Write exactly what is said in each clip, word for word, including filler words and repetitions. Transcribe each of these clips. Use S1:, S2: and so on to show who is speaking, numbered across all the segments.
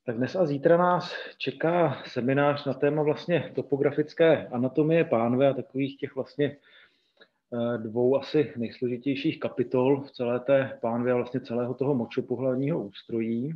S1: Tak dnes a zítra nás čeká seminář na téma vlastně topografické anatomie pánve a takových těch vlastně dvou asi nejsložitějších kapitol v celé té pánvě a vlastně celého toho močopohlavního ústrojí.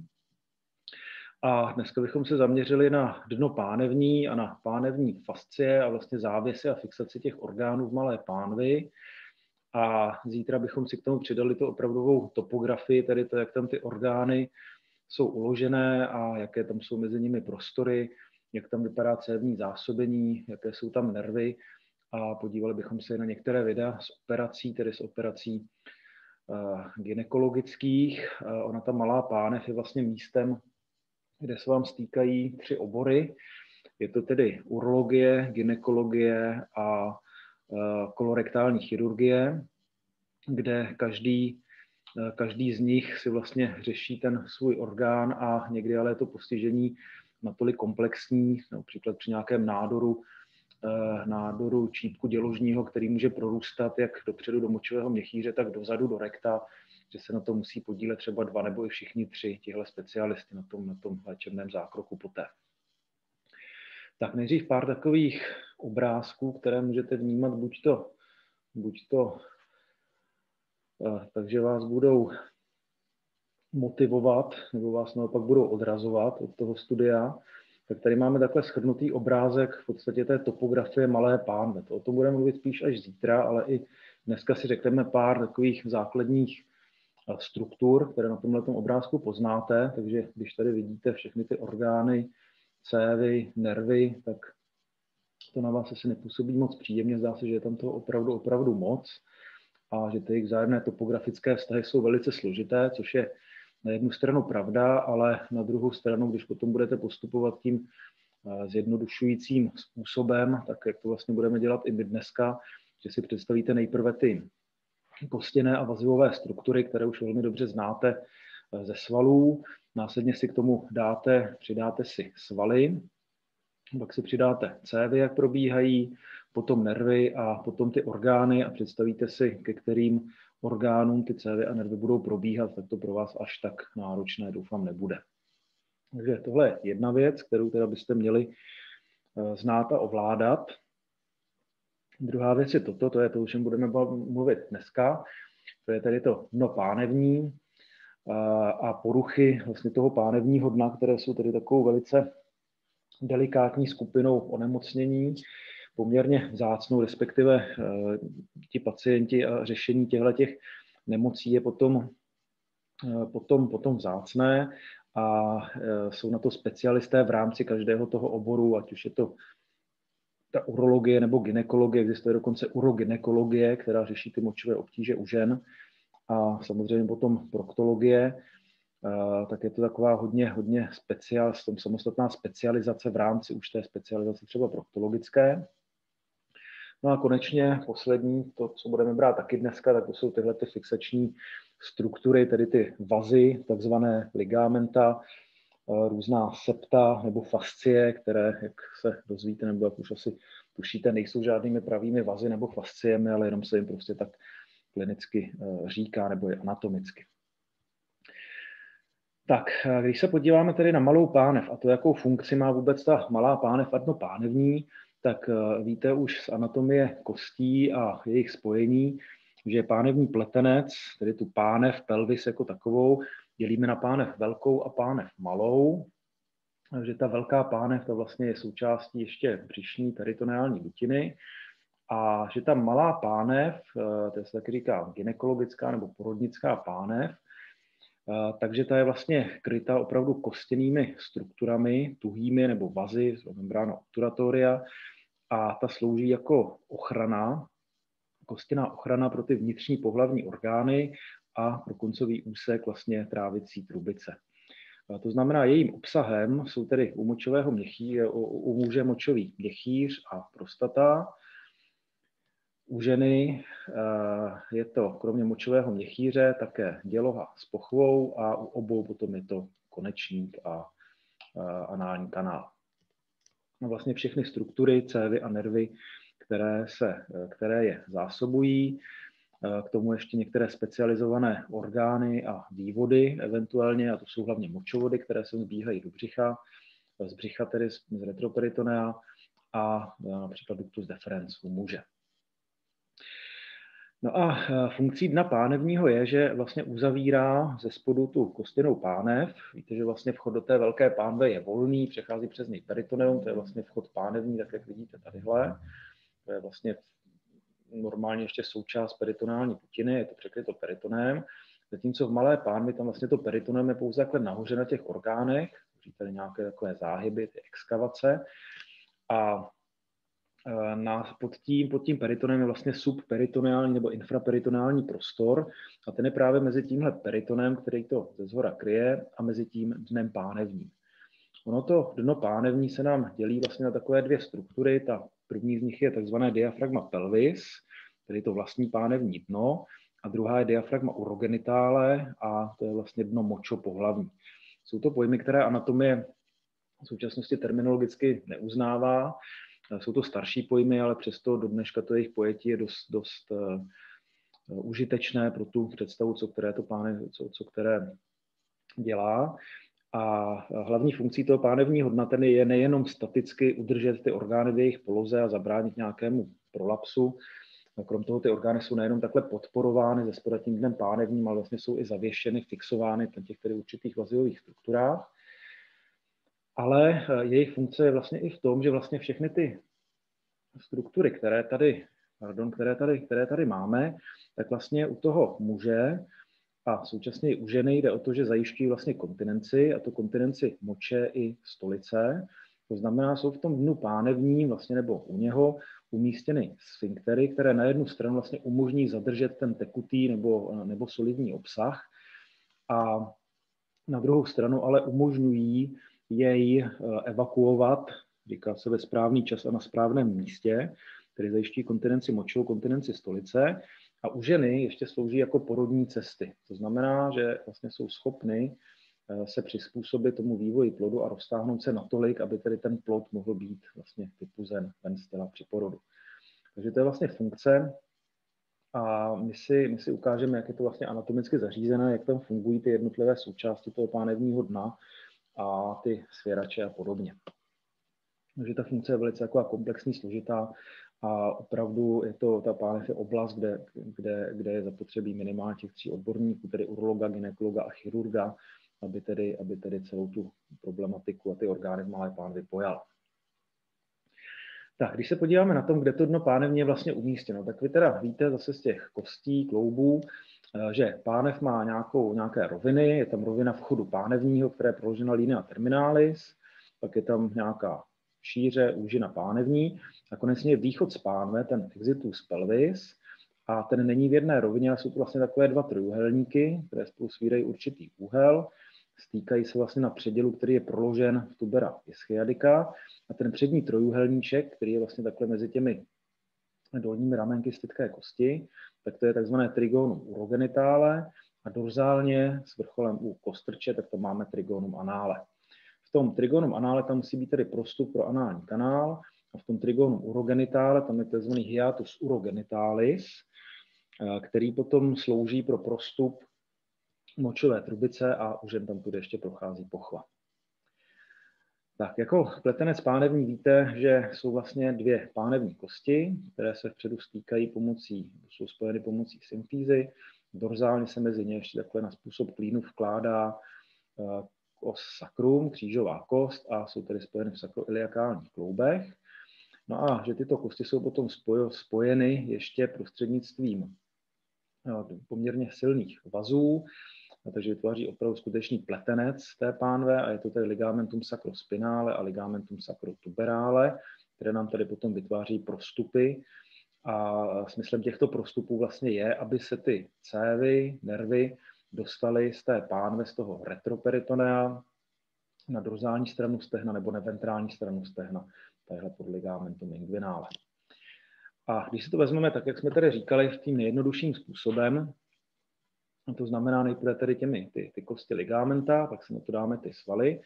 S1: A dneska bychom se zaměřili na dno pánevní a na pánevní fascie a vlastně závěsy a fixaci těch orgánů v malé pánvi. A zítra bychom si k tomu přidali tu opravdovou topografii, tedy to, jak tam ty orgány jsou uložené a jaké tam jsou mezi nimi prostory, jak tam vypadá cévní zásobení, jaké jsou tam nervy a podívali bychom se na některé videa z operací, tedy z operací uh, gynekologických. Uh, ona ta malá pánev je vlastně místem, kde se vám stýkají tři obory. Je to tedy urologie, gynekologie a uh, kolorektální chirurgie, kde každý Každý z nich si vlastně řeší ten svůj orgán a někdy ale je to postižení natolik komplexní, například při nějakém nádoru, nádoru čípku děložního, který může prorůstat jak dopředu do močového měchýře, tak dozadu do rekta, že se na to musí podílet třeba dva nebo i všichni tři tihle specialisty na tom, na tom léčebném zákroku poté. Tak nejdřív pár takových obrázků, které můžete vnímat buď to, buď to takže vás budou motivovat, nebo vás naopak budou odrazovat od toho studia. Tak tady máme takhle shrnutý obrázek v podstatě té topografie malé pánve. To o tom budeme mluvit spíš až zítra, ale i dneska si řekneme pár takových základních struktur, které na tomhle obrázku poznáte. Takže když tady vidíte všechny ty orgány, cévy, nervy, tak to na vás asi nepůsobí moc příjemně. Zdá se, že je tam toho opravdu, opravdu moc a že ty jejich vzájemné topografické vztahy jsou velice složité, což je na jednu stranu pravda, ale na druhou stranu, když potom budete postupovat tím zjednodušujícím způsobem, tak jak to vlastně budeme dělat i my dneska, že si představíte nejprve ty kostěné a vazivové struktury, které už velmi dobře znáte ze svalů, následně si k tomu dáte, přidáte si svaly, pak si přidáte cévy, jak probíhají, potom nervy a potom ty orgány a představíte si, ke kterým orgánům ty cévy a nervy budou probíhat, tak to pro vás až tak náročné, doufám, nebude. Takže tohle je jedna věc, kterou teda byste měli znát a ovládat. Druhá věc je toto, to je to, o čem budeme mluvit dneska. To je tedy to dno pánevní a poruchy vlastně toho pánevního dna, které jsou tedy takovou velice delikátní skupinou onemocnění, poměrně vzácnou, respektive ti pacienti a řešení těchto nemocí je potom, potom, potom vzácné a jsou na to specialisté v rámci každého toho oboru, ať už je to ta urologie nebo gynekologie, existuje dokonce urogynekologie, která řeší ty močové obtíže u žen a samozřejmě potom proktologie. Uh, tak je to taková hodně, hodně speciál, samostatná specializace v rámci už té specializace třeba proktologické. No a konečně poslední, to, co budeme brát taky dneska, tak to jsou tyhle ty fixační struktury, tedy ty vazy, takzvané ligamenta, uh, různá septa nebo fascie, které, jak se dozvíte, nebo jak už asi tušíte, nejsou žádnými pravými vazy nebo fasciemi, ale jenom se jim prostě tak klinicky uh, říká, nebo je anatomicky. Tak, když se podíváme tedy na malou pánev a to, jakou funkci má vůbec ta malá pánev a dno pánevní, tak víte už z anatomie kostí a jejich spojení, že pánevní pletenec, tedy tu pánev, pelvis jako takovou, dělíme na pánev velkou a pánev malou. Že ta velká pánev to vlastně je součástí ještě břišní peritoneální dutiny a že ta malá pánev, to se taky říká gynekologická nebo porodnická pánev, takže ta je vlastně kryta opravdu kostěnými strukturami, tuhými nebo vazy, membrána obturatoria, a ta slouží jako ochrana, kostěná ochrana pro ty vnitřní pohlavní orgány a pro koncový úsek vlastně trávicí trubice. A to znamená, jejím obsahem jsou tedy u močového měchý, u muže močový měchýř a prostata. U ženy je to kromě močového měchýře také děloha s pochvou a u obou potom je to konečník a anální kanál. A vlastně všechny struktury, cévy a nervy, které, se, které je zásobují, k tomu ještě některé specializované orgány a vývody eventuálně, a to jsou hlavně močovody, které se zbíhají do břicha, z břicha tedy z retroperitonea a například ductus deferens u muže. No a funkcí dna pánevního je, že vlastně uzavírá ze spodu tu kostěnou pánev. Víte, že vlastně vchod do té velké pánve je volný, přechází přes něj peritoneum, to je vlastně vchod pánevní, tak jak vidíte tadyhle. To je vlastně normálně ještě součást peritoneální putiny, je to překryto peritoneem. Zatímco v malé pánvi tam vlastně to peritoneum je pouze takhle nahoře na těch orgánech, tady nějaké takové záhyby, ty exkavace. A Na, pod, tím, pod tím peritonem je vlastně subperitoneální nebo infraperitoneální prostor a ten je právě mezi tímhle peritonem, který to ze zhora kryje, a mezi tím dnem pánevním. Ono to dno pánevní se nám dělí vlastně na takové dvě struktury. Ta první z nich je takzvané diafragma pelvis, tedy to vlastní pánevní dno, a druhá je diafragma urogenitále a to je vlastně dno močopohlavní. Jsou to pojmy, které anatomie v současnosti terminologicky neuznává. Jsou to starší pojmy, ale přesto do dneška to jejich pojetí je dost, dost uh, užitečné pro tu představu, co které to páne, co, co které dělá. A hlavní funkcí toho pánevního dna tedy je nejenom staticky udržet ty orgány v jejich poloze a zabránit nějakému prolapsu. Krom toho ty orgány jsou nejenom takhle podporovány ze spoda tím dnem pánevním, ale vlastně jsou i zavěšeny, fixovány na těch tedy určitých vazivových strukturách. Ale jejich funkce je vlastně i v tom, že vlastně všechny ty struktury, které tady, pardon, které tady, které tady máme, tak vlastně u toho muže a současně i u ženy jde o to, že zajišťují vlastně kontinenci, a to kontinenci moče i stolice. To znamená, jsou v tom dnu pánevním vlastně nebo u něho umístěny sfinktery, které na jednu stranu vlastně umožní zadržet ten tekutý nebo, nebo solidní obsah a na druhou stranu ale umožňují jej evakuovat, říká se ve správný čas a na správném místě, který zajišťují kontinenci močovou, kontinenci stolice, a u ženy ještě slouží jako porodní cesty. To znamená, že vlastně jsou schopny se přizpůsobit tomu vývoji plodu a roztáhnout se natolik, aby tedy ten plod mohl být vlastně vypuzen ven z těla při porodu. Takže to je vlastně funkce a my si, my si ukážeme, jak je to vlastně anatomicky zařízené, jak tam fungují ty jednotlivé součásti toho pánevního dna a ty svěrače a podobně. Takže ta funkce je velice taková komplexní, složitá a opravdu je to, ta pánev je oblast, kde, kde, kde je zapotřebí minimálně těch tří odborníků, tedy urologa, gynekologa a chirurga, aby tedy, aby tedy celou tu problematiku a ty orgány v malé pánvi pojal. Tak, když se podíváme na tom, kde to dno pánevní je vlastně umístěno, tak vy teda víte zase z těch kostí, kloubů, že pánev má nějakou, nějaké roviny, je tam rovina vchodu pánevního, která je proložena linea terminalis, pak je tam nějaká šíře, úžina pánevní a konečně je východ z pánve, ten exitus pelvis, a ten není v jedné rovině, ale jsou to vlastně takové dva trojúhelníky, které spolu svírají určitý úhel, stýkají se vlastně na předělu, který je proložen v tubera ischiadica, a ten přední trojúhelníček, který je vlastně takhle mezi těmi dolními ramenky stytké kosti, tak to je takzvané trigonum urogenitále, a dorzálně s vrcholem u kostrče, tak to máme trigonum anále. V tom trigonum anále tam musí být tedy prostup pro anální kanál, a v tom trigonum urogenitále tam je tzv. Hiatus urogenitalis, který potom slouží pro prostup močové trubice a už jen tam tudy ještě prochází pochva. Tak, jako pletenec pánevní víte, že jsou vlastně dvě pánevní kosti, které se vpředu stýkají pomocí, jsou spojeny pomocí symfízy. Dorzálně se mezi ně ještě takhle na způsob klínu vkládá os sacrum, křížová kost, a jsou tedy spojeny v sakroiliakálních kloubech. No a že tyto kosti jsou potom spojeny ještě prostřednictvím poměrně silných vazů, takže vytváří opravdu skutečný pletenec té pánve, a je to tedy ligamentum sacrospinale a ligamentum sacrotuberale, které nám tady potom vytváří prostupy. A smyslem těchto prostupů vlastně je, aby se ty cévy, nervy dostaly z té pánve, z toho retroperitonea na dorzální stranu stehna nebo na ventrální stranu stehna, tadyhle pod ligamentum inguinale. A když si to vezmeme tak, jak jsme tady říkali, tím nejjednodušším způsobem, to znamená nejprve tedy těmi ty, ty kosti ligamenta, pak si na to dáme ty svaly, tak tady to je pohled tedy na vnitřní stranu pánve.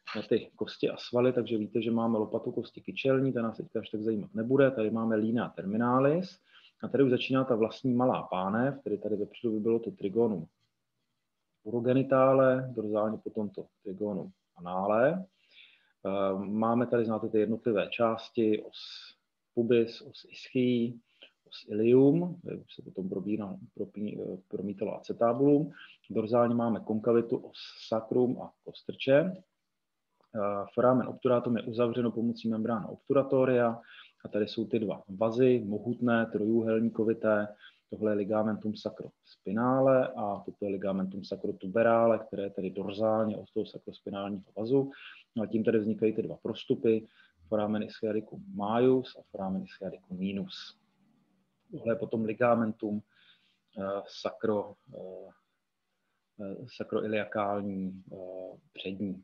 S1: na ty kosti a svaly, takže víte, že máme lopatu kosti kyčelní, ta nás teďka až tak zajímat nebude. Tady máme linea terminalis a tady už začíná ta vlastní malá pánev, tedy tady vepředu by bylo to trigonum urogenitále, dorzálně potom to trigonum anále. Máme tady, znáte ty jednotlivé části, os pubis, os ischií, os ilium, kde se potom probíná, promítalo acetabulum. Dorzálně máme konkavitu, os sacrum a kostrče. Foramen obturatum je uzavřeno pomocí membrána obturatoria a tady jsou ty dva vazy, mohutné, trojúhelníkovité. Tohle je ligamentum sacrospinale a toto je ligamentum sacrotuberale, které je tedy dorzálně od toho sacrospinálního vazu. No a tím tady vznikají ty dva prostupy, foramen ischiadicum majus a foramen ischiadicum minus. Tohle je potom ligamentum uh, sacro, uh, sacroiliakální uh, přední.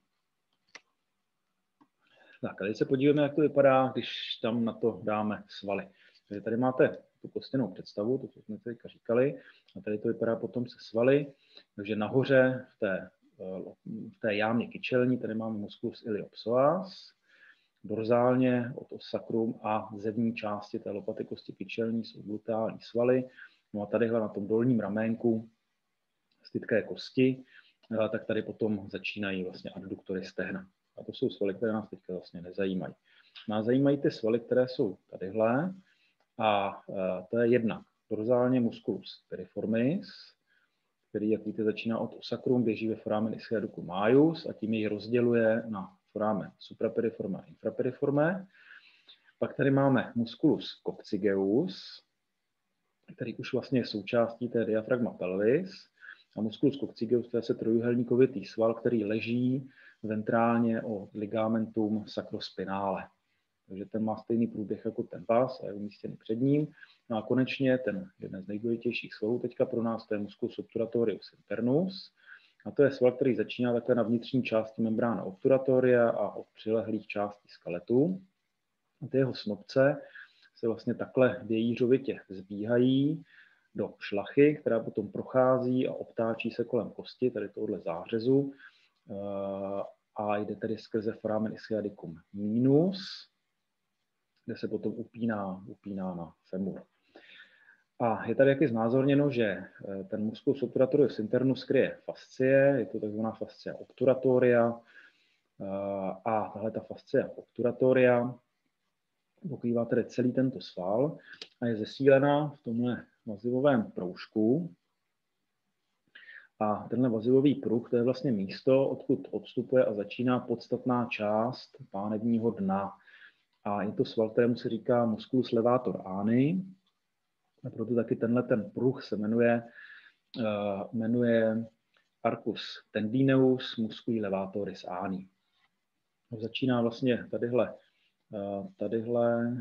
S1: Tak, tady se podíváme, jak to vypadá, když tam na to dáme svaly. Takže tady máte tu kostěnou představu, to, co jsme teďka říkali, a tady to vypadá potom se svaly. Takže nahoře v té, v té jámě kyčelní, tady máme musculus iliopsoas, dorzálně od os sacrum a zevní části té lopaty kosti kyčelní jsou gluteální svaly. No a tadyhle na tom dolním raménku stytké kosti, tak tady potom začínají vlastně adduktory stehna. A to jsou svaly, které nás teďka vlastně nezajímají. Nás zajímají ty svaly, které jsou tadyhle, a to je jednak dorzálně musculus piriformis, který, jak víte, začíná od os sacrum, běží ve foramen ischiadicum majus a tím jej rozděluje na foramen suprapiriforme a infrapiriforme. Pak tady máme musculus coccygeus, který už vlastně je součástí té diafragma pelvis. A musculus coccygeus, to je se trojúhelníkovitý sval, který leží ventrálně o ligamentum sacrospinale. Takže ten má stejný průběh jako ten vaz a je umístěný před ním. No a konečně ten jeden z nejdůležitějších svalů teďka pro nás, to je musculus obturatorius internus. A to je sval, který začíná takhle na vnitřní části membrána obturatoria a od přilehlých částí skeletu. A ty jeho snopce se vlastně takhle vějířovitě zbíhají do šlachy, která potom prochází a obtáčí se kolem kosti, tady tohohle zářezu, a jde tedy skrze foramen ischiadicum minus, kde se potom upíná, upíná na femur. A je tady jaké znázorněno, že ten musculus obturatorius internus kryje fascie, je to takzvaná fascia obturatoria, a tahle ta fascia obturatoria pokrývá tedy celý tento sval a je zesílená v tomhle vazivovém proužku. A tenhle vazivový pruh, to je vlastně místo, odkud odstupuje a začíná podstatná část pánevního dna. A je to sval, kterému se říká musculus levator ani. A proto taky tenhle ten pruh se jmenuje, uh, jmenuje arcus tendineus musculi levatoris ani. Začíná vlastně tadyhle, uh, tadyhle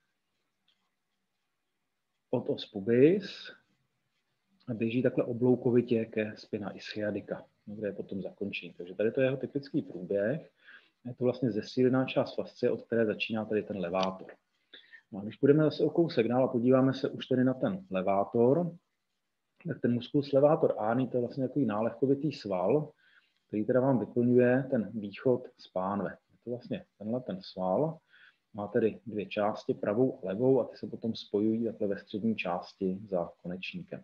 S1: od os pubis a běží takhle obloukovitě ke spina ischiadica, kde je potom zakončení. Takže tady to je jeho typický průběh. Je to vlastně zesílená část fascie, od které začíná tady ten levátor. No a když půjdeme zase o kousek dál a podíváme se už tedy na ten levátor, tak ten musculus levator ani, to je vlastně takový nálehkovitý sval, který teda vám vyplňuje ten východ z pánve. Je to vlastně tenhle ten sval, má tedy dvě části, pravou a levou, a ty se potom spojují takhle ve střední části za konečníkem.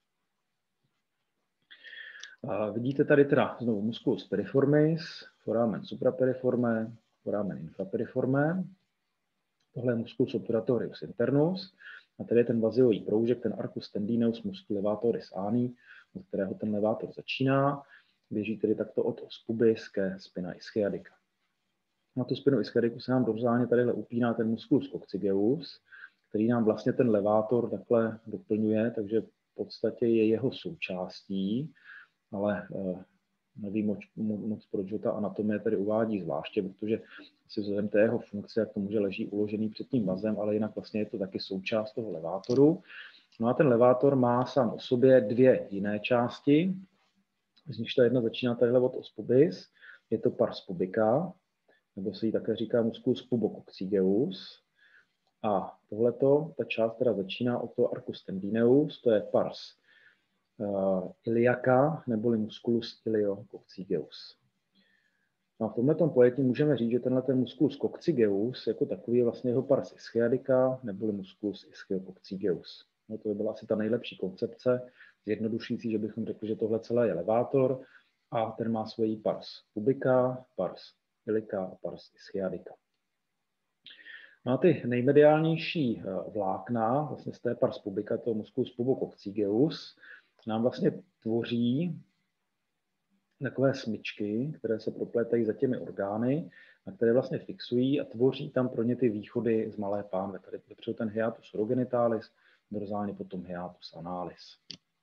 S1: A vidíte tady teda znovu musculus piriformis, foramen suprapiriforme, foramen infrapiriforme. Tohle je musculus obturatorius internus. A tady je ten vazivový proužek, ten arcus tendineus musculi levatoris ani, od kterého ten levátor začíná. Běží tedy takto od os pubis ke spina ischiadica. Na tu spinu ischiadiku se nám dorzálně tadyhle upíná ten musculus coccygeus, který nám vlastně ten levátor takhle doplňuje, takže v podstatě je jeho součástí, ale eh, nevím moc, moc proč ta anatomie tady uvádí zvláště, protože si vzhledem té jeho funkce, jak to může leží uložený před tím vazem, ale jinak vlastně je to taky součást toho levátoru. No a ten levátor má sám o sobě dvě jiné části, z nichž ta jedna začíná tadyhle od os pubis, je to pars pubica, nebo se jí také říká musculus pubococcygeus. A tohleto, ta část, která začíná od toho arcus tendineus, to je pars uh, iliaca, neboli musculus iliococcygeus. No a v tomto pojetí můžeme říct, že tenhle ten musculus coccygeus jako takový je vlastně jeho pars ischiadica neboli musculus ischiococcygeus. No to by byla asi ta nejlepší koncepce, zjednodušující, že bychom řekli, že tohle celé je levátor a ten má svoji pars pubica, pars ilica a pars ischiadica. No a ty nejmediálnější vlákna vlastně z té pars pubica, toho musculus pubococcygeus, nám vlastně tvoří takové smyčky, které se proplétají za těmi orgány, a které vlastně fixují a tvoří tam pro ně ty východy z malé pánve. Tady je ten hiatus urogenitalis, dorzálně potom hiatus analis.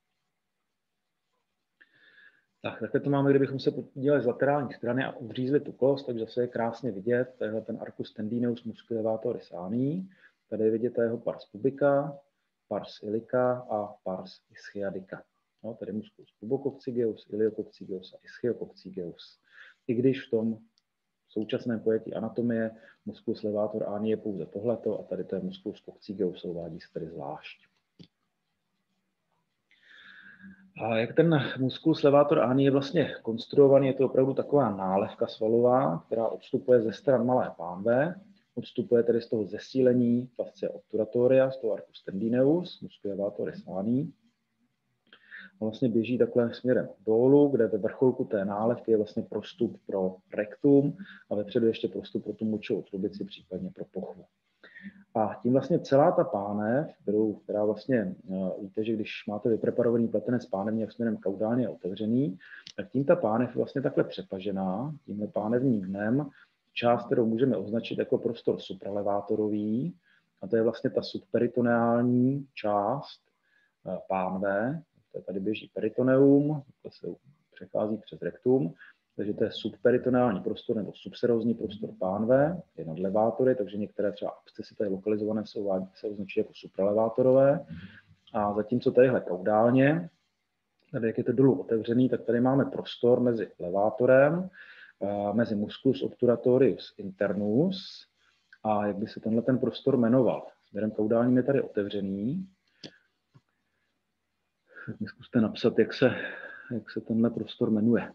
S1: Tak, takhle to máme, kdybychom se podívali z laterální strany a odřízli tu kost, takže zase je krásně vidět, tadyhle ten arcus tendineus musculevatoris ani, tady je vidět jeho pars pubica, pars ilica a pars ischiadica. No, tady musculus pubococcygeus, iliococcygeus a ischiococcygeus. I když v tom současném pojetí anatomie musculus levator ani je pouze tohleto a tady to je musculus coccygeus, uvádí se tady zvlášť. A jak ten musculus levator ani je vlastně konstruovaný, je to opravdu taková nálevka svalová, která odstupuje ze stran malé pánve, odstupuje tedy z toho zesílení fascia obturatoria, z toho arcus tendineus, musculus levatoris ani. A vlastně běží takhle směrem dolů, kde ve vrcholku té nálevky je vlastně prostup pro rektum a vepředu ještě prostup pro tu močovou trubici, případně pro pochvu. A tím vlastně celá ta pánev, kterou, která vlastně, víte, že když máte vypreparovaný pletenec pánevní, jak směrem kaudálně je otevřený, tak tím ta pánev je vlastně takhle přepažená, tímhle pánevním dnem, část, kterou můžeme označit jako prostor supralevátorový, a to je vlastně ta subperitoneální část pánve. Tady běží peritoneum, to se přechází přes rektum, takže to je subperitoneální prostor nebo subserózní prostor pánve, je nad levátory, takže některé třeba abscesy tady lokalizované jsou, se označují jako supralevátorové. A zatímco tadyhle kaudálně, tady jak je to dolů otevřený, tak tady máme prostor mezi levátorem, mezi musculus obturatorius internus a jak by se tenhle ten prostor jmenoval. Směrem kaudálním je tady otevřený. Tak mi zkuste napsat, jak se, jak se tenhle prostor jmenuje.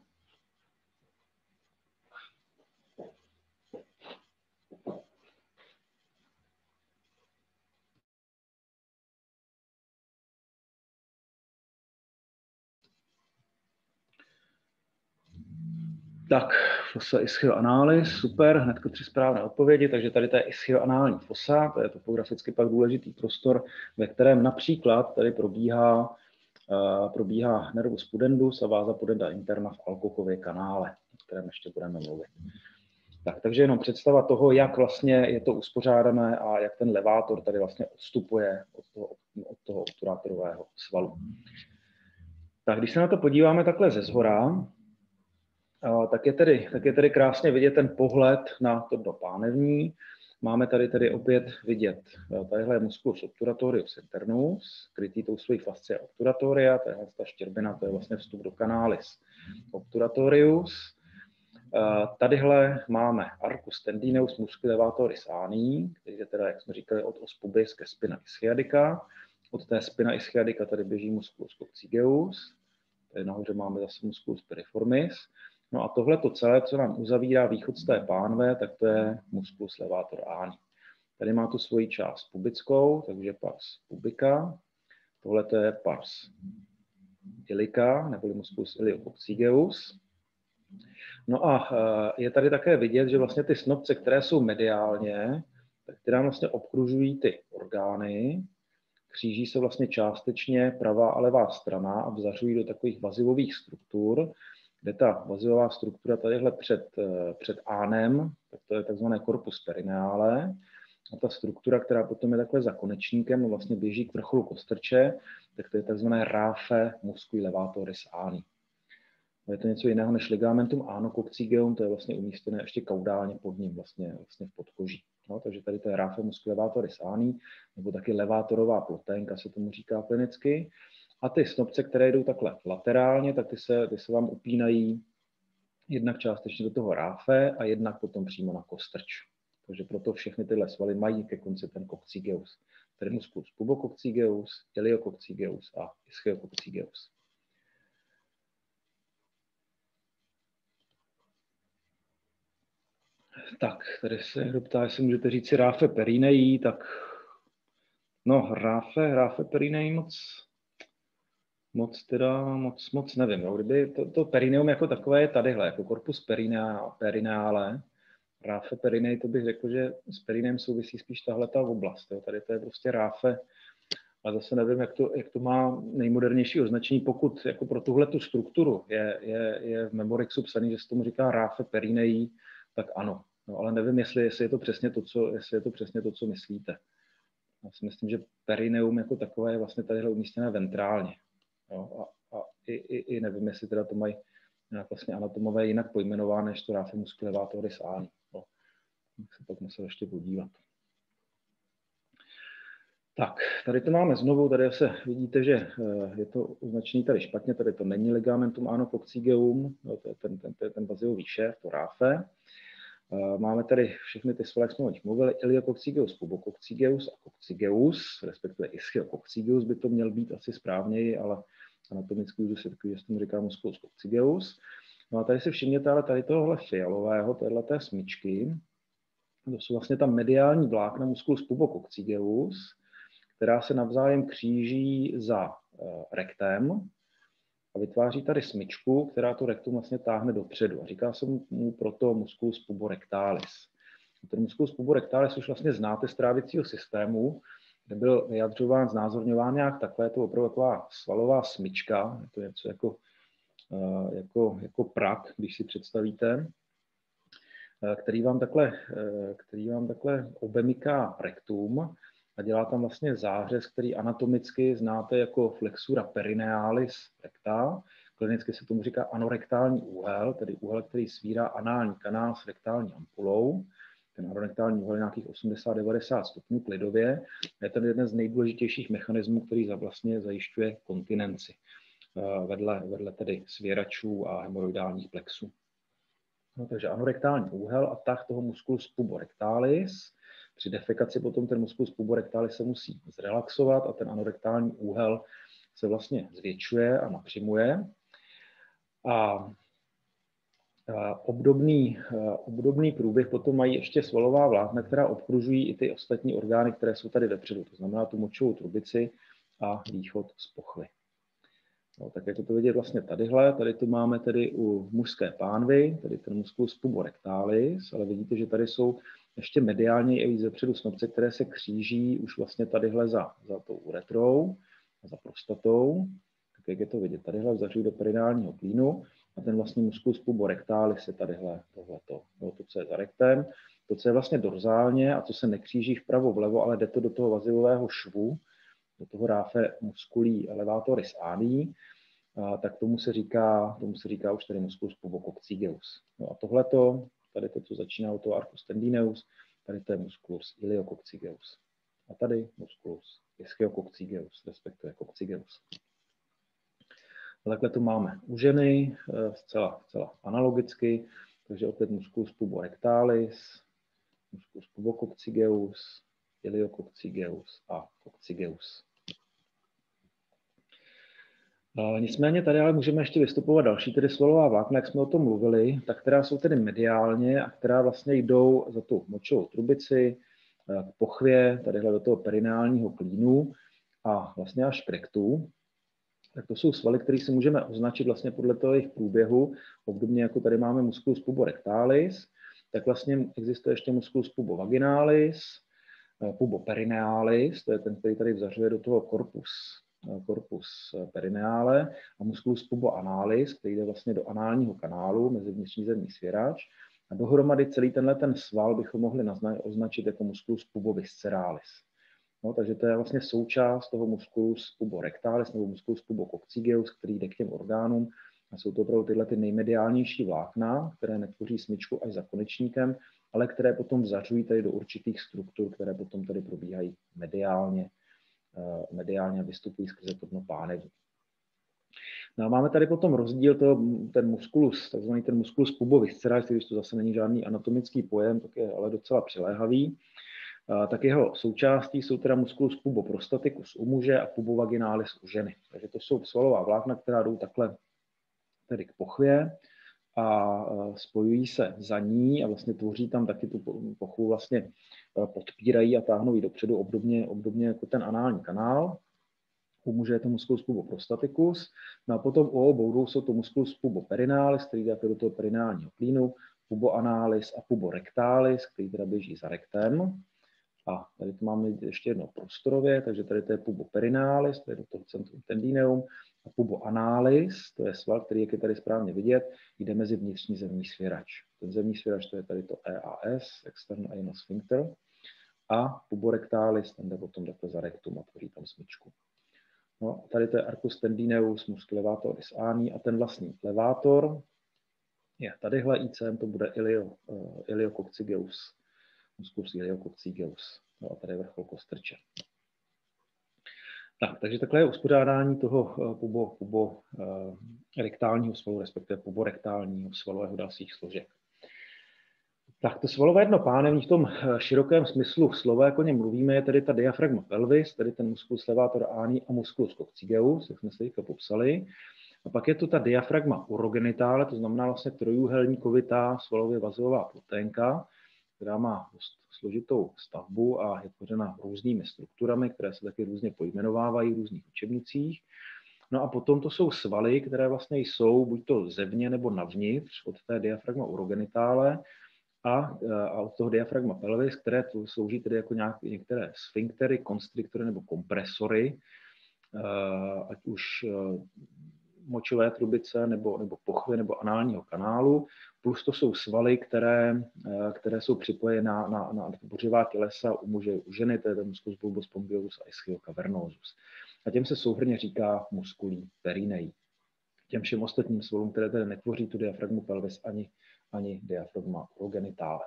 S1: Tak, fossa ischioanalis, super, hnedka tři správné odpovědi, takže tady to je ischioanální fosa, to je topograficky pak důležitý prostor, ve kterém například tady probíhá, uh, probíhá nervus pudendus a váza pudenda interna v Alcockhově kanále, o kterém ještě budeme mluvit. Tak, takže jenom představa toho, jak vlastně je to uspořádané a jak ten levátor tady vlastně odstupuje od toho, od toho obturátorového svalu. Tak, když se na to podíváme takhle ze zhora, Tak je, tedy, tak je tedy krásně vidět ten pohled na to do pánevní. Máme tady tedy opět vidět, tadyhle je musculus obturatorius internus, krytý tou svojí fascia obturatoria, tadyhle ta štěrbina, to je vlastně vstup do canalis obturatorius. Tadyhle máme arcus tendineus musculus levatoris ani, který je teda, jak jsme říkali, od os pubis ke spina ischiadica. Od té spina ischiadica tady běží musculus coccygeus, tady nahoře máme zase musculus piriformis. No a tohle to celé, co nám uzavírá východ z té pánve, tak to je musculus levator ani. Tady má tu svoji část pubickou, takže pars pubica. Tohle to je pars ilica, neboli musculus iliococcygeus. No a je tady také vidět, že vlastně ty snopce, které jsou mediálně, tak ty nám vlastně obkružují ty orgány, kříží se vlastně částečně pravá a levá strana a vzařují do takových vazivových struktur, kde ta vazivová struktura tadyhle před, před ánem, tak to je takzvané corpus perineale, a ta struktura, která potom je takhle za konečníkem, vlastně běží k vrcholu kostrče, tak to je takzvané ráfe musculi levatoris ani. Je to něco jiného než ligamentum anococcygeum, to je vlastně umístěné ještě kaudálně pod ním, vlastně, vlastně v podkoží. No, takže tady to je ráfe musculi levatoris ani, nebo taky levátorová ploténka se tomu říká klinicky. A ty snopce, které jdou takhle laterálně, tak ty se, ty se vám upínají jednak částečně do toho ráfe a jednak potom přímo na kostrč. Takže proto všechny tyhle svaly mají ke konci ten coccygeus. Tady musculus pubococcygeus, iliococcygeus a Tak, tady se někdo ptá, jestli můžete říct si ráfe perineí, tak no, ráfe, ráfe perineí moc, moc teda, moc, moc nevím. Jo. Kdyby to, to perineum jako takové je tadyhle, jako corpus perinea, perineale, ráfe perineí, to bych řekl, že s perinem souvisí spíš tahle ta oblast. Jo. Tady to je prostě ráfe, a zase nevím, jak to, jak to má nejmodernější označení, pokud jako pro tuhle tu strukturu je, je, je v Memorixu psaný, že se tomu říká ráfe perineí, tak ano. No, ale nevím, jestli, jestli, je to přesně to, co, jestli je to přesně to, co myslíte. Já si myslím, že perineum jako takové je vlastně tadyhle umístěné ventrálně. Jo? A, a i, i, i nevím, jestli teda to mají nějak vlastně anatomové jinak pojmenované, než to ráfe musculi levatoris ani. No. Tak se pak musel ještě podívat. Tak, tady to máme znovu, tady se vidíte, že je to označený tady špatně, tady to není ligamentum anococcygeum, no, to je ten, ten, ten, ten bazilový šéf, to ráfe. Máme tady všechny ty svaly, jak jsme o nich mluvili, Iliococcygeus, pubococcygeus a coccygeus, respektive ischiococcygeusz by to měl být asi správněji, ale anatomický úzus je takový, že se tomu říká musculus coccygeus. No a tady si všimněte, ale tady tohohle fialového, téhleté smyčky, to jsou vlastně ta mediální vlákna musculus pubococcygeus, která se navzájem kříží za rektem a vytváří tady smyčku, která to rektum vlastně táhne dopředu. A říká se mu proto musculus puborectalis. Ten musculus puborectalis už vlastně znáte z trávicího systému, kde byl vyjadřován, znázorňován nějak takhle, je to opravdu taková svalová smyčka, je to něco jako, jako, jako prak, když si představíte, který vám takhle, který vám takhle obemyká rektum, a dělá tam vlastně zářez, který anatomicky znáte jako flexura perinealis recta. Klinicky se tomu říká anorektální úhel, tedy úhel, který svírá anální kanál s rektální ampulou. Ten anorektální úhel je nějakých osmdesát až devadesát stupňů klidově. Je to jeden z nejdůležitějších mechanismů, který vlastně zajišťuje kontinenci vedle, vedle tedy svěračů a hemoroidálních plexů. No, takže anorektální úhel a tah toho musculus puborectalis. Při defekaci potom ten musculus puborectalis se musí zrelaxovat a ten anorektální úhel se vlastně zvětšuje a napřimuje. A obdobný, obdobný průběh potom mají ještě svalová vlákna, která obkružují i ty ostatní orgány, které jsou tady vepředu, to znamená tu močovou trubici a východ z pochvy. No, tak jak to vidět vlastně tadyhle, tady to máme tedy u mužské pánvy, tady ten musculus puborectalis, ale vidíte, že tady jsou ještě mediálně i zepředu snopce, které se kříží už vlastně tadyhle za, za tou uretrou, za prostatou, tak jak je to vidět, tadyhle vzařují do perineálního klínu a ten vlastně musculus puborectalis je tadyhle tohleto, no, to, co je za rektem, to, co je vlastně dorzálně a co se nekříží vpravo vlevo, ale jde to do toho vazilového švu, do toho ráfe musculí levatoris ani, a tak tomu se říká, tomu se říká už tady musculus pubococcygeus. No a tohleto, tady to, co začíná u toho arcus tendineus, tady to je musculus iliococcygeus. A tady musculus ischiococcygeusz, respektive coccygeus. Takhle to máme u ženy, zcela, zcela analogicky, takže opět musculus puborectalis, musculus pubococcygeus, iliococcygeus a coccygeus. Nicméně tady ale můžeme ještě vystupovat další, tedy svalová vlákna, jak jsme o tom mluvili, tak která jsou tedy mediálně a která vlastně jdou za tu močovou trubici, k pochvě, tadyhle do toho perineálního klínu a vlastně až k rektu. Tak to jsou svaly, které si můžeme označit vlastně podle toho jejich průběhu, obdobně jako tady máme musculus puborectalis, tak vlastně existuje ještě musculus pubovaginalis, puboperinealis, to je ten, který tady vzařuje do toho corpus, corpus perineale, a musculus puboanalis, který jde vlastně do análního kanálu mezi vnitřní zemní svěrač. A dohromady celý tenhle ten sval bychom mohli označit jako musculus pubovisceralis. No, takže to je vlastně součást toho musculus puborectalis nebo musculus pubococcygeus, který jde k těm orgánům. A jsou to opravdu tyhle ty nejmediálnější vlákna, které netvoří smyčku až za konečníkem, ale které potom vzařují tady do určitých struktur, které potom tady probíhají mediálně, mediálně a vystupují skrze to dno páneví. No a máme tady potom rozdíl, to, ten musculus, takzvaný ten musculus pubovisceralis, když to zase není žádný anatomický pojem, tak je ale docela přiléhavý. Tak jeho součástí jsou teda musculus puboprostaticus u muže a pubovaginalis u ženy. Takže to jsou svalová vlákna, která jdou takhle tedy k pochvě a spojují se za ní a vlastně tvoří tam taky tu pochvu, vlastně podpírají a táhnou ji dopředu, obdobně, obdobně jako ten anální kanál. U muže je to musculus puboprostaticus, no a potom u obou dvou jsou to musculus puboperinalis, který jde do toho perinálního klínu, puboanalis a puborectalis, který teda běží za rektem. A tady to máme ještě jedno prostorově, takže tady to je puboperinalis, to je do toho centrum tendineum, a puboanalis, to je sval, který, jak je tady správně vidět, jde mezi vnitřní zemní svěrač. Ten zemní svěrač, to je tady to E A S, external anal sphincter, a puborectalis, ten jde potom takhle za rektum a tvoří tam smyčku. No, tady to je arcus tendineus, musculus levatoris ani a ten vlastní levátor je tadyhle I C M, to bude ilio, uh, iliococcygeus, musculus iliococcygeus. No, a tady je vrchol kostrče. Tak, takže takhle je uspořádání toho uh, pubo, pubo uh, rektálního svalu, respektive puborektálního svalu a jeho dalších složek. Tak to svalové dno pánevní v tom širokém smyslu slova, jak o něm mluvíme, je tedy ta diafragma pelvis, tedy ten musculus levator ani a musculus coccygeus, jak jsme se teďka popsali. A pak je tu ta diafragma urogenitále, to znamená vlastně trojúhelníkovitá svalově vazová ploténka, která má dost složitou stavbu a je tvořena různými strukturami, které se taky různě pojmenovávají v různých učebnicích. No a potom to jsou svaly, které vlastně jsou buď to zevně nebo navnitř od té diafragma urogenitále, A, a od toho diafragma pelvis, které tu slouží tedy jako nějak, některé sfinktery, konstriktory nebo kompresory, ať už močové trubice nebo, nebo pochvy nebo análního kanálu, plus to jsou svaly, které, které jsou připojené na, na, na tvořivá tělesa u muže, u ženy, to je ten musculus bulbus spongiosum a ischio cavernosus. A těm se souhrnně říká musculí perineí. Těm všem ostatním svalům, které tedy netvoří tu diafragmu pelvis ani ani diafragma urogenitále.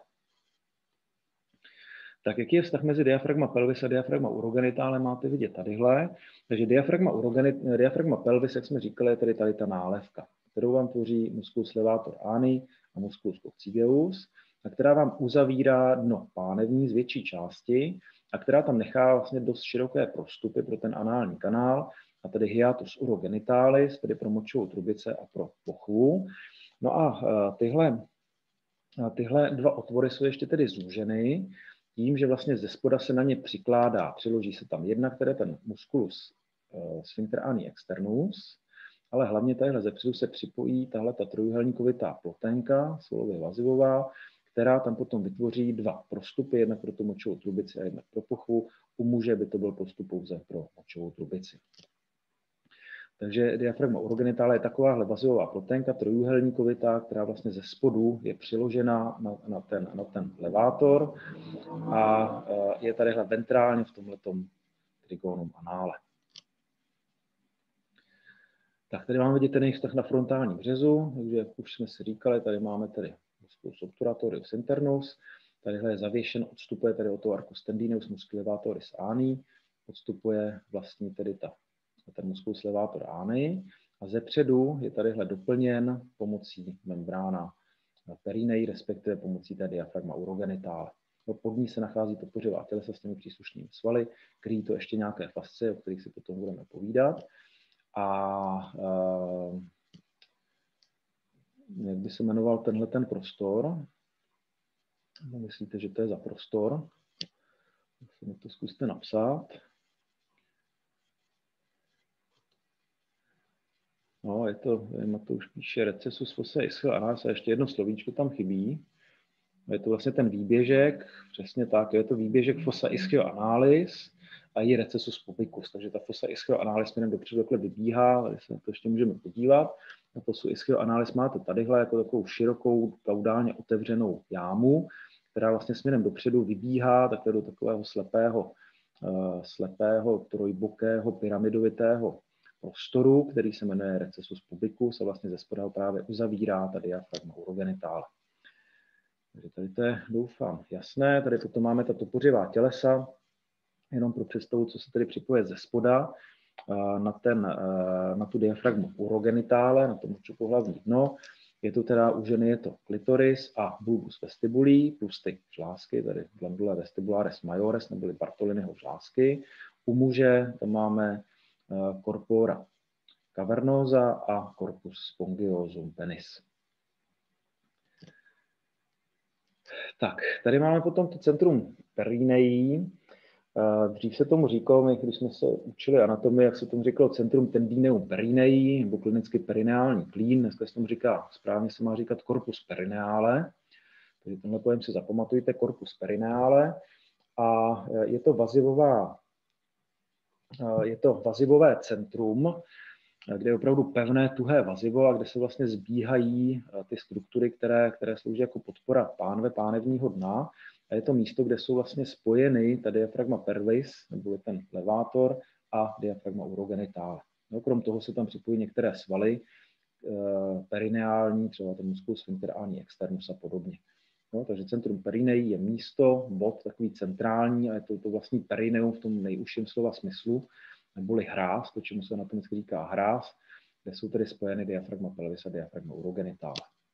S1: Tak jaký je vztah mezi diafragma pelvis a diafragma urogenitále, máte vidět tadyhle. Takže diafragma, diafragma pelvis, jak jsme říkali, je tady, tady ta nálevka, kterou vám tvoří musculus levator ani a musculus coccygeus, a která vám uzavírá dno pánevní z větší části a která tam nechá vlastně dost široké prostupy pro ten anální kanál, a tedy hiatus urogenitalis, tedy pro močovou trubice a pro pochvu. No a tyhle, tyhle dva otvory jsou ještě tedy zúženy tím, že vlastně ze spoda se na ně přikládá, přiloží se tam jedna, které ten musculus sphincter ani externus, ale hlavně tadyhle zepředu se připojí tahle ta trojúhelníkovitá ploténka, svalově vazivová, která tam potom vytvoří dva prostupy, jedna pro tu močovou trubici a jedna pro pochvu. U muže by to byl postup pouze pro močovou trubici. Takže diafragma urogenitále je takováhle vazivová ploténka, trojúhelníkovitá, která vlastně ze spodu je přiložena na, na, ten, na ten levátor a je tadyhle ventrálně v tomhletom trigonum anále. Tak tady máme vidět ten jejich vztah na frontální březu, takže jak už jsme si říkali, tady máme tedy musculus obturatorius internus, tadyhle je zavěšen, odstupuje tady od toho arcus tendineus musculus levatoris ani, odstupuje vlastně tedy ta ten musculus levator ani a zepředu je tadyhle doplněn pomocí membrána perineí, respektive pomocí té diafragma urogenitále. Pod ní se nachází podpořivá tělesa s těmi příslušnými svaly, kryjí to ještě nějaké fascie, o kterých si potom budeme povídat. A uh, jak by se jmenoval tenhle ten prostor? Myslíte, že to je za prostor? Tak to zkuste napsat. No, je to, je to už píše recessus fossa ischio analis a ještě jedno slovíčko tam chybí. Je to vlastně ten výběžek, přesně tak, je to výběžek fossa ischio analis a je recessus pubicus, takže ta fossa ischio analis směrem dopředu takhle vybíhá, tady se na to ještě můžeme podívat. Na fossu ischio analis máte tadyhle jako takovou širokou, kaudálně otevřenou jámu, která vlastně směrem dopředu vybíhá takhle do takového slepého, uh, slepého trojbokého pyramidovitého prostoru, který se jmenuje recessus pubicus a vlastně ze spoda ho právě uzavírá ta diafragma urogenitále. Takže tady to je, doufám, jasné. Tady potom máme ta topořivá tělesa, jenom pro představu, co se tady připoje ze spoda na, ten, na tu diafragmu urogenitále, na to močopohlavní dno. Je to teda u ženy je to klitoris a bulbus vestibulí plus ty žlázky, tady glandula vestibularis majores neboli Bartoliniho žlázky. U muže tam máme corpora cavernosa a corpus spongiosum penis. Tak, tady máme potom to centrum perineí. Dřív se tomu říkalo, my, když jsme se učili anatomii, jak se tomu říkalo centrum tendineum perineí, nebo klinicky perineální klín. Dneska se tomu říká, správně se má říkat corpus perineale. Takže tenhle pojem si zapamatujte, corpus perineale. A je to vazivová, je to vazivové centrum, kde je opravdu pevné, tuhé vazivo a kde se vlastně zbíhají ty struktury, které, které slouží jako podpora pánve, pánevního dna. A je to místo, kde jsou vlastně spojeny ta diafragma pervis, nebo ten levátor, a diafragma urogenitale. No, krom toho se tam připojí některé svaly, perineální, třeba ten musculus sphincterální externus a podobně. No, takže centrum perineí je místo, bod takový centrální, a je to, to vlastní perineum v tom nejužším slova smyslu, neboli hráz, to, čemu se anatomicky říká hráz, kde jsou tedy spojeny diafragma pelvis a diafragma urogenitale.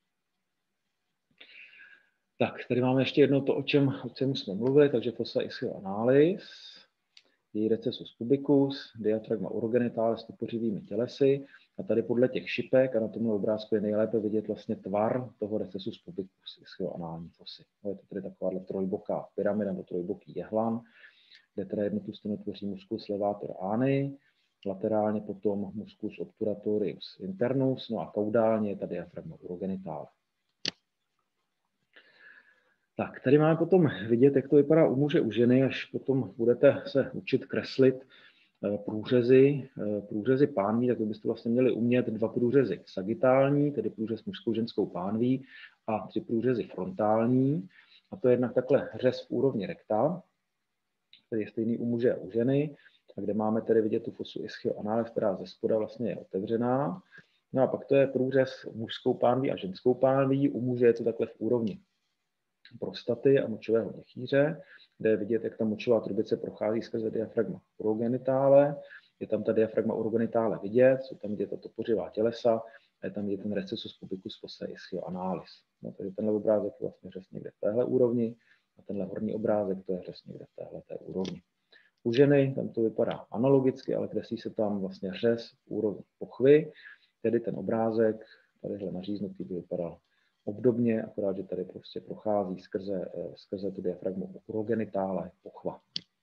S1: Tak, tady máme ještě jedno to, o čem, o čem jsme mluvili, takže fossa ischioanalis, její recessus pubicus, diafragma urogenitale s topořivými tělesy. A tady podle těch šipek a na tomhle obrázku je nejlépe vidět vlastně tvar toho recessus pubicus ischioanální fosy. No, je to tedy takováhle trojboká pyramida nebo trojboký jehlan, kde teda jednu tu stěnu tvoří musculus levator ani, laterálně potom musculus obturatorius internus, no a kaudálně je ta diafragma urogenitale. Tak, tady máme potom vidět, jak to vypadá u muže, u ženy, až potom budete se učit kreslit průřezy, průřezy pánví, tak byste vlastně měli umět dva průřezy sagitální, tedy průřez mužskou ženskou pánví, a tři průřezy frontální. A to je jednak takhle řez v úrovni rekta, který je stejný u muže a u ženy, a kde máme tedy vidět tu fosu ischioanalis, která ze spoda vlastně je otevřená. No a pak to je průřez mužskou pánví a ženskou pánví. U muže je to takhle v úrovni prostaty a močového měchýře, kde je vidět, jak ta močová trubice prochází skrze diafragma urogenitale. Je tam ta diafragma urogenitale vidět, jsou tam vidět ta topořivá tělesa a je tam vidět ten recessus pubicus fossae ischioanalis. No, takže tenhle obrázek je vlastně řez někde v téhle úrovni a tenhle horní obrázek to je řez někde v téhle té úrovni. U ženy tam to vypadá analogicky, ale kreslí se tam vlastně řez v úrovni pochvy, tedy ten obrázek, tadyhle naříznutý, by vypadal obdobně, akorát, že tady prostě prochází skrze, skrze tu diafragmu urogenitale pochva.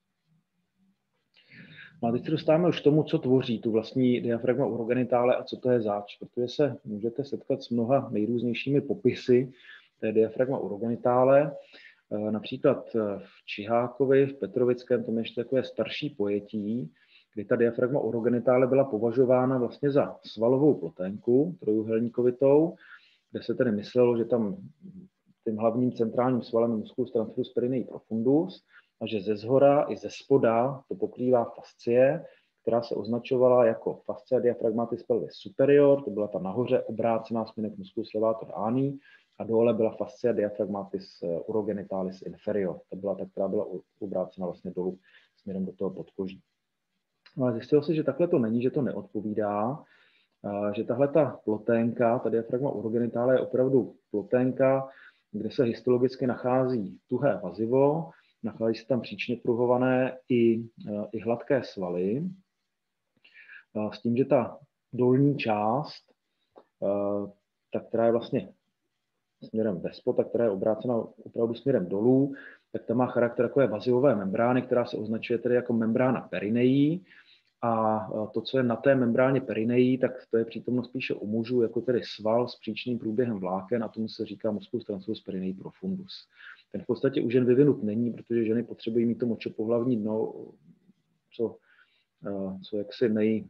S1: No a teď se dostáváme už k tomu, co tvoří tu vlastní diafragma urogenitale a co to je zač, protože se můžete setkat s mnoha nejrůznějšími popisy té diafragma urogenitale. Například v Čihákovi, v Petrovickém, to je ještě takové starší pojetí, kdy ta diafragma urogenitale byla považována vlastně za svalovou ploténku, trojuhelníkovitou, kde se tedy myslelo, že tam tím hlavním centrálním svalem je musculus transversus perineii profundus a že ze zhora i ze spoda to pokrývá fascie, která se označovala jako fascia diaphragmatis pelvis superior, to byla ta nahoře obrácená směrem k musculus levator ani, a dole byla fascia diaphragmatis urogenitalis inferior, to byla ta, která byla obrácena vlastně dolů směrem do toho podkoží. No ale zjistilo se, že takhle to není, že to neodpovídá, že tahle ta ploténka, ta diafragma urogenitale je opravdu ploténka, kde se histologicky nachází tuhé vazivo, nachází se tam příčně pruhované i, i hladké svaly, s tím, že ta dolní část, ta, která je vlastně směrem vespod, ta, která je obrácena opravdu směrem dolů, tak ta má charakter takové vazivové membrány, která se označuje tedy jako membrána perineí. A to, co je na té membráně perineí, tak to je přítomno spíše u mužů, jako tedy sval s příčným průběhem vláken, a tomu se říká musculus transversus perineii profundus. Ten v podstatě u žen vyvinut není, protože ženy potřebují mít to močopohlavní dno, co, co jaksi nej,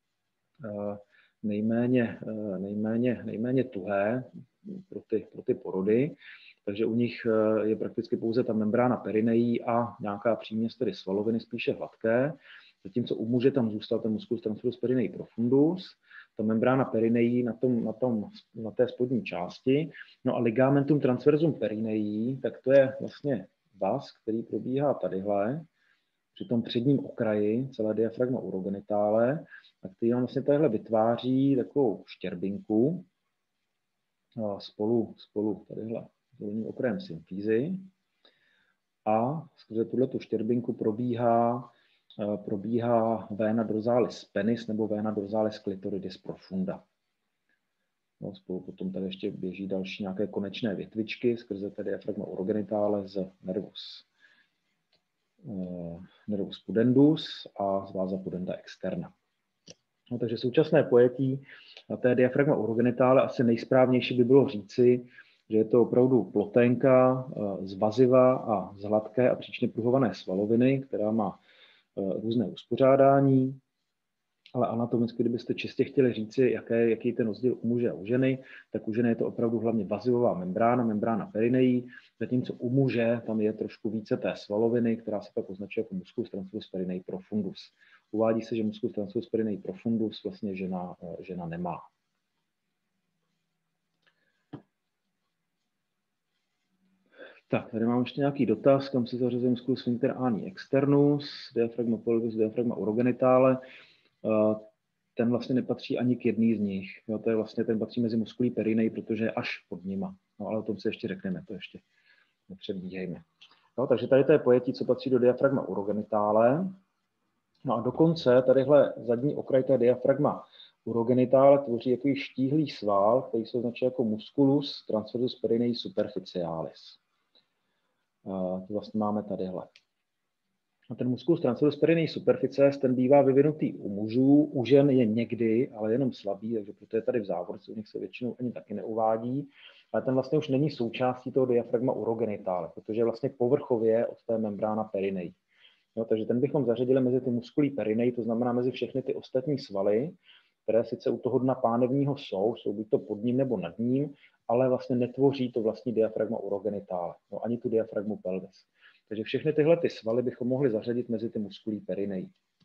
S1: nejméně, nejméně, nejméně tuhé pro ty, pro ty porody. Takže u nich je prakticky pouze ta membrána perineí a nějaká příměs, tedy svaloviny, spíše hladké. Zatímco u muže tam zůstal ten musculus transversus perineii profundus, ta membrána perineí na, tom, na, tom, na té spodní části. No a ligamentum transversum perineii, tak to je vlastně vaz, který probíhá tadyhle, při tom předním okraji celé diafragma urogenitale, a který nám vlastně tadyhle vytváří takovou štěrbinku spolu, spolu tadyhle dolním okrajem symfízy. A skrze tuhletu štěrbinku probíhá probíhá vena dorsalis penis nebo vena dorsalis clitoridis profunda. No, spolu potom tady ještě běží další nějaké konečné větvičky skrze tedy diafragma urogenitále z nervus, eh, nervus pudendus a z váza pudenda externa. No, takže současné pojetí na té diafragma urogenitále asi nejsprávnější by bylo říci, že je to opravdu ploténka z vaziva a z hladké a příčně pruhované svaloviny, která má různé uspořádání, ale anatomicky, kdybyste čistě chtěli říci, jaké, jaký je ten rozdíl u muže a u ženy, tak u ženy je to opravdu hlavně vazivová membrána, membrána perineí, zatímco u muže tam je trošku více té svaloviny, která se pak označuje jako musculus transversus perineae profundus. Uvádí se, že musculus transversus perineae profundus vlastně žena, žena nemá. Tak, tady mám ještě nějaký dotaz, kam se zařazuje musculus sphincter ani externus, diafragma pelvis, diafragma urogenitále. Ten vlastně nepatří ani k jedný z nich. Jo, to je vlastně, ten patří mezi musculí perineae, protože je až pod nima. No, ale o tom se ještě řekneme, to ještě nepředbíhejme. No, takže tady to je pojetí, co patří do diafragma urogenitále. No a dokonce tadyhle zadní okraj té diafragma urogenitále tvoří jaký štíhlý sval, který se označuje jako musculus transversus perineae superficialis. Uh, to vlastně máme tadyhle. A ten musculus transversus perineae superficies, ten bývá vyvinutý u mužů, u žen je někdy, ale jenom slabý, takže proto je tady v závorce, u nich se většinou ani taky neuvádí, ale ten vlastně už není součástí toho diafragma urogenitále, protože je vlastně povrchově od té membrána perineae. Jo, takže ten bychom zařadili mezi ty musculí perineae, to znamená mezi všechny ty ostatní svaly, které sice u toho dna pánevního jsou, jsou buď to pod ním nebo nad ním, ale vlastně netvoří to vlastní diafragma urogenitále, no, ani tu diafragmu pelvis. Takže všechny tyhle ty svaly bychom mohli zařadit mezi ty musculí perineae.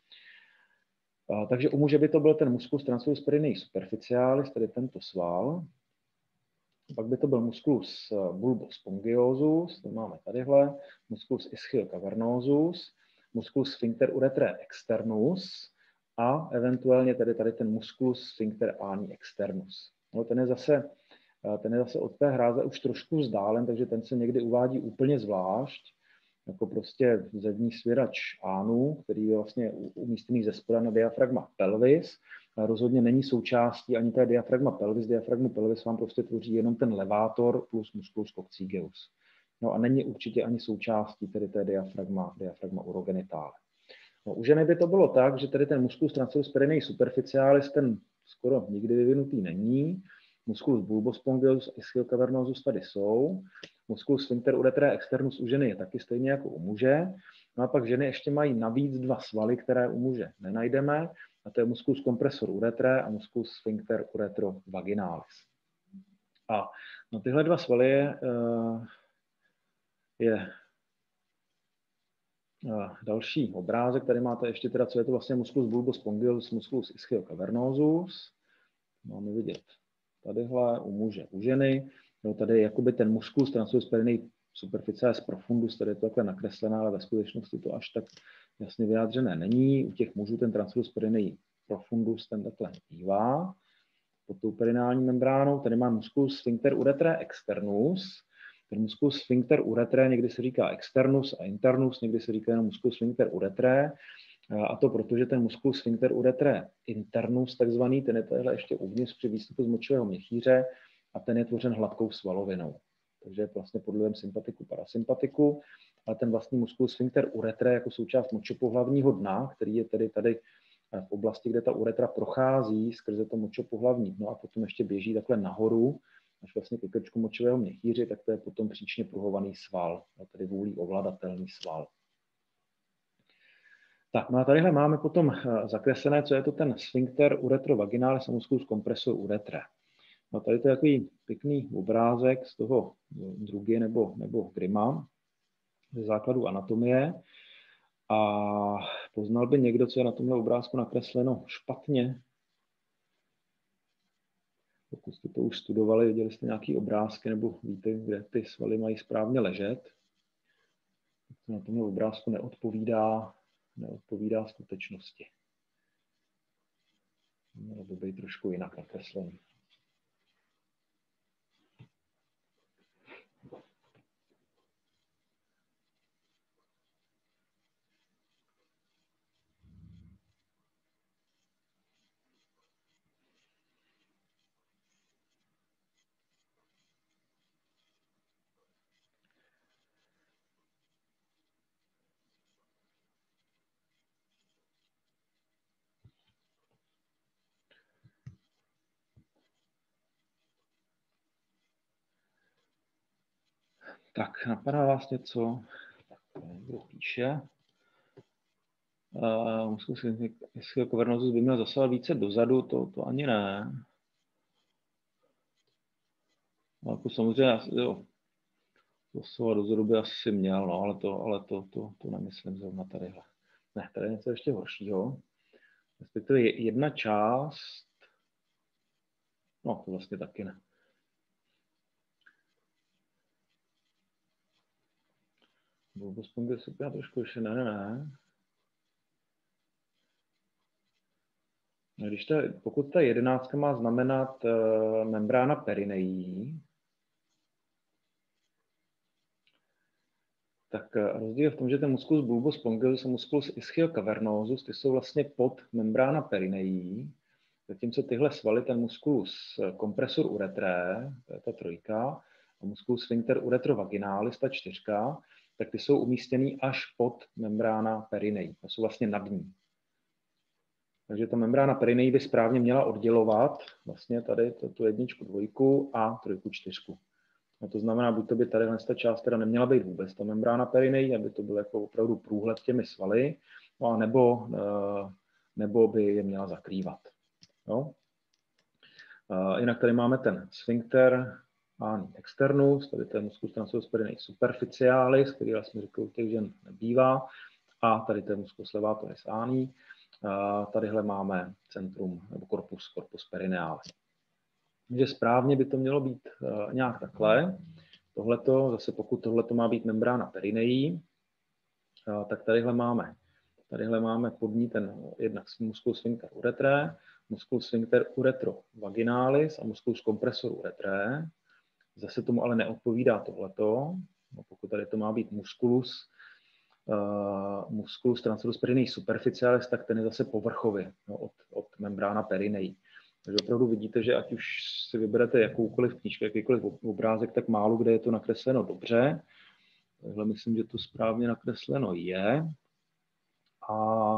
S1: Takže u muže by to byl ten musculus transversus perineae superficialis, tedy tento sval. Pak by to byl musculus bulbospongiosus, to máme tadyhle, musculus ischiocavernosus, musculus sphincter uretrae externus a eventuálně tedy tady ten musculus sphincter ani externus. No, ten je zase, ten je zase od té hráze už trošku vzdálen, takže ten se někdy uvádí úplně zvlášť, jako prostě zevní svěrač ánu, který je vlastně umístěný ze spoda na diafragma pelvis. A rozhodně není součástí ani té diafragma pelvis. Diafragmu pelvis vám prostě tvoří jenom ten levátor plus musculus coccygeus. No a není určitě ani součástí tedy té diafragma, diafragma urogenitále. No, u ženy by to bylo tak, že tedy ten musculus transversus perineae superficialis ten skoro nikdy vyvinutý není. Musculus bulbospongiosus a ischiocavernosus tady jsou. Musculus sphincter uretrae externus u ženy je taky stejně jako u muže. No a pak ženy ještě mají navíc dva svaly, které u muže nenajdeme. A to je musculus compressor uretrae a musculus sphincter uretrovaginalis. A na tyhle dva svaly je, je další obrázek. Tady máte ještě teda, co je to vlastně musculus bulbospongiosus, musculus ischiocavernosus. Máme vidět tadyhle u muže, u ženy. No, tady je jakoby ten musculus transversus perineae superficialis profundus, tady je to takhle nakreslené, ale ve skutečnosti to až tak jasně vyjádřené není. U těch mužů ten transversus perineae profundus ten takhle bývá pod tou perineální membránou. Tady má musculus sphincter uretrae externus. Ten musculus sphincter uretrae někdy se říká externus a internus, někdy se říká jenom musculus sphincter uretrae. A to proto, že ten musculus sphincter uretrae internus, takzvaný, ten je tady ještě uvnitř při výstupu z močového měchýře a ten je tvořen hladkou svalovinou. Takže je vlastně podle sympatiku parasympatiku, ale ten vlastní musculus sphincter uretrae jako součást močopohlavního dna, který je tedy tady v oblasti, kde ta uretra prochází skrze to močopohlavní dno a potom ještě běží takhle nahoru, až vlastně ke krčku močového měchýře, tak to je potom příčně pruhovaný sval, tedy vůlí ovladatelný sval. Tak, no a tadyhle máme potom zakreslené, co je to ten sphincter uretrovaginalis a musculus compressor uretrae. No tady to je takový pěkný obrázek z toho drugy nebo, nebo grima, ze základu anatomie. A poznal by někdo, co je na tomhle obrázku nakresleno špatně? Pokud jste to už studovali, viděli jste nějaký obrázky, nebo víte, kde ty svaly mají správně ležet. To na tomhle obrázku neodpovídá, neodpovídá skutečnosti. Mělo by být trošku jinak nakreslený. Tak, napadá vás něco? Tak, někdo píše. Uh, musím si, jestli kavernozus by měl zasahovat více dozadu, to, to ani ne. Jako samozřejmě, jo, zasahovat dozadu by asi měl, no, ale to, ale to, to, to nemyslím zrovna tadyhle. Ne, tady je něco ještě horšího. Respektive jedna část, no to vlastně taky ne. Bulbospongil se úplně trošku ještě, ne, ne, ne. Když ta, pokud ta jedenáctka má znamenat uh, membrána perineí, tak rozdíl je v tom, že ten musculus bulbospongilus a musculus ischiocavernosus, ty jsou vlastně pod membrána perineí, zatímco tyhle svaly, ten musculus compressor uretrae, to je ta trojka, a musculus sphincter uretrovaginalis, ta čtyřka, tak ty jsou umístěný až pod membrána perineí, to jsou vlastně nad ní. Takže ta membrána perineí by správně měla oddělovat vlastně tady tu jedničku, dvojku a trojku, čtyřku. No to znamená, buď to by tady ta část teda neměla být vůbec ta membrána perineí, aby to byl jako opravdu průhled těmi svaly, no a nebo, nebo by je měla zakrývat. Jo? Jinak tady máme ten sphincter ani externus, tady ten musculus transversus perineus superficialis, který jsme řekli u těch žen nebývá, a tady ten musculus levator ani. Tadyhle máme centrum nebo corpus, corpus perinealis. Takže správně by to mělo být uh, nějak takhle. Tohleto, zase pokud tohleto má být membrána perineí, uh, tak tadyhle máme, tadyhle máme pod ní ten jednak musculus sphincter uretrae, musculus sphincter uretrovaginalis a musculus compressor uretrae. Zase tomu ale neodpovídá tohleto. No, pokud tady to má být musculus, uh, musculus transversus perineus superficialis, tak ten je zase povrchově, no, od, od membrána perineí. Takže opravdu vidíte, že ať už si vyberete jakoukoliv knížku, jakýkoliv obrázek, tak málo kde je to nakresleno dobře. Takhle myslím, že to správně nakresleno je. A,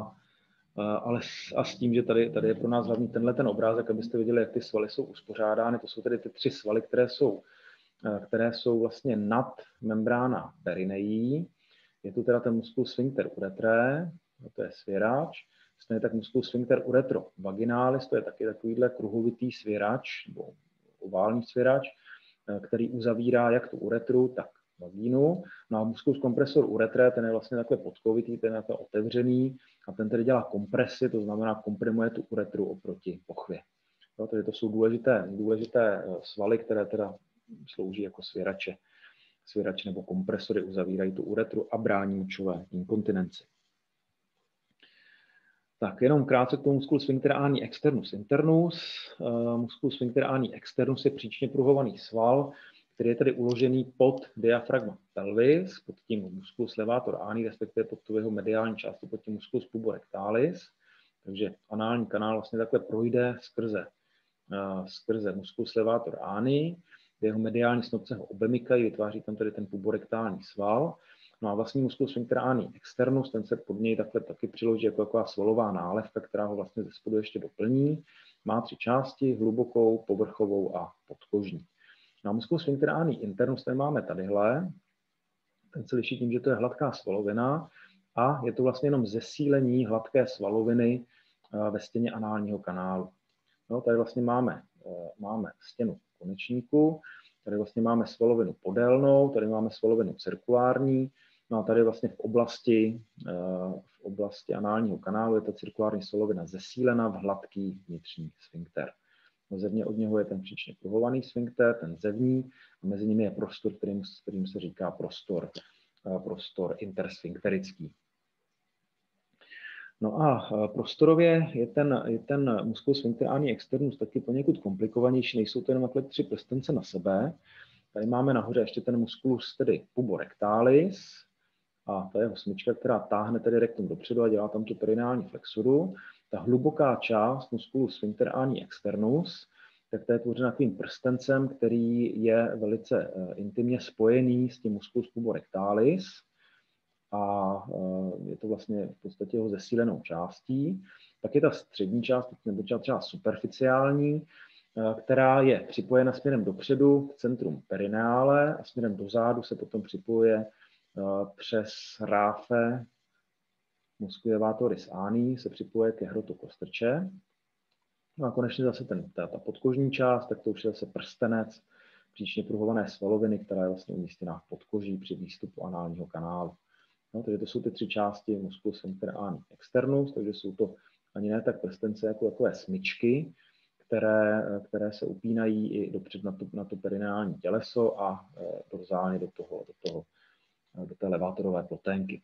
S1: ale a s tím, že tady, tady je pro nás hlavní tenhle ten obrázek, abyste viděli, jak ty svaly jsou uspořádány. To jsou tedy ty tři svaly, které jsou, které jsou vlastně nad membrána perineí. Je tu teda ten musculus sphincter uretrae, to je svěrač. Stejně tak musculus sphincter uretrovaginalis, to je taky takovýhle kruhovitý svěrač, nebo ovální svěrač, který uzavírá jak tu uretru, tak vagínu. No a musculus compressor uretrae, ten je vlastně takhle podkovitý, ten je takhle otevřený a ten tedy dělá kompresi, to znamená komprimuje tu uretru oproti pochvě. No, tedy to jsou důležité, důležité svaly, které teda slouží jako svěrače. Svěrače nebo kompresory uzavírají tu uretru a brání močové inkontinenci. Tak jenom krátce k tomu musculus sphincter ani externus internus. Uh, musculus sphincter ani externus je příčně pruhovaný sval, který je tedy uložený pod diafragma pelvis, pod tím musculus levator ani, respektive pod tu jeho mediální části, pod tím musculus puborectalis. Takže anální kanál vlastně takhle projde skrze, uh, skrze musculus levator ani, jeho mediální snopce ho obemykají, vytváří tam tedy ten puborektální sval. No a vlastní musculus sphincter ani externus, ten se pod něj takhle taky přiloží jako taková svalová nálevka, která ho vlastně ze spodu ještě doplní. Má tři části, hlubokou, povrchovou a podkožní. No a musculus sphincter ani internus, ten máme tadyhle. Ten se liší tím, že to je hladká svalovina a je to vlastně jenom zesílení hladké svaloviny ve stěně análního kanálu. No, tady vlastně máme, máme stěnu konečníku, tady vlastně máme svalovinu podélnou, tady máme svalovinu cirkulární, no a tady vlastně v oblasti, v oblasti análního kanálu je ta cirkulární svalovina zesílena v hladký vnitřní sfinkter. No, zevně od něho je ten příčně pruhovaný sfinkter, ten zevní, a mezi nimi je prostor, kterým, kterým se říká prostor, prostor intersfinkterický. No a prostorově je ten, je ten musculus sphincter ani externus taky poněkud komplikovanější, nejsou to jenom takhle tři prstence na sebe. Tady máme nahoře ještě ten musculus tedy puborectalis, a to je osmička, která táhne tedy rektum dopředu a dělá tam tu perineální flexuru. Ta hluboká část musculus sphincter ani externus, tak to je tvořena takovým prstencem, který je velice intimně spojený s tím musculus puborectalis. A je to vlastně v podstatě jeho zesílenou částí. Tak je ta střední část, nebo část superficiální, která je připojena směrem dopředu k centrum perineále a směrem dozadu se potom připojuje přes ráfe musculus levatoris ani, se připojuje ke hrotu kostrče. No a konečně zase ten, ta, ta podkožní část, tak to už je zase prstenec příčně pruhované svaloviny, která je vlastně umístěná v podkoží při výstupu análního kanálu. No, takže to jsou ty tři části musculus sphincter ani externus, takže jsou to ani ne tak prstence jako takové smyčky, které, které se upínají i dopřed na to, na to perineální těleso a e, dorzálně do, toho, do, toho, do té levátorové ploténky.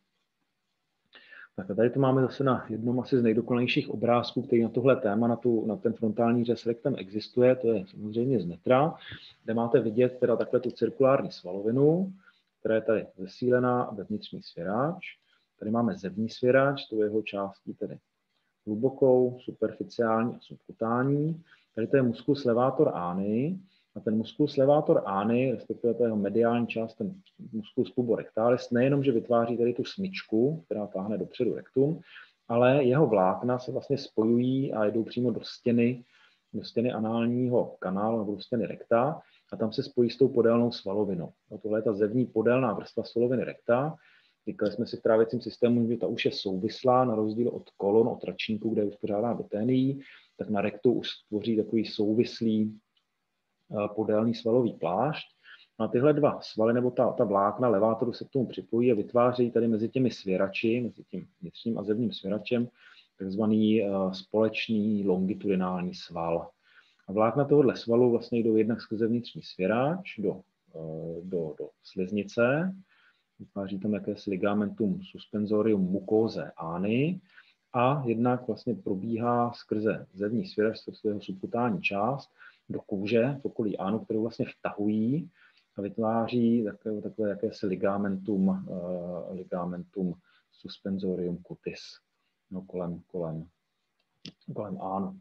S1: Tak a tady to máme zase na jednom asi z nejdokonalejších obrázků, který na tohle téma, na, tu, na ten frontální řez rektem existuje, to je samozřejmě z netra, kde máte vidět teda takhle tu cirkulární svalovinu, která je tady zesílená a vevnitřní svěráč. Tady máme zevní svěráč, to je jeho částí tedy hlubokou, superficiální a subkutální. Tady to je musculus levator ani a ten musculus levator ani, respektive to jeho mediální část, ten musculus pubo rectalis, nejenom, že vytváří tady tu smyčku, která táhne dopředu rektum, ale jeho vlákna se vlastně spojují a jdou přímo do stěny, do stěny análního kanálu nebo do stěny rekta a tam se spojí s tou podélnou svalovinou. No, tohle je ta zevní podélná vrstva svaloviny rekta. Říkali jsme si v trávicím systému, že ta už je souvislá, na rozdíl od kolon, od tračníku, kde je uspořádá do ténií, tak na rektu už tvoří takový souvislý podélný svalový plášť. A tyhle dva svaly nebo ta, ta vlákna levátoru se k tomu připojí a vytváří tady mezi těmi svěrači, mezi tím vnitřním a zevním svěračem, takzvaný uh, společný longitudinální sval. A vlákna tohohle svalu vlastně jdou jednak skrze vnitřní svěrač do, uh, do, do sliznice, vytváří tam jakési ligamentum suspensorium mucosae ani a jednak vlastně probíhá skrze zevní svěrač, skrze jeho subkutální část, do kůže, v okolí ánu, kterou vlastně vtahují a vytváří takové, takové jakési ligamentum, uh, ligamentum suspensorium cutis, no, kolem, kolem, kolem ánu.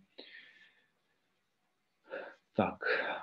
S1: Tak.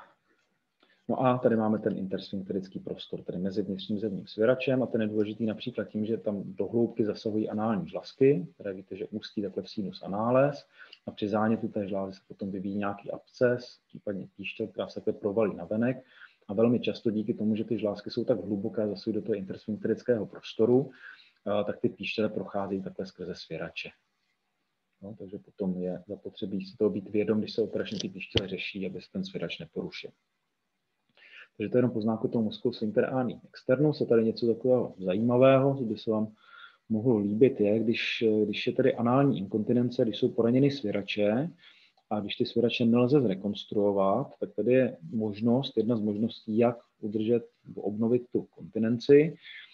S1: No a tady máme ten intersfinkterický prostor, tedy mezi vnitřním zevním svěračem a ten je důležitý například tím, že tam do hloubky zasahují anální žlazky, které víte, že ústí takhle v sinus anales a při zánětu té žlázy se potom vyvíjí nějaký absces, případně píšťal, která se takhle provalí navenek a velmi často díky tomu, že ty žlázky jsou tak hluboké, zasahují do toho intersfinkterického prostoru, tak ty píšťale procházejí takhle skrze svěrače. No, takže potom je zapotřebí si toho být vědom, když se operačně ty píšťale řeší, aby se ten svěrač neporušil. Takže to je jenom poznámku toho musculus sphincter ani externus. Je tady něco takového zajímavého, co by se vám mohlo líbit, je, když, když je tady anální inkontinence, když jsou poraněny svěrače a když ty svěrače nelze zrekonstruovat, tak tady je možnost, jedna z možností, jak udržet nebo obnovit tu kontinenci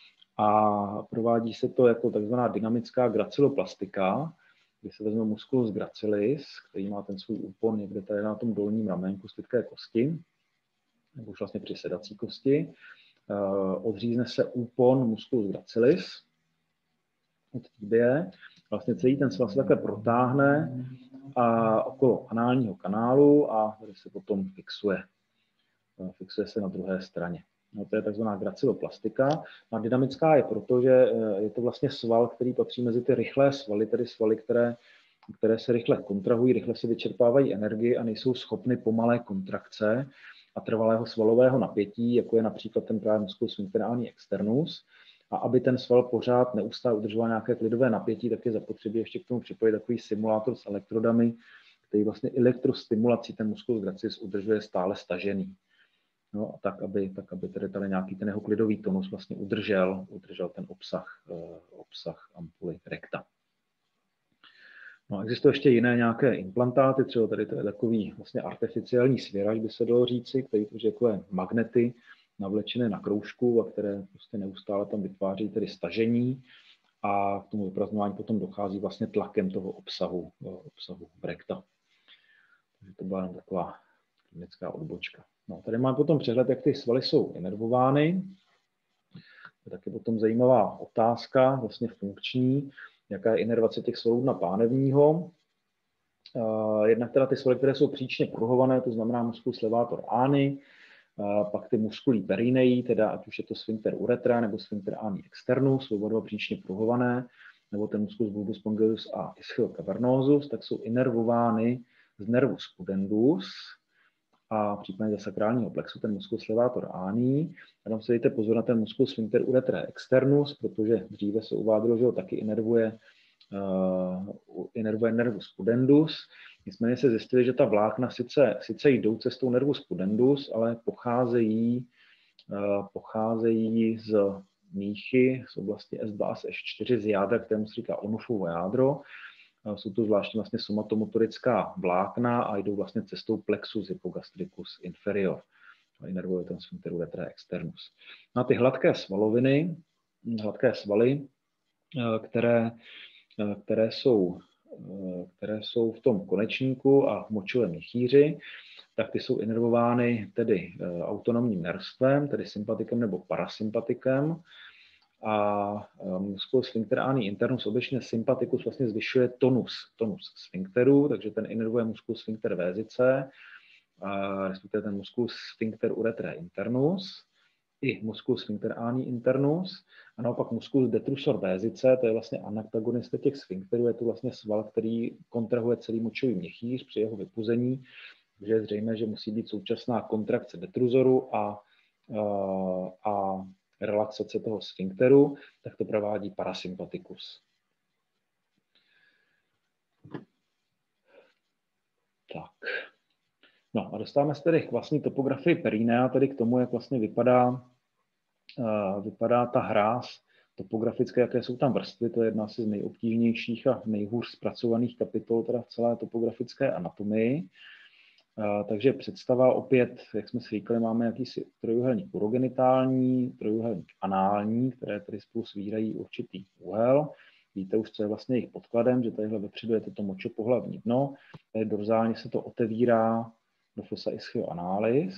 S1: a provádí se to jako takzvaná dynamická graciloplastika, kdy se vezme musculus gracilis, který má ten svůj úpon někde tady na tom dolním ramenku stytké kosti, nebo už vlastně při sedací kosti. Uh, odřízne se úpon musculus gracilis od tibie. Vlastně celý ten sval se takhle protáhne a okolo análního kanálu a tady se potom fixuje. Uh, fixuje se na druhé straně. No, to je takzvaná graciloplastika. A dynamická je proto, že uh, je to vlastně sval, který patří mezi ty rychlé svaly, tedy svaly, které, které se rychle kontrahují, rychle se vyčerpávají energii a nejsou schopny pomalé kontrakce a trvalého svalového napětí, jako je například ten právě musculus sphincter ani externus. A aby ten sval pořád neustále udržoval nějaké klidové napětí, tak je zapotřebí ještě k tomu připojit takový simulátor s elektrodami, který vlastně elektrostimulací ten musculus gracilis udržuje stále stažený. No, tak, aby, tak, aby tady, tady nějaký ten jeho klidový tonus vlastně udržel, udržel ten obsah, eh, obsah ampuly rekta. No, existují ještě jiné nějaké implantáty, třeba tady to je takový vlastně artificiální svěrač, by se dalo říci, který tvoří takové magnety navlečené na kroužku a které prostě neustále tam vytváří tedy stažení a k tomu vyprazňování potom dochází vlastně tlakem toho obsahu, obsahu rekta. Takže to byla jen taková klinická odbočka. No, tady máme potom přehled, jak ty svaly jsou inervovány. To je taky potom zajímavá otázka, vlastně funkční, jaká je inervace těch svalů dna pánevního. Jednak teda ty svaly, které jsou příčně pruhované, to znamená musculus levator ani, pak ty musculi perineí, teda ať už je to sphincter uretra nebo sphincter ani externus, jsou oba dva příčně pruhované, nebo ten musculus bulbus spongius a ischio cavernosus, tak jsou inervovány z nervus pudendus, a případně za sakrálního plexu, ten musculus levator ani. A tam se dejte pozor na ten musculus sphincter uretrae externus, protože dříve se uvádělo, že ho taky inervuje, uh, inervuje nervus pudendus. Nicméně se zjistili, že ta vlákna sice, sice jdou cestou nervus pudendus, ale pocházejí, uh, pocházejí z míchy z oblasti S dva a S čtyři z jádra, kterému se říká Onuffovo jádro. Jsou to zvláštně vlastně somatomotorická vlákna a jdou vlastně cestou plexus hypogastricus inferior. Inervuje ten sphincter uretrae externus. Na ty hladké svaloviny, hladké svaly, které, které, jsou, které jsou v tom konečníku a v močovém měchýři, tak ty jsou inervovány tedy autonomním nervstvem, tedy sympatikem nebo parasympatikem. A musculus sphincter ani internus, obecně sympatikus vlastně zvyšuje tonus, tonus sphincteru, takže ten inervuje musculus sphincter vézice, respektive ten musculus sphincter uretrae internus, i musculus sphincter ani internus, a naopak musculus detrusor vézice, to je vlastně antagonista těch sphincterů, je to vlastně sval, který kontrahuje celý močový měchýř při jeho vypuzení, takže je zřejmé, že musí být současná kontrakce detruzoru a, a, a relaxace toho sphincteru, tak to provádí parasympatikus. Tak. No a dostáváme se tedy k vlastní topografii perinea, tedy k tomu, jak vlastně vypadá, uh, vypadá ta hráz topografické, jaké jsou tam vrstvy, to je jedna z nejobtížnějších a nejhůř zpracovaných kapitol teda v celé topografické anatomii. Uh, takže představa opět, jak jsme si říkali, máme jakýsi trojuhelník urogenitální, trojuhelník anální, které tedy spolu svírají určitý úhel. Víte už, co je vlastně jejich podkladem, že tadyhle vepředu je toto močopohlavní dno, tady dorzálně se to otevírá do fossa ischioanalis.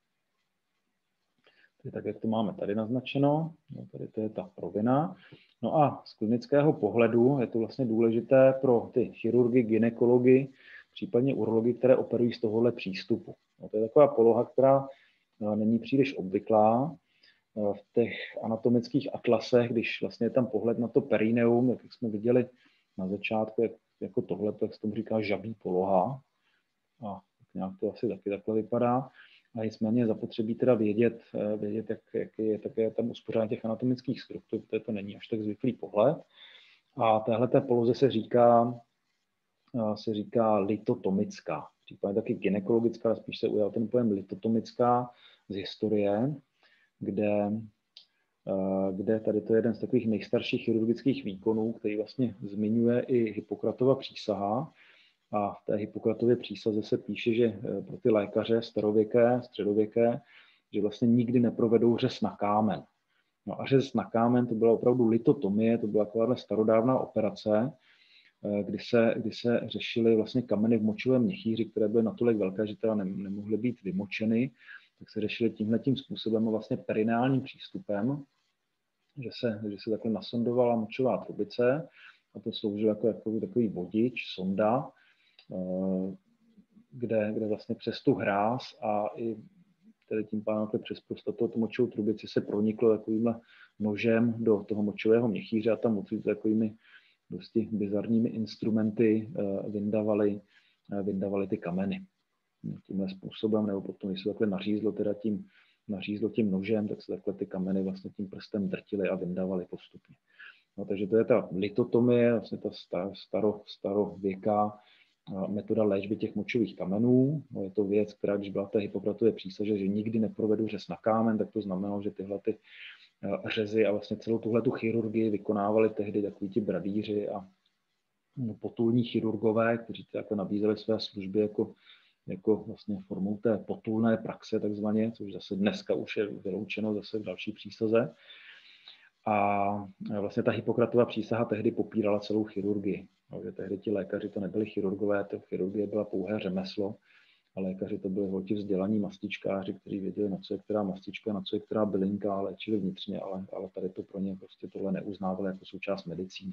S1: Tedy tak, jak to máme tady naznačeno, no, tady to je ta rovina. No a z klinického pohledu je to vlastně důležité pro ty chirurgy, gynekology, případně urology, které operují z tohohle přístupu. No, to je taková poloha, která není příliš obvyklá. V těch anatomických atlasech, když vlastně je tam pohled na to perineum, jak jsme viděli na začátku, jak, jako tohle, tak se tomu říká žabí poloha. A nějak to asi taky takhle vypadá. A nicméně zapotřebí teda vědět, vědět jak, jak je, také je tam uspořádání těch anatomických struktur, protože to není až tak zvyklý pohled. A téhleté poloze se říká, se říká litotomická. Případně taky gynekologická, spíš se ujal ten pojem litotomická z historie, kde, kde tady to je jeden z takových nejstarších chirurgických výkonů, který vlastně zmiňuje i Hippokratova přísaha. A v té Hippokratově přísaze se píše, že pro ty lékaře starověké, středověké, že vlastně nikdy neprovedou řez na kámen. No a řez na kámen to byla opravdu litotomie, to byla taková starodávná operace, kdy se, kdy se řešily vlastně kameny v močovém měchýři, které byly natolik velké, že teda nemohly být vymočeny, tak se řešily tímhletím způsobem a vlastně perineálním přístupem, že se, že se takhle nasondovala močová trubice a to sloužilo jako, jako takový vodič, sonda, kde, kde vlastně přes tu hráz a i tedy tím pádem přes prostatu tu močovou trubici se proniklo takovýmhle nožem do toho močového měchýře a tam odsud takovými dosti bizarními instrumenty vyndavali, vyndavali ty kameny. Tímhle způsobem, nebo potom, když se takhle nařízlo, teda tím, nařízlo tím nožem, tak se takhle ty kameny vlastně tím prstem drtily a vyndavali postupně. No, takže to je ta litotomie, vlastně ta staro, starověká metoda léčby těch močových kamenů. No, je to věc, která, když byla v té Hippokratově přísaže, že nikdy neprovedu řez na kámen, tak to znamenalo, že tyhle ty řezy a vlastně celou tuhletu chirurgii vykonávali tehdy takoví ti bradýři a potulní chirurgové, kteří jako nabízeli své služby jako, jako vlastně formou té potulné praxe takzvaně, což zase dneska už je vyloučeno zase v další přísaze. A vlastně ta Hippokratova přísaha tehdy popírala celou chirurgii. No, že tehdy ti lékaři to nebyli chirurgové, to chirurgie byla pouhé řemeslo, a lékaři to byli holti vzdělaní mastičkáři, kteří věděli, na co je která mastička, na co je která bylinka, ale léčili vnitřně, ale, ale tady to pro ně prostě tohle neuznávali jako součást medicíny.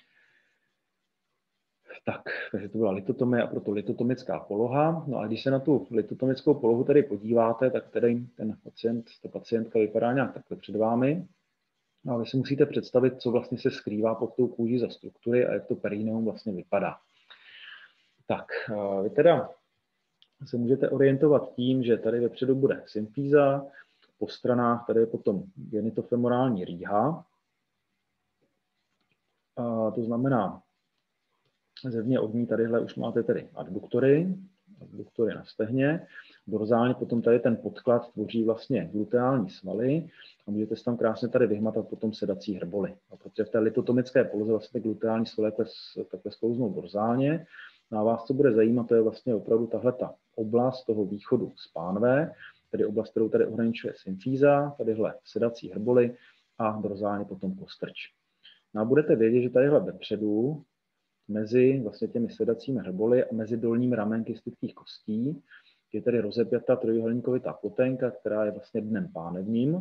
S1: Tak, takže to byla litotomie a proto litotomická poloha. No a když se na tu litotomickou polohu tady podíváte, tak tady ten pacient, ta pacientka vypadá nějak takhle před vámi. No a vy si musíte představit, co vlastně se skrývá pod tou kůží za struktury a jak to perineum vlastně vypadá. Tak, vy teda se můžete orientovat tím, že tady vepředu bude symfíza, po stranách tady je potom genitofemorální rýha. A to znamená, zevně od ní tadyhle už máte tedy adduktory, adduktory na stehně. Dorzálně potom tady ten podklad tvoří vlastně gluteální svaly a můžete si tam krásně tady vyhmatat potom sedací hrboly. A protože v té litotomické poloze vlastně ty gluteální svaly takhle, takhle sklouznou dorzálně. No a vás, co bude zajímat, to je vlastně opravdu tahle ta oblast toho východu z pánve, tedy oblast, kterou tady ohraničuje symfíza, tadyhle sedací hrboly a dorzálně potom kostrč. No a budete vědět, že tadyhle vepředu mezi vlastně těmi sedacími hrboly a mezi dolními ramenky stytkých kostí je tedy rozepjatá trojuhelníkovitá ploténka, která je vlastně dnem pánevním.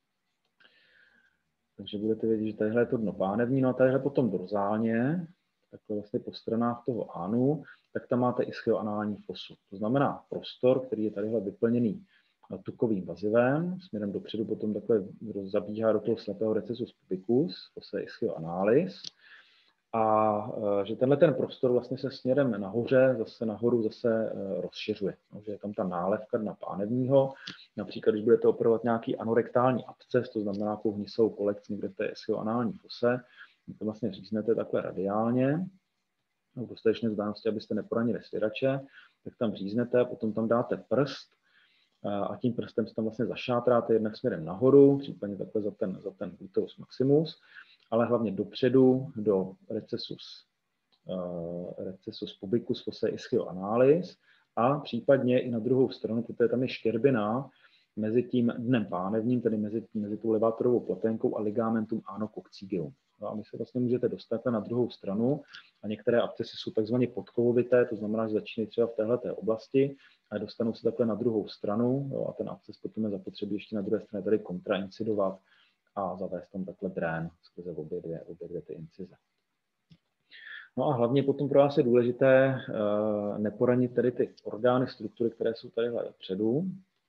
S1: Takže budete vědět, že tadyhle je to dno pánevní, no a tadyhle potom dorzálně, takhle vlastně po stranách toho ánu, tak tam máte ischioanální fosu. To znamená prostor, který je tadyhle vyplněný tukovým vazivem, směrem dopředu potom takhle zabíhá do toho slepého recessus pubicus, fossa ischioanalis. A že tenhle ten prostor vlastně se směrem nahoře, zase nahoru zase rozšiřuje. Že je tam ta nálevka dna pánevního. Například, když budete operovat nějaký anorektální absces, to znamená nějakou hnisovou kolekci někde v té ischioanální fose, to vlastně říznete takhle radiálně, v dostatečné vzdálenosti, abyste neporanili svěrače, tak tam říznete, potom tam dáte prst a tím prstem se tam vlastně zašátráte jednak směrem nahoru, případně takhle za ten, za ten gluteus maximus, ale hlavně dopředu do recessus, uh, recessus pubicus fossa ischioanalis a případně i na druhou stranu, protože tam je štěrbina mezi tím dnem pánevním, tedy mezi, mezi tou levátorovou ploténkou a ligamentum anococcygeum. No a my se vlastně můžete dostat na druhou stranu a některé abscesy jsou takzvaně podkovovité, to znamená, že začínají třeba v téhleté oblasti a dostanou se takhle na druhou stranu, jo, a ten absces potom je zapotřebí ještě na druhé straně tady kontraincidovat a zavést tam takhle drén skrze obě dvě, obě dvě ty incize. No a hlavně potom pro vás je důležité uh, neporanit tady ty orgány, struktury, které jsou tadyhle vepředu.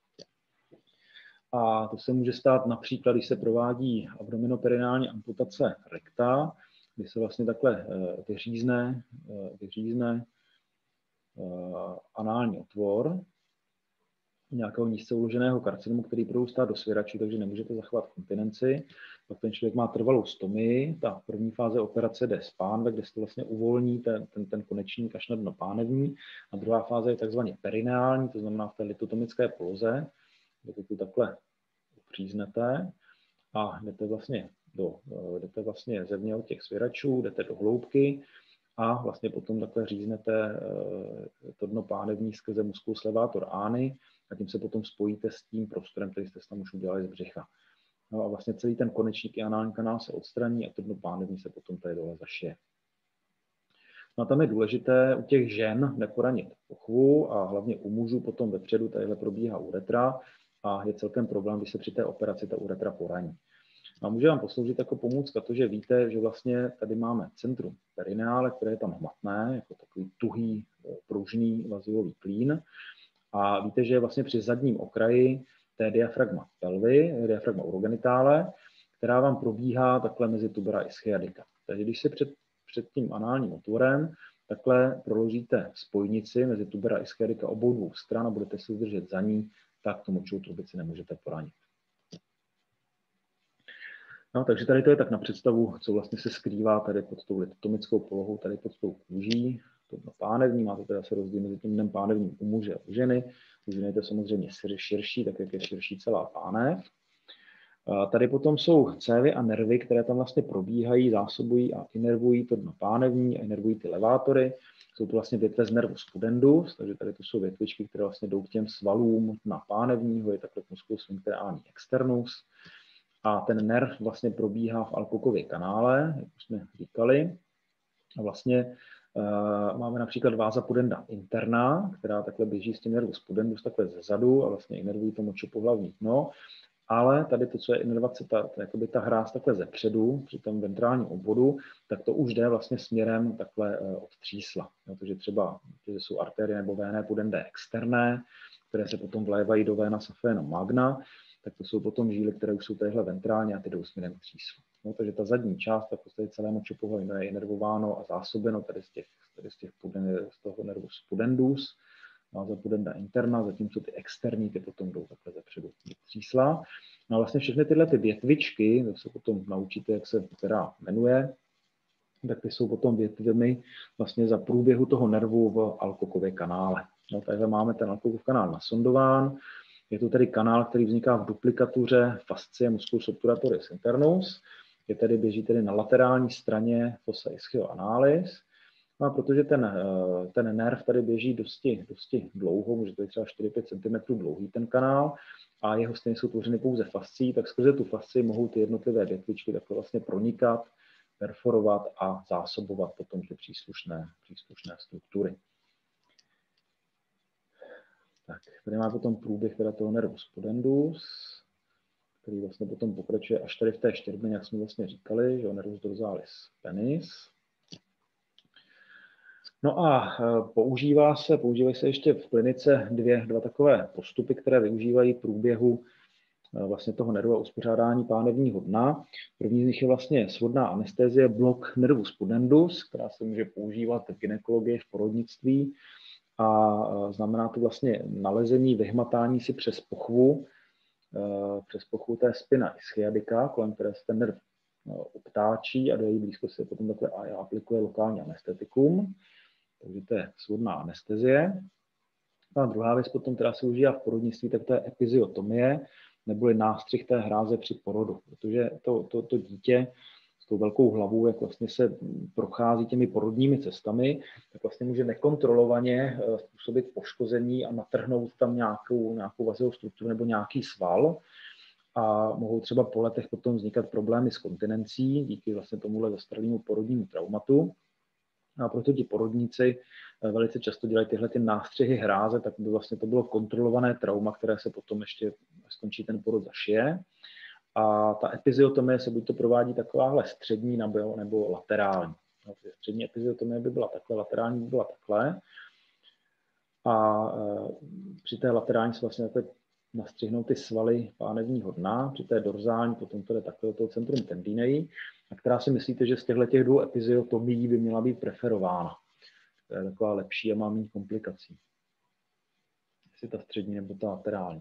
S1: A to se může stát například, když se provádí abdominoperinální amputace rekta, kdy se vlastně takhle uh, vyřízne, uh, vyřízne uh, anální otvor nějakého nízce uloženého karcinomu, který prorůstá do svěračů, takže nemůžete zachovat kontinenci. Pak ten člověk má trvalou stomii. Ta první fáze operace jde z pánve, kde se to vlastně uvolní ten, ten, ten konečník až na dno pánevní. A druhá fáze je takzvaně perineální, to znamená v té litotomické poloze, kde to tu takhle upříznete a jdete vlastně, do, jdete vlastně zevně od těch svěračů, jdete do hloubky a vlastně potom takhle říznete to dno pánevní skrze musculus levator ani a tím se potom spojíte s tím prostorem, který jste tam už udělali z břicha. No a vlastně celý ten konečník i anální kanál se odstraní a to dno pánevní se potom tady dole zašije. No a tam je důležité u těch žen neporanit pochvu a hlavně u mužů potom vepředu tadyhle probíhá uretra a je celkem problém, když se při té operaci ta uretra poraní. A může vám posloužit jako pomůcka to, že víte, že vlastně tady máme centrum perineále, které je tam hmatné, jako takový tuhý, pružný vazivový klín. A víte, že je vlastně při zadním okraji té diafragma pelvy, diafragma urogenitále, která vám probíhá takhle mezi tubera a schiadika. Takže když se před, před tím análním otvorem takhle proložíte spojnici mezi tubera a schiadika obou dvou stran a budete se zdržet za ní, tak tu močovou trubici nemůžete poranit. No, takže tady to je tak na představu, co vlastně se skrývá tady pod tou litotomickou polohou, tady pod tou kůží, to dno pánevní, máte teda se rozdíl mezi tím dnem pánevním u muže a u ženy. U ženy je to samozřejmě širší, tak jak je širší celá pánev. Tady potom jsou cévy a nervy, které tam vlastně probíhají, zásobují a inervují to dno pánevní a inervují ty levátory. Jsou to vlastně větve z nervus pudendus, takže tady to jsou větvičky, které vlastně jdou k těm svalům dna pánevního, je takhle musculus sphincter ani externus. A ten nerv vlastně probíhá v Alcokově kanále, jak už jsme říkali. A vlastně uh, máme například váza pudenda interna, která takhle běží s tím nervus pudendus takhle zezadu a vlastně inervují to močopohlavní dno. Ale tady to, co je inervace, ta, ta, jakoby ta hráz takhle zepředu, při tom ventrálním obvodu, tak to už jde vlastně směrem takhle uh, od třísla. Protože třeba že jsou artérie nebo véné pudendé externé, které se potom vlévají do véna saphenum magna, tak to jsou potom žíly, které už jsou téhle ventrálně a ty jdou směrem k tříslu. No, takže ta zadní část, tak prostě celé močopohlaví je inervováno a zásobeno tady z těch, tady z těch puden, z toho nervus pudendus název pudenda interna, zatímco ty externí ty potom jdou takhle zepředu do třísla. No a vlastně všechny tyhle ty větvičky, to se potom naučíte, jak se která jmenuje, tak ty jsou potom větvemi vlastně za průběhu toho nervu v Alcockově kanále. No, takhle máme ten Alcockův kanál nasondován. Je to tedy kanál, který vzniká v duplikatuře fascie musculus obturatoris internus. Je tedy, běží tedy na laterální straně fossa ischioanalis. No a protože ten, ten nerv tady běží dosti, dosti dlouho, může to být třeba čtyři až pět centimetrů dlouhý ten kanál, a jeho stěny jsou tvořeny pouze fascií, tak skrze tu fascii mohou ty jednotlivé větvičky takhle vlastně pronikat, perforovat a zásobovat potom ty příslušné, příslušné struktury. Tak, tady má potom průběh teda toho nervus pudendus, který vlastně potom pokračuje až tady v té štěrbině, jak jsme vlastně říkali, že nervus dorsalis penis. No a používá se, používají se ještě v klinice dvě, dva takové postupy, které využívají průběhu vlastně toho nervu a uspořádání pánevního dna. První z nich je vlastně svodná anestezie blok nervus pudendus, která se může používat v gynekologii, v porodnictví, a znamená to vlastně nalezení, vyhmatání si přes pochvu, přes pochvu té spina ischiadika, kolem které se ten nerv obtáčí, a do její blízkosti se potom takhle aplikuje lokální anestetikum. Takže to je svodná anestezie. A druhá věc potom, která se užívá v porodnictví, tak to je epiziotomie, neboli nástřih té hráze při porodu, protože to, to, to dítě s tou velkou hlavou, jak vlastně se prochází těmi porodními cestami, tak vlastně může nekontrolovaně způsobit poškození a natrhnout tam nějakou, nějakou vazovou strukturu nebo nějaký sval. A mohou třeba po letech potom vznikat problémy s kontinencí díky vlastně tomuhle zastarému porodnímu traumatu. A proto ti porodníci velice často dělají tyhle ty nástřihy hráze, tak by vlastně to bylo kontrolované trauma, které se potom ještě skončí ten porod zašije. A ta epiziotomie se buď to provádí takováhle střední nebo, nebo laterální. No, střední epiziotomie by byla takhle, laterální by byla takhle. A e, při té laterální se vlastně takhle nastřihnou ty svaly pánevního dna, při té dorzální potom to jde takhle do toho centrum tendinei, a která si myslíte, že z těchto těch dvou epiziotomií by měla být preferována. To je taková lepší a má méně komplikací. Jestli ta střední nebo ta laterální.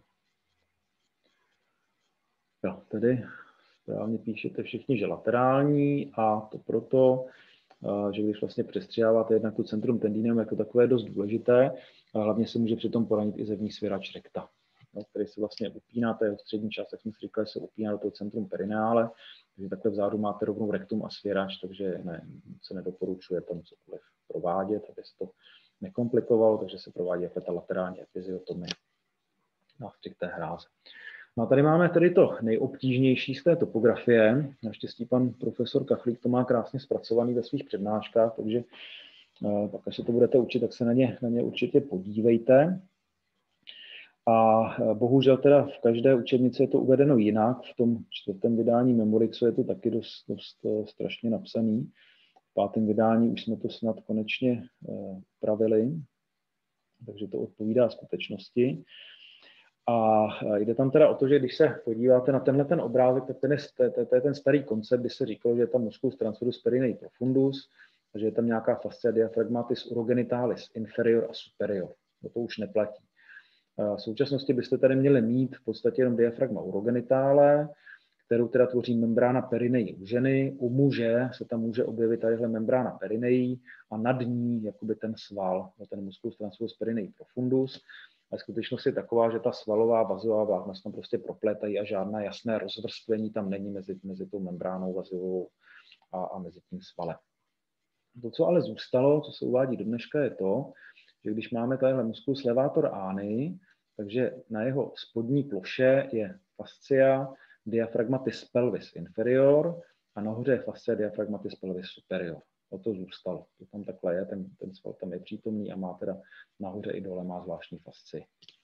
S1: Jo, tedy správně píšete všichni, že laterální, a to proto, že když vlastně přestřiháváte jednak tu centrum tendinem, jako takové je dost důležité, a hlavně se může přitom poranit i zevní svěrač rekta, no, který se vlastně upíná, to jeho střední část, jak jsme si říkali, se upíná do toho centrum perineále, takže takhle vzadu máte rovnou rektum a svěrač, takže ne, se nedoporučuje tam cokoliv provádět, aby se to nekomplikovalo, takže se provádí jako ta laterální epiziotomie nástřih té hráze. No a tady máme tady to nejobtížnější z té topografie. Naštěstí pan profesor Kachlík to má krásně zpracovaný ve svých přednáškách, takže pak, až se to budete učit, tak se na ně, na ně určitě podívejte. A bohužel teda v každé učebnici je to uvedeno jinak. V tom čtvrtém vydání Memorixu je to taky dost, dost strašně napsaný. V pátém vydání už jsme to snad konečně upravili, takže to odpovídá skutečnosti. A jde tam teda o to, že když se podíváte na tenhle ten obrázek, tak ten je, to je ten starý koncept, kdy se říkalo, že je tam musculus transversus perineum profundus, a že je tam nějaká fascia diaphragmatis urogenitalis inferior a superior. No to už neplatí. V současnosti byste tady měli mít v podstatě jenom diafragma urogenitale, kterou teda tvoří membrána perineí u ženy. U muže se tam může objevit tadyhle membrána perineí a nad ní jakoby ten sval, ten musculus transversus perineum profundus. A skutečnost je taková, že ta svalová vazová vlákna se tam prostě proplétají a žádné jasné rozvrstvení tam není mezi, mezi tou membránou vazovou a, a mezi tím svalem. To, co ale zůstalo, co se uvádí do dneška, je to, že když máme tadyhle musculus levator ani, takže na jeho spodní ploše je fascia diaphragmatis pelvis inferior a nahoře je fascia diaphragmatis pelvis superior. O to zůstalo. To tam takhle je, ten, ten sval tam je přítomný a má teda nahoře i dole má zvláštní fascii.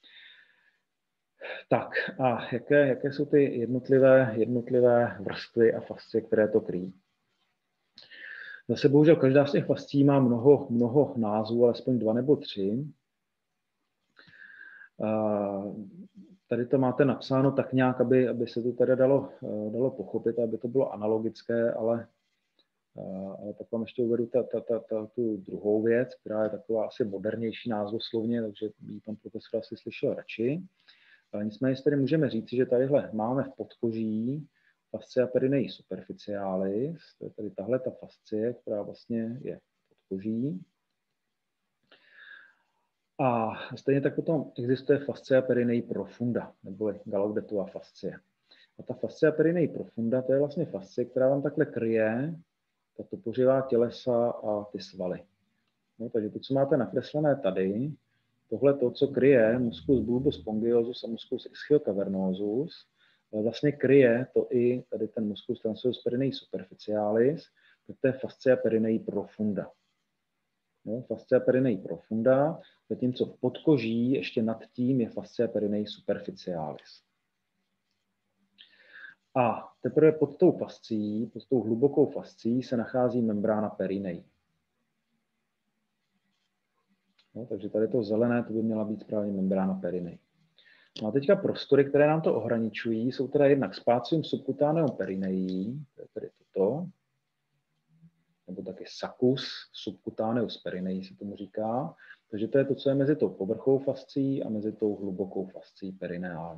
S1: Tak a jaké, jaké jsou ty jednotlivé, jednotlivé vrstvy a fascie, které to kryjí? Zase bohužel každá z těch fascií má mnoho, mnoho názvů, alespoň dva nebo tři. Tady to máte napsáno tak nějak, aby, aby se to tady dalo, dalo pochopit, aby to bylo analogické, ale Ale pak vám ještě uvedu ta, ta, ta, ta, tu druhou věc, která je taková asi modernější názvoslovně, takže ji pan profesor asi slyšel radši. Ale nicméně si tady můžeme říct, že tadyhle máme v podkoží fascia perineí superficialis, to je tady tahle ta fascie, která vlastně je v podkoží. A stejně tak potom existuje fascia perineí profunda, nebo Gallaudettova fascie. A ta fascia perineí profunda, to je vlastně fascie, která vám takhle kryje ta topořivá tělesa a ty svaly. No, takže to, co máte nakreslené tady, tohle to, co kryje musculus bulbus spongiosus a musculus ischiocavernosus, vlastně kryje to i tady ten musculus transversus perineí superficialis, tak to je fascia perineí profunda. No, fascia perineí profunda, zatímco v podkoží ještě nad tím je fascia perineí superficialis. A teprve pod tou fascií, pod tou hlubokou fascií se nachází membrána perineí. No, takže tady to zelené, to by měla být správně membrána perineí. No a teďka prostory, které nám to ohraničují, jsou teda jednak spatium subcutaneum perineí, to je tady toto, nebo taky saccus subcutaneus perineí se tomu říká. Takže to je to, co je mezi tou povrchovou fascií a mezi tou hlubokou fascií perineální.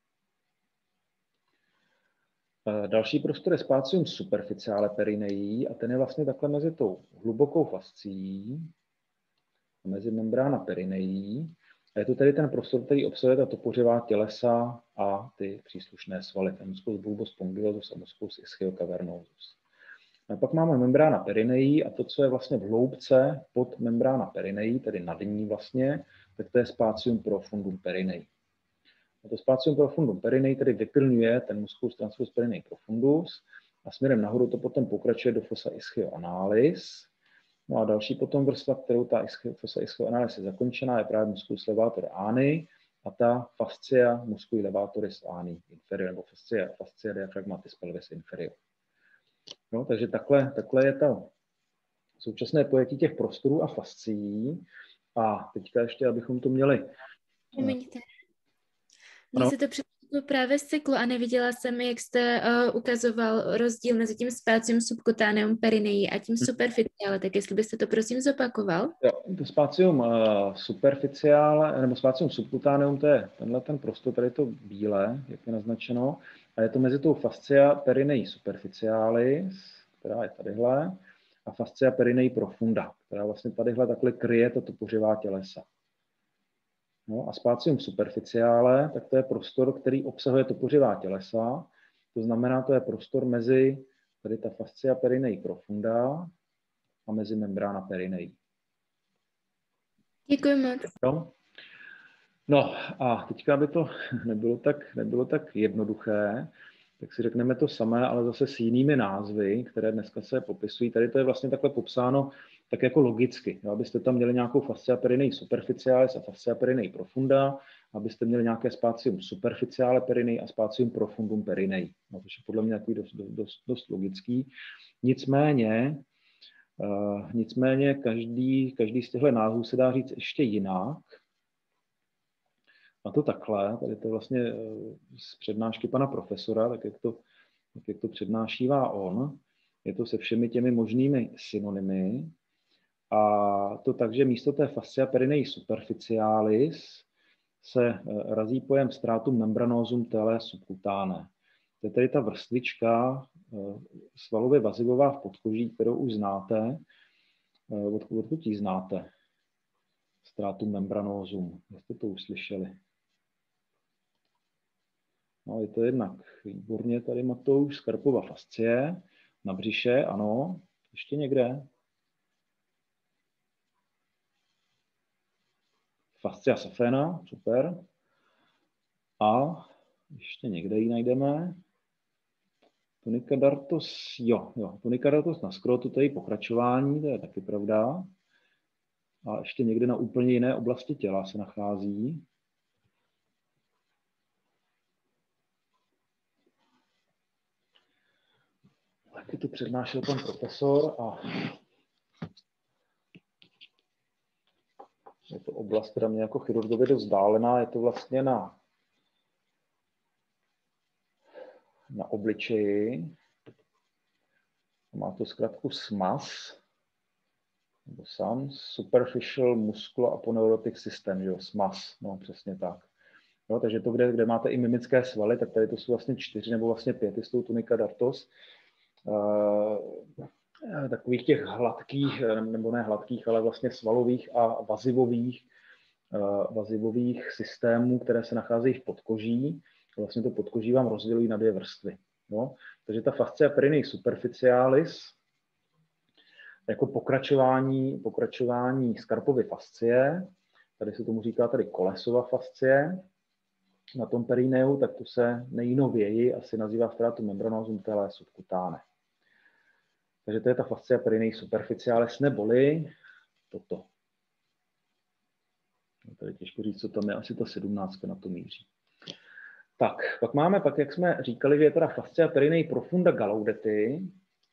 S1: Další prostor je spatium superficiale perineí a ten je vlastně takhle mezi tou hlubokou fascií a mezi membrána perineí. A je to tedy ten prostor, který obsahuje ta topořivá tělesa a ty příslušné svaly, ten musculus bulbus spongiosus a musculus ischiocavernosus. A pak máme membrána perineí a to, co je vlastně v hloubce pod membrána perineí, tedy nad ní vlastně, tak to je spatium profundum perineí. A to spatium profundum perineí tedy vyplňuje ten musculus transversus perineí profundus a směrem nahoru to potom pokračuje do fossa ischioanalis. No a další potom vrstva, kterou ta fossa ischioanalis je zakončená, je právě musculus levator ani a ta fascia musculi levatoris ani inferior, nebo fascia, fascia diaphragmatis pelvis inferior. No, takže takhle, takhle je to současné pojetí těch prostorů a fascií. A teďka ještě, abychom to měli.
S2: Promiňte. Mně se to představilo právě z cyklu a neviděla jsem, jak jste uh, ukazoval rozdíl mezi tím spatium subcutaneum perineí a tím superficiale, tak jestli byste to prosím zopakoval.
S1: Jo, to spatium uh, superficiale, nebo spatium subcutaneum, to je tenhle ten prostor, tady je to bílé, jak je naznačeno, a je to mezi tou fascia perineí superficialis, která je tadyhle, a fascia perineí profunda, která vlastně tadyhle takhle kryje to topořivá tělesa. No a spatium superficiale, tak to je prostor, který obsahuje topořivá tělesa, to znamená, to je prostor mezi tady ta fascia perineí profunda a mezi membrána perineí.
S2: Děkuji moc.
S1: No. no a teďka, aby to nebylo tak, nebylo tak jednoduché, tak si řekneme to samé, ale zase s jinými názvy, které dneska se popisují. Tady to je vlastně takhle popsáno tak jako logicky. Jo? Abyste tam měli nějakou fascia perineí superficialis a fascia perineí profunda, abyste měli nějaké spatium superficiale perineí a spatium profundum perineí. No, což je podle mě takový dost, dost, dost logický. Nicméně, uh, nicméně každý, každý z těchto názvů se dá říct ještě jinak. A to takhle, tady to vlastně z přednášky pana profesora, tak jak to, tak jak to přednášívá on, je to se všemi těmi možnými synonymy. A to tak, že místo té fascia perineí superficialis se razí pojem stratum membranosum tele subcutane. To je tedy ta vrstvička svalově vazivová v podkoží, kterou už znáte. Odkud ji znáte? Stratum membranosum. Jste to už slyšeli. No, je to jednak výborně tady Matouš, Scarpova fascie, na břiše, ano. Ještě někde? Fascia saphena, super. A ještě někde ji najdeme. Tunica dartos, jo, jo, tunica dartos na skrotu, to je pokračování, to je taky pravda. A ještě někde na úplně jiné oblasti těla se nachází. Taky tu přednášel pan profesor a je to oblast, která mě jako chirurgovi dost vzdálená, je to vlastně na, na obličeji. má to zkrátku S M A S, nebo S A M S, Superficial Musculoaponeurotic System, jo, S M A S, no přesně tak. Jo, takže to, kde, kde máte i mimické svaly, tak tady to jsou vlastně čtyři nebo vlastně pět, z toho tunika dartos. Uh, takových těch hladkých, nebo ne hladkých, ale vlastně svalových a vazivových, uh, vazivových systémů, které se nacházejí v podkoží. Vlastně to podkoží vám rozdělují na dvě vrstvy. No? Takže ta fascia perineae superficialis jako pokračování, pokračování Scarpovy fascie, tady se tomu říká tady kolesova fascie, na tom perineu, tak to se nejnověji asi nazývá stratum membranosum telae subcutane. Takže to je ta fascia perineae superficialis, neboli toto. Tady těžko říct, co tam je, asi ta sedmnáctka na to míří. Tak, pak máme, pak jak jsme říkali, že je teda fascia perineae profunda gallaudetii.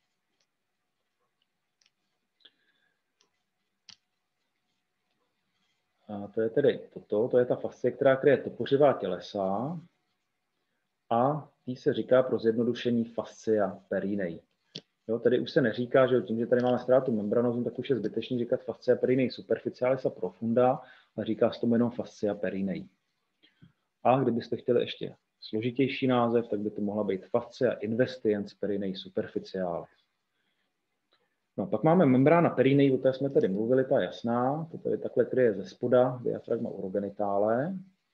S1: A to je tedy toto, to je ta fascie, která kryje topořivá tělesa a tý se říká pro zjednodušení fascia perineae. Jo, tady už se neříká, že tím, že tady máme stratum membranosum, tak už je zbytečný říkat fascia perineae superficialis a profunda, ale říká se tomu jenom fascia perineae. A kdybyste chtěli ještě složitější název, tak by to mohla být fascia investiens perineae superficialis. No, pak máme membrána perineae, o té jsme tady mluvili, ta je jasná, to tady takhle kryje ze spoda diafragma urogenitale.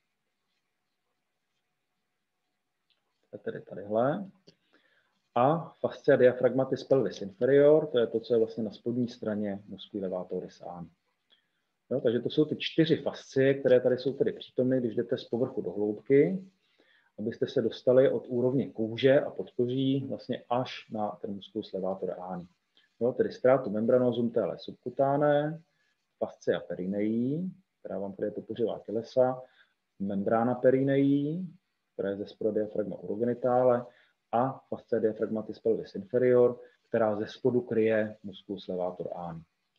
S1: To je tedy tadyhle. A fascia diaphragmatis pelvis inferior, to je to, co je vlastně na spodní straně musculi levatoris ani. Jo, takže to jsou ty čtyři fascie, které tady jsou tedy přítomny, když jdete z povrchu do hloubky, abyste se dostali od úrovně kůže a podkoží vlastně až na ten musculus levator ani. Jo, tedy stratum membranosum telae subcutane, fascia perineae, která vám kryje topořivá tělesa, membrána perineae, která je ze spoda diafragma urogenitale, a fascia diaphragmatis pelvis inferior, která ze spodu kryje musculus levator ani.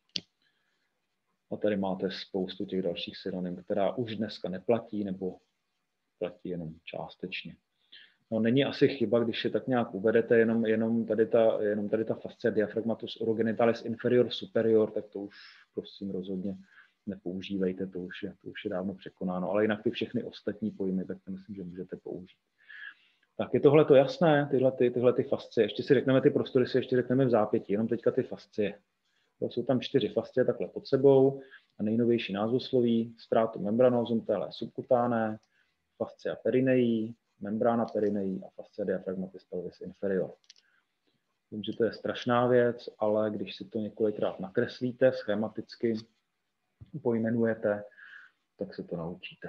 S1: A tady máte spoustu těch dalších synonym, která už dneska neplatí nebo platí jenom částečně. No, není asi chyba, když je tak nějak uvedete, jenom, jenom, tady, ta, jenom tady ta fascia diaphragmatus urogenitalis inferior superior, tak to už prosím rozhodně nepoužívejte, to už je, to už je dávno překonáno. Ale jinak ty všechny ostatní pojmy, tak to myslím, že můžete použít. Tak je tohle to jasné, tyhle, ty, tyhle ty fascie. Ještě si řekneme ty prostory, si ještě řekneme v zápětí, jenom teďka ty fascie. Jsou tam čtyři fascie takhle pod sebou a nejnovější názvosloví stratum membranosum telae subcutane, fascia perineae, membrána perineae a fascia diaphragmatis pelvis inferior. Vím, že to je strašná věc, ale když si to několikrát nakreslíte, schematicky pojmenujete, tak se to naučíte.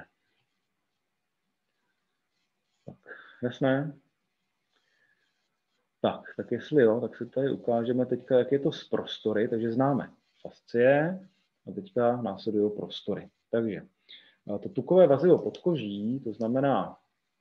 S1: Tak, jasné? Tak, tak jestli jo, tak si tady ukážeme teďka, jak je to s prostory, takže známe fascie a teďka následují prostory. Takže to tukové vazivo podkoží, to znamená,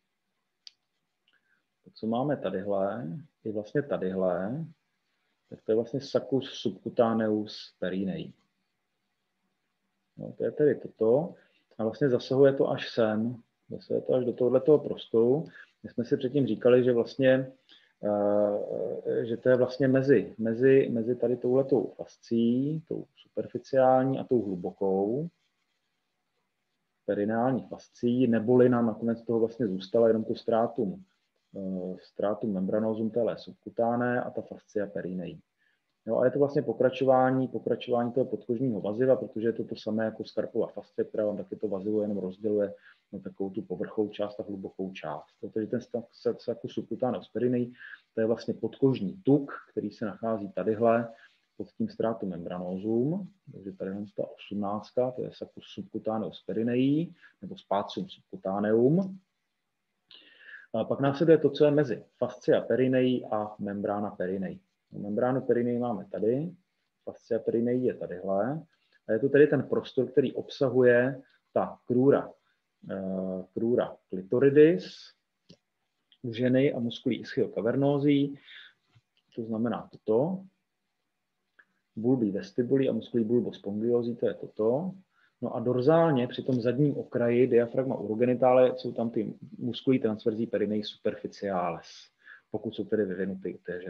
S1: to, co máme tadyhle, je vlastně tadyhle, tak to je vlastně saccus subcutaneus perineae. No, to je tedy toto a vlastně zasahuje to až sem, zasahuje to až do tohoto prostoru. My jsme si předtím říkali, že vlastně že to je vlastně mezi, mezi, mezi tady touhletou fascií, tou superficiální a tou hlubokou perineální fascií, neboli nám nakonec toho vlastně zůstala jenom to stratum, stratum membranosum telae subcutane a ta fascia perineae. Jo, a je to vlastně pokračování, pokračování toho podkožního vaziva, protože je to to samé jako Scarpova fascie, která vám taky to vazivo jenom rozděluje na takovou tu povrchovou část a hlubokou část. Takže ten saccus subcutaneus perineae, to je vlastně podkožní tuk, který se nachází tadyhle pod tím stratum membranosum, takže tady je ta osmnáctka, to je saccus subcutaneus perineae, nebo spatium subcutaneum. A pak následuje to, co je mezi fascia perineae a membrána perineae. Membránu perineae máme tady, fascia perineae je tadyhle. A je to tedy ten prostor, který obsahuje ta crura, uh, crura clitoridis u ženy a musculí ischiocavernosi, to znamená toto. Bulbi vestibuli a musculí bulbospongiosi, to je toto. No a dorzálně při tom zadním okraji diafragma urogenitale jsou tam ty musculí transverzí perineae superficialis, pokud jsou tedy vyvinuty u té ženy.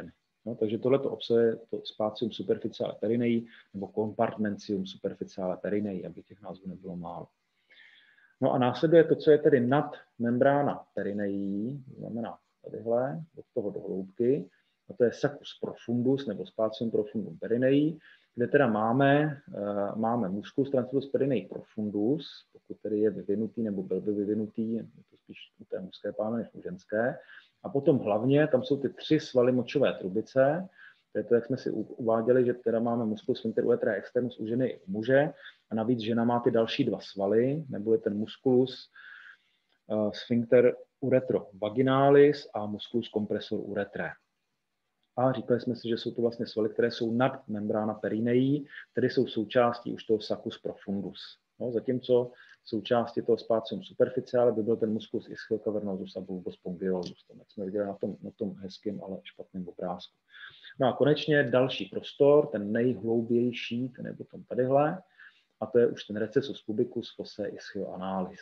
S1: No, takže tohle to obsahuje to spatium superficiale perineí nebo compartmentium superficiale perineí, aby těch názvů nebylo málo. No a následuje to, co je tedy nad membrána perineí, to znamená tadyhle, od toho do hloubky, a to je saccus profundus nebo spatium profundum perineí, kde teda máme, uh, máme musculus transversus perineí profundus, pokud tedy je vyvinutý nebo byl by vyvinutý, je to spíš u té mužské pány než u ženské. A potom hlavně tam jsou ty tři svaly močové trubice, to je to, jak jsme si uváděli, že teda máme musculus sphincter uretra externus u ženy i u muže, a navíc žena má ty další dva svaly, nebo je ten musculus uh, sphincter uretrovaginalis a musculus compressor uretrae. A říkali jsme si, že jsou to vlastně svaly, které jsou nad membrána perineí, tedy jsou součástí už toho saccus profundus. No, zatímco součástí toho spatium superficiale by byl ten musculus ischiocavernosus a bulbus spongiosus, jak jsme viděli na tom, na tom hezkém, ale špatném obrázku. No a konečně další prostor, ten nejhloubější, ten je potom tadyhle, a to je už ten recessus pubicus fossae ischioanalis.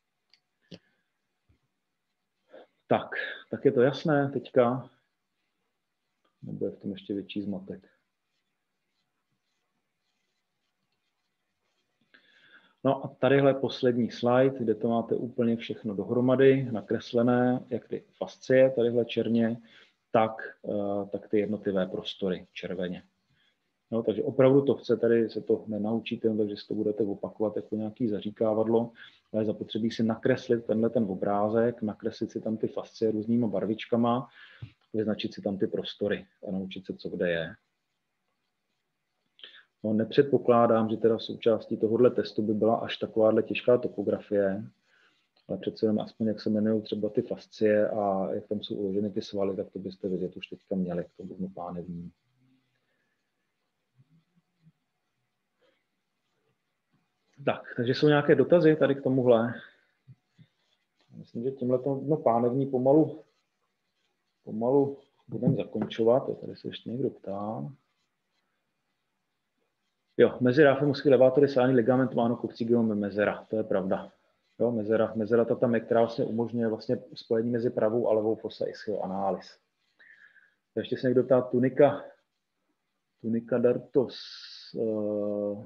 S1: Tak, tak je to jasné teďka? Nebo je v tom ještě větší zmatek? No a tadyhle poslední slide, kde to máte úplně všechno dohromady, nakreslené, jak ty fascie, tadyhle černě, tak, tak ty jednotlivé prostory červeně. No, takže opravdu to chce, tady se to nenaučíte, takže si to budete opakovat jako nějaký zaříkávadlo, ale zapotřebí si nakreslit tenhle ten obrázek, nakreslit si tam ty fascie různýma barvičkama, vyznačit si tam ty prostory a naučit se, co kde je. No, nepředpokládám, že teda součástí tohohle testu by byla až takováhle těžká topografie, ale přece jenom aspoň, jak se jmenují třeba ty fascie a jak tam jsou uloženy ty svaly, tak to byste vidět už teďka měli k tomu pánevní. Tak, takže jsou nějaké dotazy tady k tomuhle. Myslím, že tímhletom no, pánevní pomalu, pomalu budeme zakončovat. To tady se ještě někdo ptá. Jo, mezera musky levátory sání ligament máno coccygeum mezera, to je pravda. Jo, mezera, mezera ta tam je, která vlastně umožňuje vlastně spojení mezi pravou a levou fossa ischioanalis. Ještě se někdo ptá tunika, tunika dartos. Uh,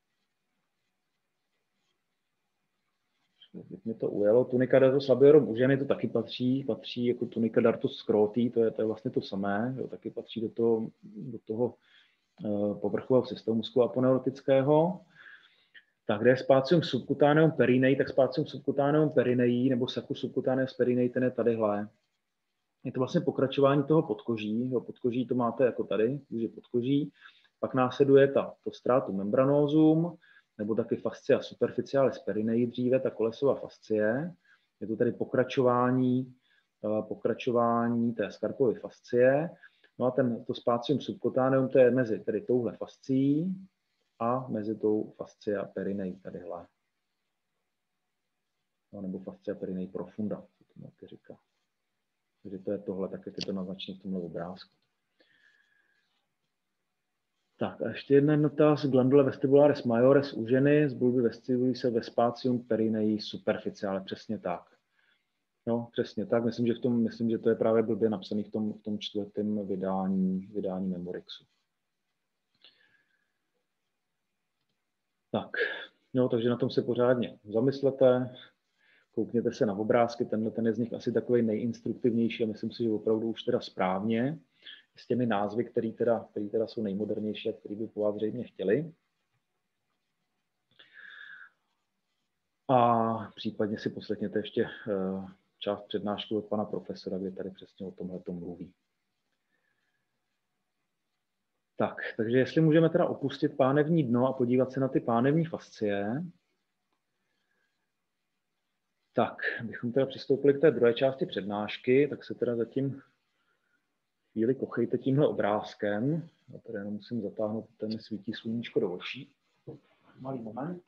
S1: mě to ujelo. Tunika dartos labiorum u ženy to taky patří, patří jako tunika dartos scroti, to je, to je vlastně to samé, jo, taky patří do toho, do toho uh, povrchového systému muskulu aponeurotického. Tak, kde je spatium subcutaneum perineí, tak spatium subcutaneum perineí nebo saccus subcutaneus perineí, ten je tadyhle. Je to vlastně pokračování toho podkoží. Jo, podkoží to máte jako tady, kůži podkoží. Pak následuje ta, to stratum membranosum, nebo taky fascia superficialis perineí dříve, ta kolesová fascie. Je to tady pokračování, pokračování té skarpovy fascie. No a ten, to spatium subcutaneum, to je mezi tedy touhle fascií a mezi tou fascia perineí tadyhle. No, nebo fascia perineí profunda, co to máte říká. Takže to je tohle, tak jak je to naznačené v tomhle obrázku. Tak a ještě jeden dotaz. Glandula vestibularis majores u ženy z bulby vestibuli se ve spatium perineí superficiale. Přesně tak. No, přesně tak. Myslím, že, v tom, myslím, že to je právě blbě napsaný v tom, v tom čtvrtém vydání, vydání Memorixu. Tak, no, takže na tom se pořádně zamyslete, koukněte se na obrázky, tenhle ten je z nich asi takový nejinstruktivnější a myslím si, že opravdu už teda správně s těmi názvy, které teda, který teda jsou nejmodernější a který by po vás zřejmě chtěli. A případně si poslechněte ještě část přednášku od pana profesora, kde tady přesně o tomhle to mluví. Tak, takže jestli můžeme teda opustit pánevní dno a podívat se na ty pánevní fascie, tak bychom teda přistoupili k té druhé části přednášky, tak se teda zatím chvíli kochejte tímhle obrázkem. Já tady jenom musím zatáhnout, ten mi svítí sluníčko do očí. Malý moment.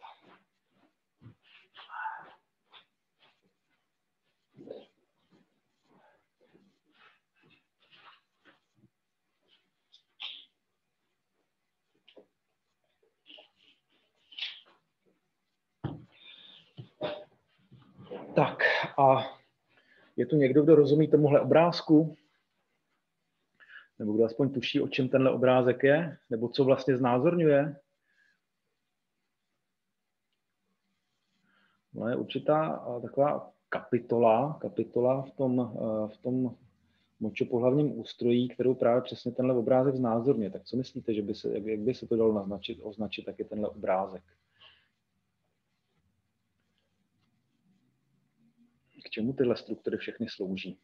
S1: Tak a je tu někdo, kdo rozumí tomuhle obrázku? Nebo kdo aspoň tuší, o čem tenhle obrázek je? Nebo co vlastně znázorňuje? No je určitá taková kapitola, kapitola v tom, v tom močopohlavním ústrojí, kterou právě přesně tenhle obrázek znázorňuje. Tak co myslíte, že by se, jak, jak by se to dalo naznačit, označit taky tenhle obrázek? K čemu tyhle struktury všechny slouží?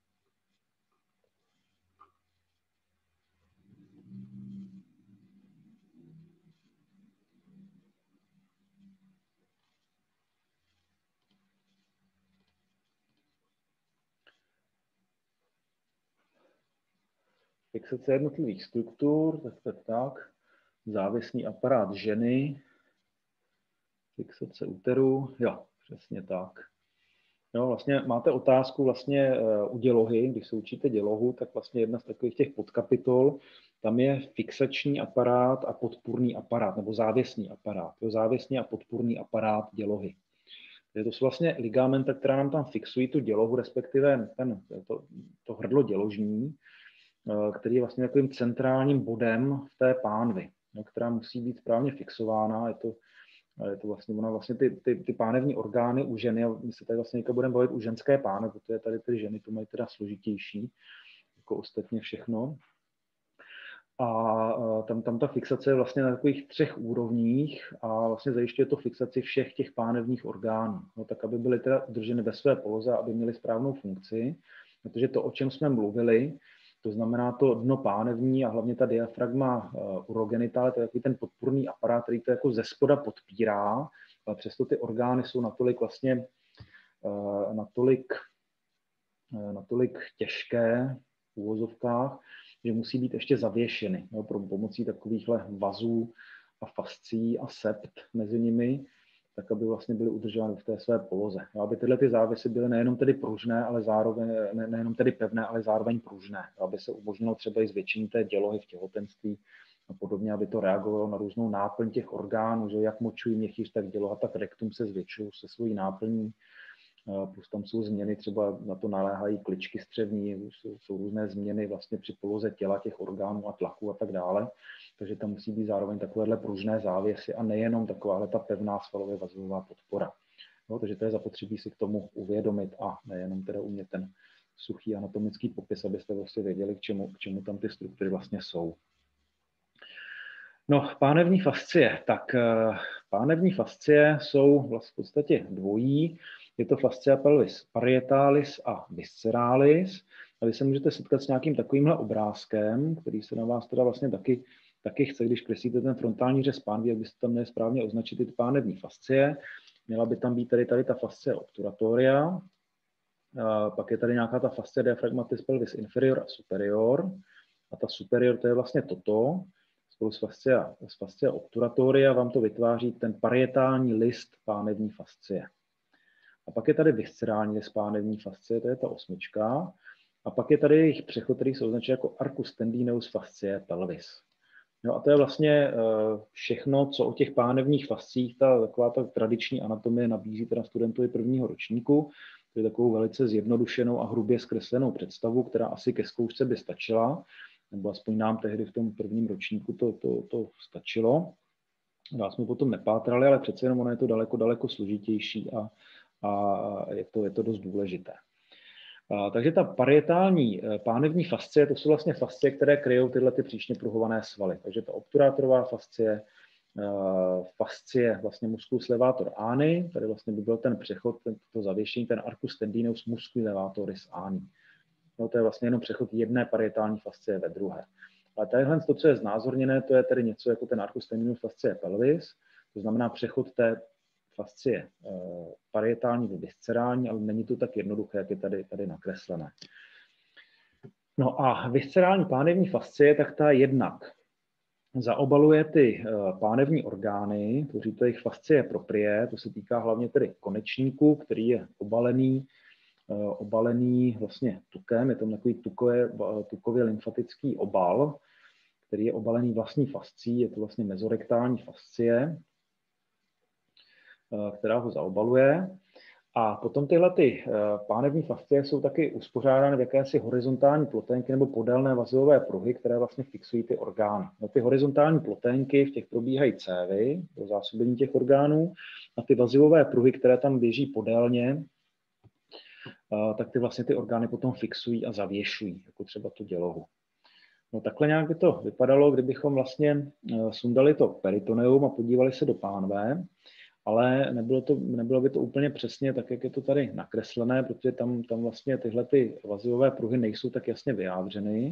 S1: Fixace jednotlivých struktur, tak, tak, tak. Závěsný aparát ženy, fixace úteru, jo, přesně tak. No, vlastně máte otázku vlastně u dělohy, když se učíte dělohu, tak vlastně jedna z takových těch podkapitol, tam je fixační aparát a podpůrný aparát, nebo závěsný aparát. Jo, závěsný a podpůrný aparát dělohy. To jsou vlastně ligamenta, která nám tam fixují tu dělohu, respektive ten, to, to hrdlo děložní, který je vlastně takovým centrálním bodem v té pánvi, no, která musí být správně fixována. Je to, je to vlastně, ona vlastně ty, ty, ty pánevní orgány u ženy, a my se tady vlastně budeme bavit u ženské pánve, protože tady ty ženy to mají teda složitější, jako ostatně všechno. A tam, tam ta fixace je vlastně na takových třech úrovních a vlastně zajišťuje to fixaci všech těch pánevních orgánů, no, tak aby byly teda drženy ve své poloze, aby měly správnou funkci, protože to, o čem jsme mluvili, to znamená to dno pánevní a hlavně ta diafragma urogenitále, to je takový ten podpůrný aparát, který to jako ze spoda podpírá, ale přesto ty orgány jsou natolik vlastně natolik, natolik těžké v úvozovkách, že musí být ještě zavěšeny, jo, pro pomocí takovýchhle vazů a fascí a sept mezi nimi, tak aby vlastně byly udržovány v té své poloze. Jo, aby tyhle ty závěsy byly nejenom tedy pružné, ale zároveň, ne, nejenom tedy pevné, ale zároveň pružné. Jo, aby se umožnilo třeba i zvětšení té dělohy v těhotenství a podobně, aby to reagovalo na různou náplň těch orgánů, že jak močový měchýř, tak děloha, tak rektum se zvětšují se svojí náplní. Plus tam jsou změny, třeba na to naléhají kličky střevní, jsou, jsou různé změny vlastně při poloze těla těch orgánů a tlaku a tak dále. Takže tam musí být zároveň takovéhle pružné závěsy a nejenom takováhle ta pevná svalově vazová podpora. No, takže to je zapotřebí si k tomu uvědomit a nejenom teda umět ten suchý anatomický popis, abyste vlastně věděli, k čemu, k čemu tam ty struktury vlastně jsou. No, pánevní fascie. Tak pánevní fascie jsou vlastně v podstatě dvojí. Je to fascia pelvis parietalis a visceralis. A vy se můžete setkat s nějakým takovýmhle obrázkem, který se na vás teda vlastně taky, taky chce, když kreslíte ten frontální řez pánví, jak byste tam měli správně označit ty pánevní fascie. Měla by tam být tady, tady ta fascie obturatoria. A pak je tady nějaká ta fascia diaphragmatis pelvis inferior a superior. A ta superior to je vlastně toto. Spolu s fascia, s fascia obturatoria vám to vytváří ten parietální list pánevní fascie. A pak je tady viscerální list pánevní fascie, to je ta osmička. A pak je tady jejich přechod, který se označuje jako arcus tendineus fascie pelvis. No a to je vlastně všechno, co o těch pánevních fascích, ta taková ta tradiční anatomie nabízí teda studentovi prvního ročníku. To je takovou velice zjednodušenou a hrubě zkreslenou představu, která asi ke zkoušce by stačila, nebo aspoň nám tehdy v tom prvním ročníku to, to, to stačilo. Dál jsme potom nepátrali, ale přece jenom ono je to daleko, daleko složitější a, a je, to, je to dost důležité. A, takže ta parietální pánevní fascie, to jsou vlastně fascie, které kryjou tyhle ty příčně pruhované svaly. Takže ta obturátorová fascie, fascie vlastně musculus levator ani, tady vlastně by byl ten přechod, ten, to zavěšení, ten arcus tendineus musculus levatoris ani. No, to je vlastně jenom přechod jedné parietální fascie ve druhé. Ale tadyhle to, co je znázorněné, to je tedy něco jako ten arcus tendineus fascie pelvis, to znamená přechod té fascie parietální do viscerální, ale není to tak jednoduché, jak je tady, tady nakreslené. No a viscerální pánevní fascie, tak ta jednak zaobaluje ty pánevní orgány, tvoří to jejich fascie proprie, to se týká hlavně tedy konečníku, který je obalený, obalený vlastně tukem, je to takový tukově, tukově lymfatický obal, který je obalený vlastní fascí, je to vlastně mezorektální fascie, která ho zaobaluje. A potom tyhle ty pánevní fascie jsou taky uspořádány v jakési horizontální ploténky nebo podélné vazivové pruhy, které vlastně fixují ty orgány. No, ty horizontální ploténky, v těch probíhají cévy pro zásobení těch orgánů a ty vazivové pruhy, které tam běží podélně, tak ty vlastně ty orgány potom fixují a zavěšují, jako třeba tu dělohu. No takhle nějak by to vypadalo, kdybychom vlastně sundali to peritoneum a podívali se do pánve, ale nebylo, to, nebylo by to úplně přesně tak, jak je to tady nakreslené, protože tam, tam vlastně tyhle ty vazivové pruhy nejsou tak jasně vyjádřeny,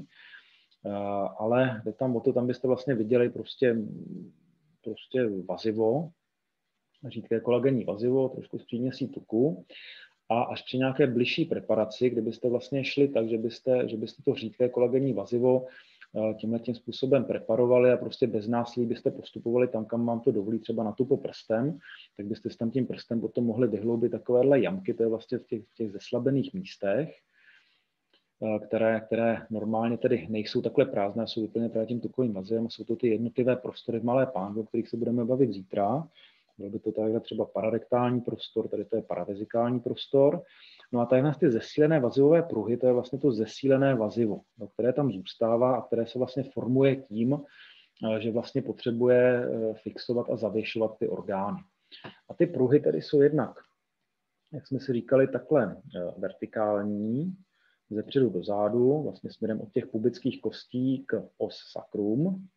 S1: ale jde tam o to, tam byste vlastně viděli prostě, prostě vazivo, řídké kolagenní vazivo, trošku s příměsí tuku, a až při nějaké bližší preparaci, kdybyste vlastně šli tak, že byste, že byste to řídké kolagenní vazivo tímhle tím způsobem preparovali a prostě bez násilí byste postupovali tam, kam vám to dovolí, třeba na tupo prstem, tak byste s tam tím prstem potom mohli vyhloubit takovéhle jamky, to je vlastně v těch, v těch zeslabených místech, které, které normálně tedy nejsou takhle prázdné, jsou úplně právě tím tukovým vazivem, jsou to ty jednotlivé prostory v malé pánvi, o kterých se budeme bavit zítra. Byl by to takhle třeba pararektální prostor, tady to je paravezikální prostor. No a tady ty zesílené vazivové pruhy, to je vlastně to zesílené vazivo, které tam zůstává a které se vlastně formuje tím, že vlastně potřebuje fixovat a zavěšovat ty orgány. A ty pruhy tedy jsou jednak, jak jsme si říkali, takhle vertikální, ze předu do zádu, vlastně směrem od těch pubických kostí k os sacrum.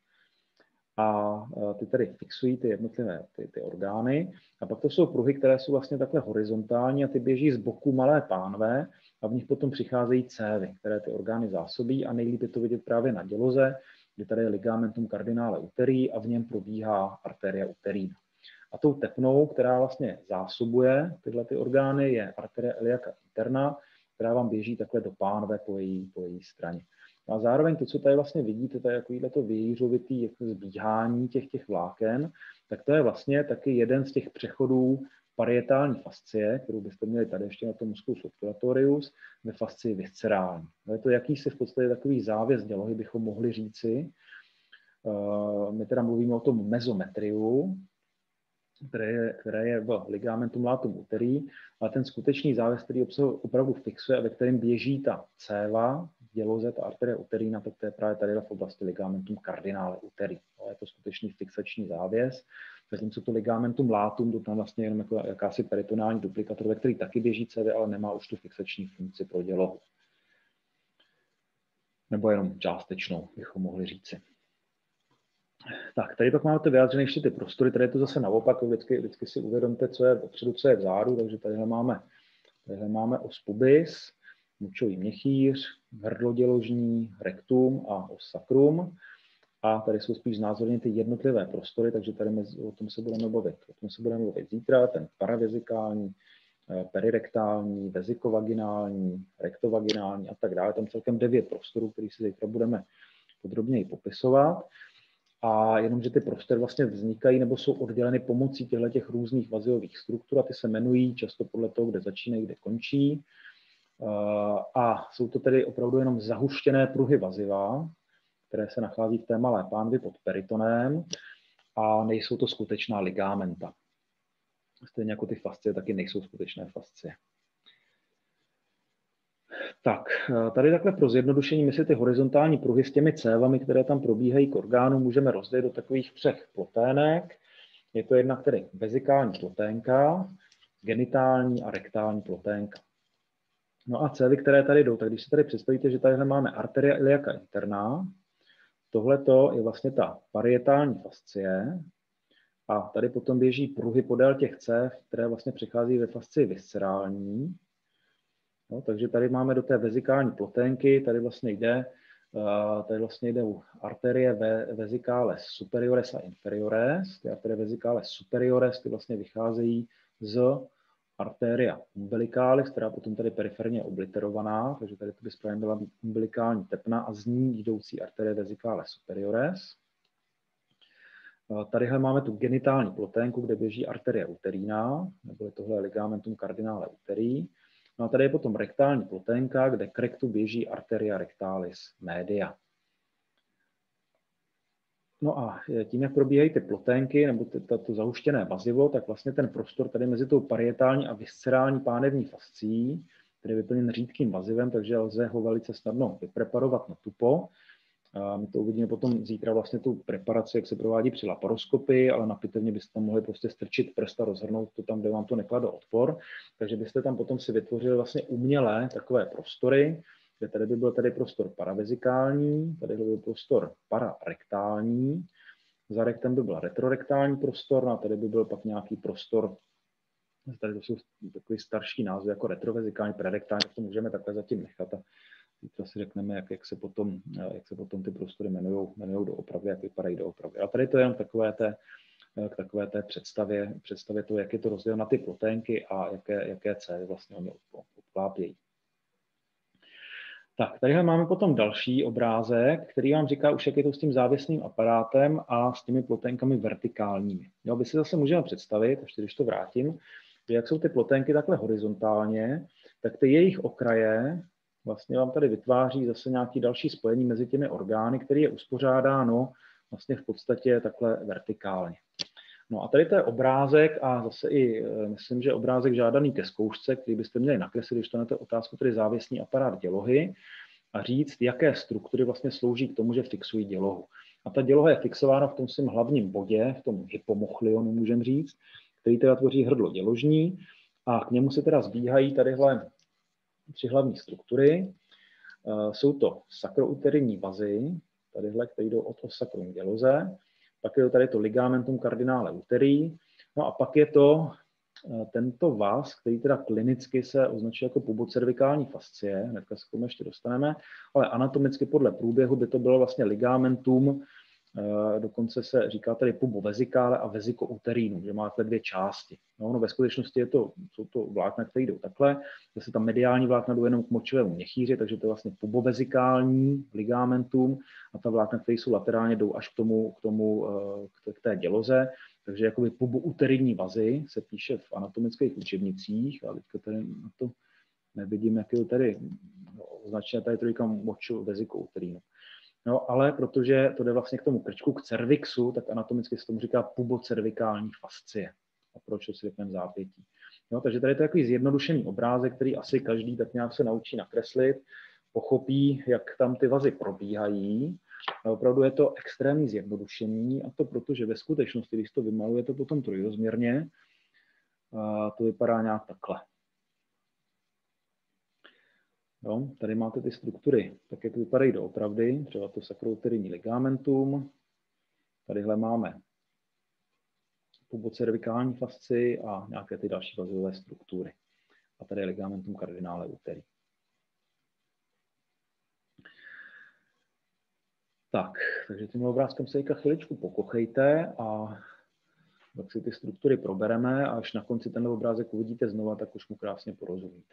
S1: A ty tedy fixují ty jednotlivé ty, ty orgány. A pak to jsou pruhy, které jsou vlastně takhle horizontální a ty běží z boku malé pánve a v nich potom přicházejí cévy, které ty orgány zásobí a nejlíp je to vidět právě na děloze, kde tady je ligamentum cardinale uterii a v něm probíhá arteria uterina. A tou tepnou, která vlastně zásobuje tyhle ty orgány, je arteria iliaca interna, která vám běží takhle do pánve po její, po její straně. A zároveň to, co tady vlastně vidíte, to je takovýhle vějířovitý jako zbíhání těch, těch vláken, tak to je vlastně taky jeden z těch přechodů parietální fascie, kterou byste měli tady ještě na tom musculus obturatorius, ve fascii viscerální. No je to jakýsi v podstatě takový závěs dělohy, bychom mohli říci. My teda mluvíme o tom mezometriu, které je, které je v ligamentum latum uterii, ale ten skutečný závěs, který obsahuje opravdu fixuje a ve kterém běží ta céva, děloze, ta arteria uterina, tak to je právě tady v oblasti ligamentum cardinale uterii. Je to skutečný fixační závěs, zatímco to ligamentum latum, to tam vlastně jenom jako jakási peritonální duplikator, ve který taky běží cévy, ale nemá už tu fixační funkci pro dělohu. Nebo jenom částečnou, bychom mohli říci. Tak, tady pak máme to vyjádřené ještě ty prostory, tady je to zase naopak, vždycky, vždycky si uvědomte, co je vpředu, co je vzadu, takže tadyhle máme, tadyhle máme os pubis, močový měchýř, hrdloděložní, rektum a os sacrum. A tady jsou spíš znázorněny ty jednotlivé prostory, takže tady mezi, o tom se budeme bavit. O tom se budeme bavit zítra, ten paravezikální, perirektální, vezikovaginální, rektovaginální a tak dále. Tam celkem devět prostorů, který si zítra budeme podrobněji popisovat. A jenom, že ty prostory vlastně vznikají nebo jsou odděleny pomocí těchto těch různých vazivových struktur a ty se jmenují často podle toho, kde začínají, kde končí. A jsou to tedy opravdu jenom zahuštěné pruhy vaziva, které se nachází v té malé pánvi pod peritonem a nejsou to skutečná ligamenta. Stejně jako ty fascie taky nejsou skutečné fascie. Tak, tady takhle pro zjednodušení my si ty horizontální pruhy s těmi cévami, které tam probíhají k orgánu, můžeme rozdělit do takových třech plotének. Je to jednak tedy vezikální ploténka, genitální a rektální ploténka. No a cévy, které tady jdou, tak když si tady představíte, že tady máme arteria iliaca interna, tohleto je vlastně ta parietální fascie a tady potom běží pruhy podél těch cév, které vlastně přichází ve fascii viscerální. No, takže tady máme do té vezikální ploténky, tady vlastně jde, tady vlastně jde u arterie vesicales superiores a inferiores. Ty arterie vesicales superiores ty vlastně vycházejí z arteria umbilicalis, která potom tady periferně obliterovaná, takže tady to by správně byla umbilikální tepna a z ní jdoucí arterie vesicales superiores. Tadyhle máme tu genitální ploténku, kde běží arteria uterina, nebo tohle ligamentum cardinale uterii. No a tady je potom rektální ploténka, kde k rektu běží arteria rectalis media. No a tím, jak probíhají ty ploténky nebo to, to zahuštěné vazivo, tak vlastně ten prostor tady mezi tou parietální a viscerální pánevní fascií, který je vyplněn řídkým vazivem, takže lze ho velice snadno vypreparovat na tupo. A my to uvidíme potom zítra vlastně tu preparaci, jak se provádí při laparoskopii, ale na pitevně byste tam mohli prostě strčit prst a rozhrnout to tam, kde vám to neklade odpor. Takže byste tam potom si vytvořili vlastně umělé takové prostory, kde tady by byl tady prostor paravezikální, tady by byl prostor pararektální, za rektem by byl retrorektální prostor, no a tady by byl pak nějaký prostor, tady to jsou takový starší názvy jako retrovezikální, prerektální, tak to můžeme takhle zatím nechat a zítra si řekneme, jak, jak, se potom, jak se potom ty prostory jmenujou, jmenujou doopravdy, jak vypadají doopravdy. A tady to je jen takové té, k takové té představě, představě toho, jak je to rozděleno na ty ploténky a jaké, jaké cévy vlastně oni obklápějí. Tak, tady máme potom další obrázek, který vám říká už, jak je to s tím závěsným aparátem a s těmi ploténkami vertikálními. Jo, my si zase můžeme představit, ještě když to vrátím, že jak jsou ty ploténky takhle horizontálně, tak ty jejich okraje vlastně vám tady vytváří zase nějaké další spojení mezi těmi orgány, které je uspořádáno vlastně v podstatě takhle vertikálně. No a tady to je obrázek a zase i, myslím, že obrázek žádaný ke zkoušce, který byste měli nakreslit, když dostanete otázku, tedy závěsný aparát dělohy a říct, jaké struktury vlastně slouží k tomu, že fixují dělohu. A ta děloha je fixována v tom svém hlavním bodě, v tom hypomochlionu, můžeme říct, který teda tvoří hrdlo děložní a k němu se teda zbíhají tadyhle tři hlavní struktury. Jsou to sakrouterní vazy, tadyhle, které jdou od osakrum děloze. Pak je to tady to ligamentum cardinale uterii, no a pak je to tento vaz, který teda klinicky se označuje jako pubocervikální fascie, hnedka se k tomu ještě dostaneme, ale anatomicky podle průběhu by to bylo vlastně ligamentum, dokonce se říká tady pubovezikále a vezikouterínum, že má takhle dvě části. No, no ve skutečnosti je to, jsou to vlákna, které jdou takhle, zase ta mediální vlákna jdou jenom k močovému měchýři, takže to je vlastně pubovezikální ligamentum a ta vlákna, které jsou laterálně, jdou až k tomu, k, tomu, k té děloze, takže jakoby pubouterinní vazy se píše v anatomických učebnicích, a teďka tady na to nevidím, jak je to tady označené, tady to říkám močovezikouterínum. No, ale protože to jde vlastně k tomu krčku, k cervixu, tak anatomicky se tomu říká pubocervikální fascie. A proč to si řekneme zápětí. No, takže tady to je takový zjednodušený obrázek, který asi každý tak nějak se naučí nakreslit, pochopí, jak tam ty vazy probíhají. A opravdu je to extrémní zjednodušení, a to proto, že ve skutečnosti, když to vymalujete potom trojrozměrně, to vypadá nějak takhle. Jo, tady máte ty struktury, tak jak vypadají doopravdy, třeba to sakrouterní ligamentum, tadyhle máme pubocervikální fascii a nějaké ty další vazové struktury. A tady je ligamentum cardinale uterii. Tak, takže tím obrázkem se teďka chviličku pokochejte a tak si ty struktury probereme a až na konci ten obrázek uvidíte znova, tak už mu krásně porozumíte.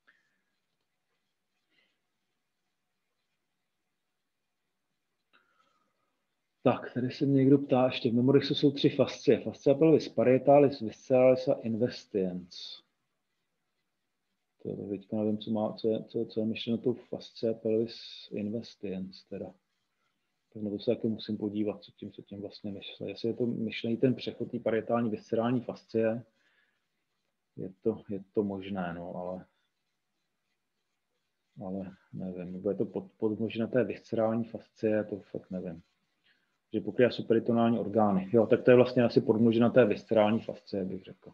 S1: Tak, tady se mě někdo ptá, ještě v memorixu jsou tři fascie. Fascia pelvis parietalis, visceralis a investiens. To teďka nevím, co, má, co, je, co, co je myšleno tou fascia pelvis investiens teda. Tak na to se taky musím podívat, co tím, co tím vlastně myšle. Jestli je to myšlený ten přechod té parietální viscerální fascie, je to, je to možné, no, ale, ale nevím. Nebo je to pod, pod možné té viscerální fascie, to fakt nevím. Že pokrývá superitonální orgány. Jo, tak to je vlastně asi podmnožina té viscerální fascie, bych řekl.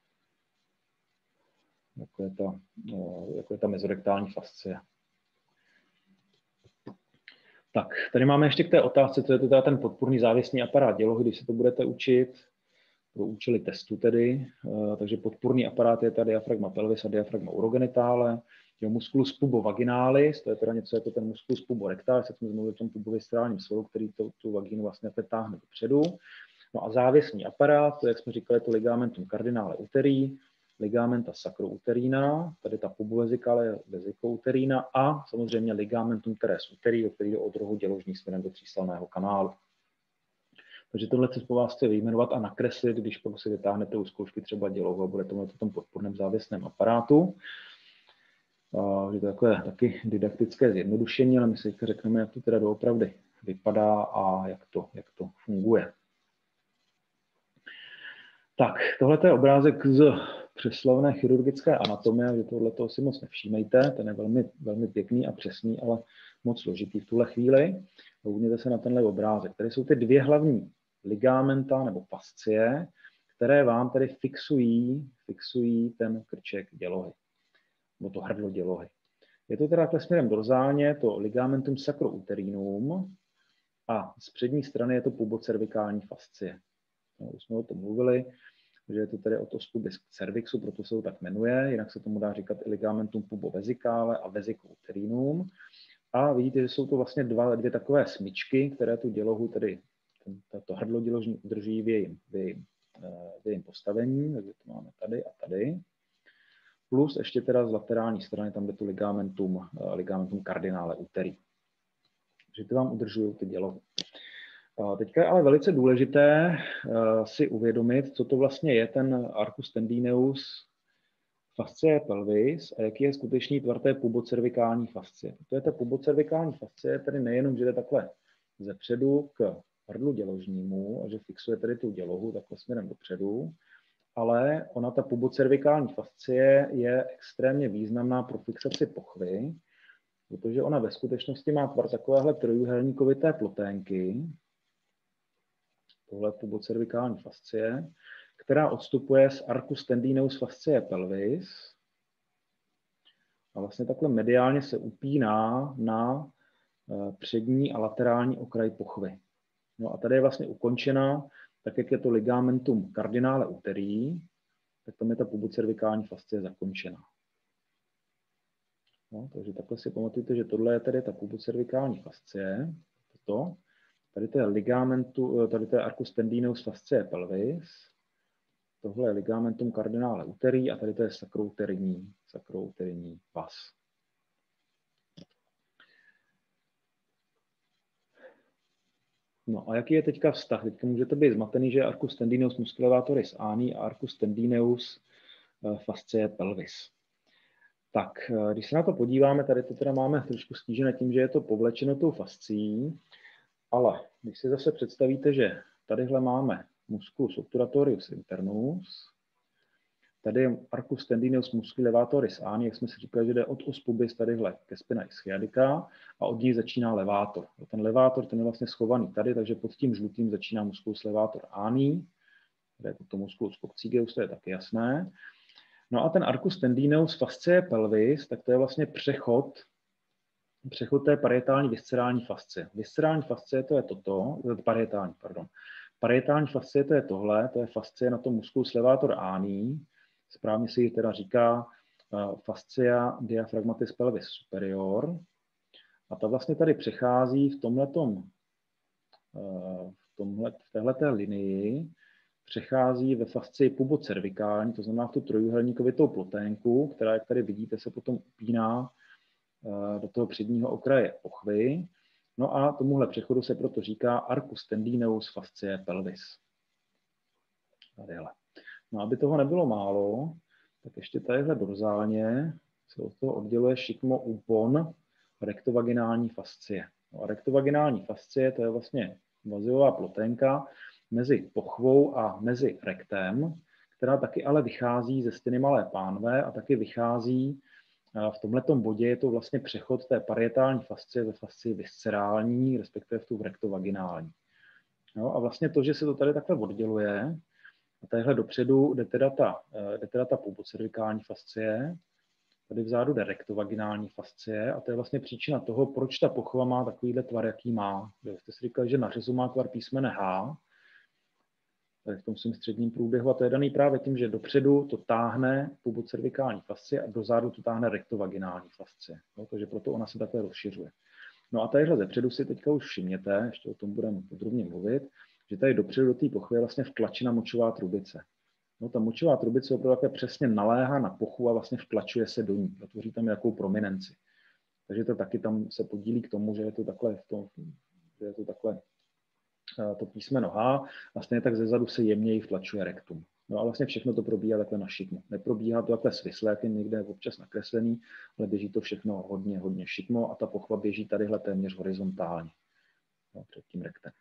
S1: Jako je ta, jako je ta mezorektální fascie. Tak, tady máme ještě k té otázce, co je to teda ten podpůrný závěsný aparát dělohy, když se to budete učit, pro účely testu tedy. Takže podpůrný aparát je ta diafragma pelvis a diafragma urogenitále. Jo, musculus pubovaginalis, to je teda něco jako ten musculus puborectalis, jak jsme mluvili o tom puboviscerálním svalu, který to, tu vagínu vlastně táhne dopředu. No a závěsný aparát, to jak jsme říkali, to ligamentum cardinale uterii, ligamenta sacrouterina, tady ta pubovezikale vezikouterina a samozřejmě ligamentum teres uterii, který jde od rohu děložní směrem do tříslalného kanálu. Takže tohle se po vás chce vyjmenovat a nakreslit, když pak si vytáhnete u zkoušky třeba dělohu a bude to v tom podporném závěsném aparátu. Je to takové taky didaktické zjednodušení, ale my si řekneme, jak to teda doopravdy vypadá a jak to, jak to funguje. Tak, tohle je obrázek z přeslovné chirurgické anatomie, že tohle si moc nevšímejte, ten je velmi, velmi pěkný a přesný, ale moc složitý v tuhle chvíli. Koukněte se na tenhle obrázek. Tady jsou ty dvě hlavní ligamenta nebo fascie, které vám tady fixují, fixují ten krček dělohy, nebo to hrdlo dělohy. Je to teda takhle směrem dorzálně, to ligamentum sacrouterinum a z přední strany je to pubocervikální fascie. No, už jsme o tom mluvili, že je to tedy od ospubis k cervixu, proto se to tak jmenuje, jinak se tomu dá říkat i ligamentum pubovezicale a vesicouterинum. A vidíte, že jsou to vlastně dva, dvě takové smyčky, které tu dělohu, tedy to hrdlo děložní udrží v jejím, v jejím, v jejím postavení, takže to máme tady a tady. Plus ještě teda z laterální strany, tam je tu ligamentum, ligamentum cardinale uteri. Takže ty vám udržují ty dělohy. Teďka je ale velice důležité si uvědomit, co to vlastně je ten arcus tendineus fascie pelvis a jaký je skutečný tvar té pubocervikální fascie. To je ta pubocervikální fascie, tedy nejenom, že jde takhle zepředu k hrdlu děložnímu a že fixuje tedy tu dělohu takhle směrem dopředu, ale ona, ta pubocervikální fascie, je extrémně významná pro fixaci pochvy, protože ona ve skutečnosti má tvar takovéhle trojúhelníkovité ploténky, tohle pubocervikální fascie, která odstupuje z arcus tendineus fascie pelvis a vlastně takhle mediálně se upíná na přední a laterální okraj pochvy. No a tady je vlastně ukončena, tak jak je to ligamentum cardinale uteri, tak tam je ta pubocervikální fascie zakončena. No, takže takhle si pamatujte, že tohle je tedy ta pubocervikální fascie. Toto. Tady to je ligamentu, tady to je arcus tendineus fascie pelvis. Tohle je ligamentum cardinale uteri a tady to je sacrouterinní, sacrouterinní vas. No a jaký je teďka vztah? Teďka můžete být zmatený, že je arcus tendineus musculevatoris ani a arcus tendineus fascie pelvis. Tak, když se na to podíváme, tady to teda máme trošku stížené tím, že je to povlečeno tou fascií, ale když si zase představíte, že tadyhle máme musculus obturatorius internus, tady je arcus tendineus musculevatoris ani, jak jsme si říkali, že jde od os pubis tadyhle ke spina ischiadica a od něj začíná levátor. Ten levátor, ten je vlastně schovaný tady, takže pod tím žlutým začíná musculus levator ani, tady je to musculus coccygeus, to je taky jasné. No a ten arcus tendineus fascie pelvis, tak to je vlastně přechod, přechod té parietální viscerální fascie. Viscerální fascie to je toto, parietální, pardon. Parietální fascie to je tohle, to je fascie na tom musculus levator ani, správně se jí teda říká uh, fascia diaphragmatis pelvis superior. A ta vlastně tady přechází v tomhletom, uh, v, tomhle, v téhleté linii, přechází ve fascii pubocervikální, to znamená v tu trojúhelníkovitou ploténku, která, jak tady vidíte, se potom upíná uh, do toho předního okraje pochvy. No a tomuhle přechodu se proto říká arcus tendineus fascie pelvis. Tadyhle. No, aby toho nebylo málo, tak ještě tadyhle dorzálně se od toho odděluje šikmo úpon rektovaginální fascie. No a rektovaginální fascie, to je vlastně vaziová ploténka mezi pochvou a mezi rektem, která taky ale vychází ze steny malé pánve a taky vychází v tomhletom bodě, je to vlastně přechod té parietální fascie ve fascii viscerální, respektive v tu rektovaginální. No a vlastně to, že se to tady takhle odděluje, a tadyhle dopředu jde teda ta, jde teda ta pubocervikální fascie, tady vzadu jde rektovaginální fascie a to je vlastně příčina toho, proč ta pochva má takovýhle tvar, jaký má. Jste si říkali, že na řezu má tvar písmene H, tady v tom svým středním průběhu a to je daný právě tím, že dopředu to táhne pubocervikální fascie a dozadu to táhne rektovaginální fascie. No, takže proto ona se takhle rozšiřuje. No a tadyhle zepředu si teďka už všimněte, ještě o tom budeme podrobně mluvit, že tady dopředu do té pochvy je vlastně vtlačena močová trubice. No, ta močová trubice opravdu také přesně naléhá na pochvu a vlastně vtlačuje se do ní. Tvoří tam nějakou prominenci. Takže to taky tam se podílí k tomu, že je to takhle, v tom, že je to takhle to písmeno H, vlastně tak zezadu se jemněji vtlačuje rektum. No a vlastně všechno to probíhá takhle na šikmo. Neprobíhá to takhle svislé, jak je někde občas nakreslený, ale běží to všechno hodně, hodně šikmo a ta pochva běží tadyhle téměř horizontálně. no, před tím rektem.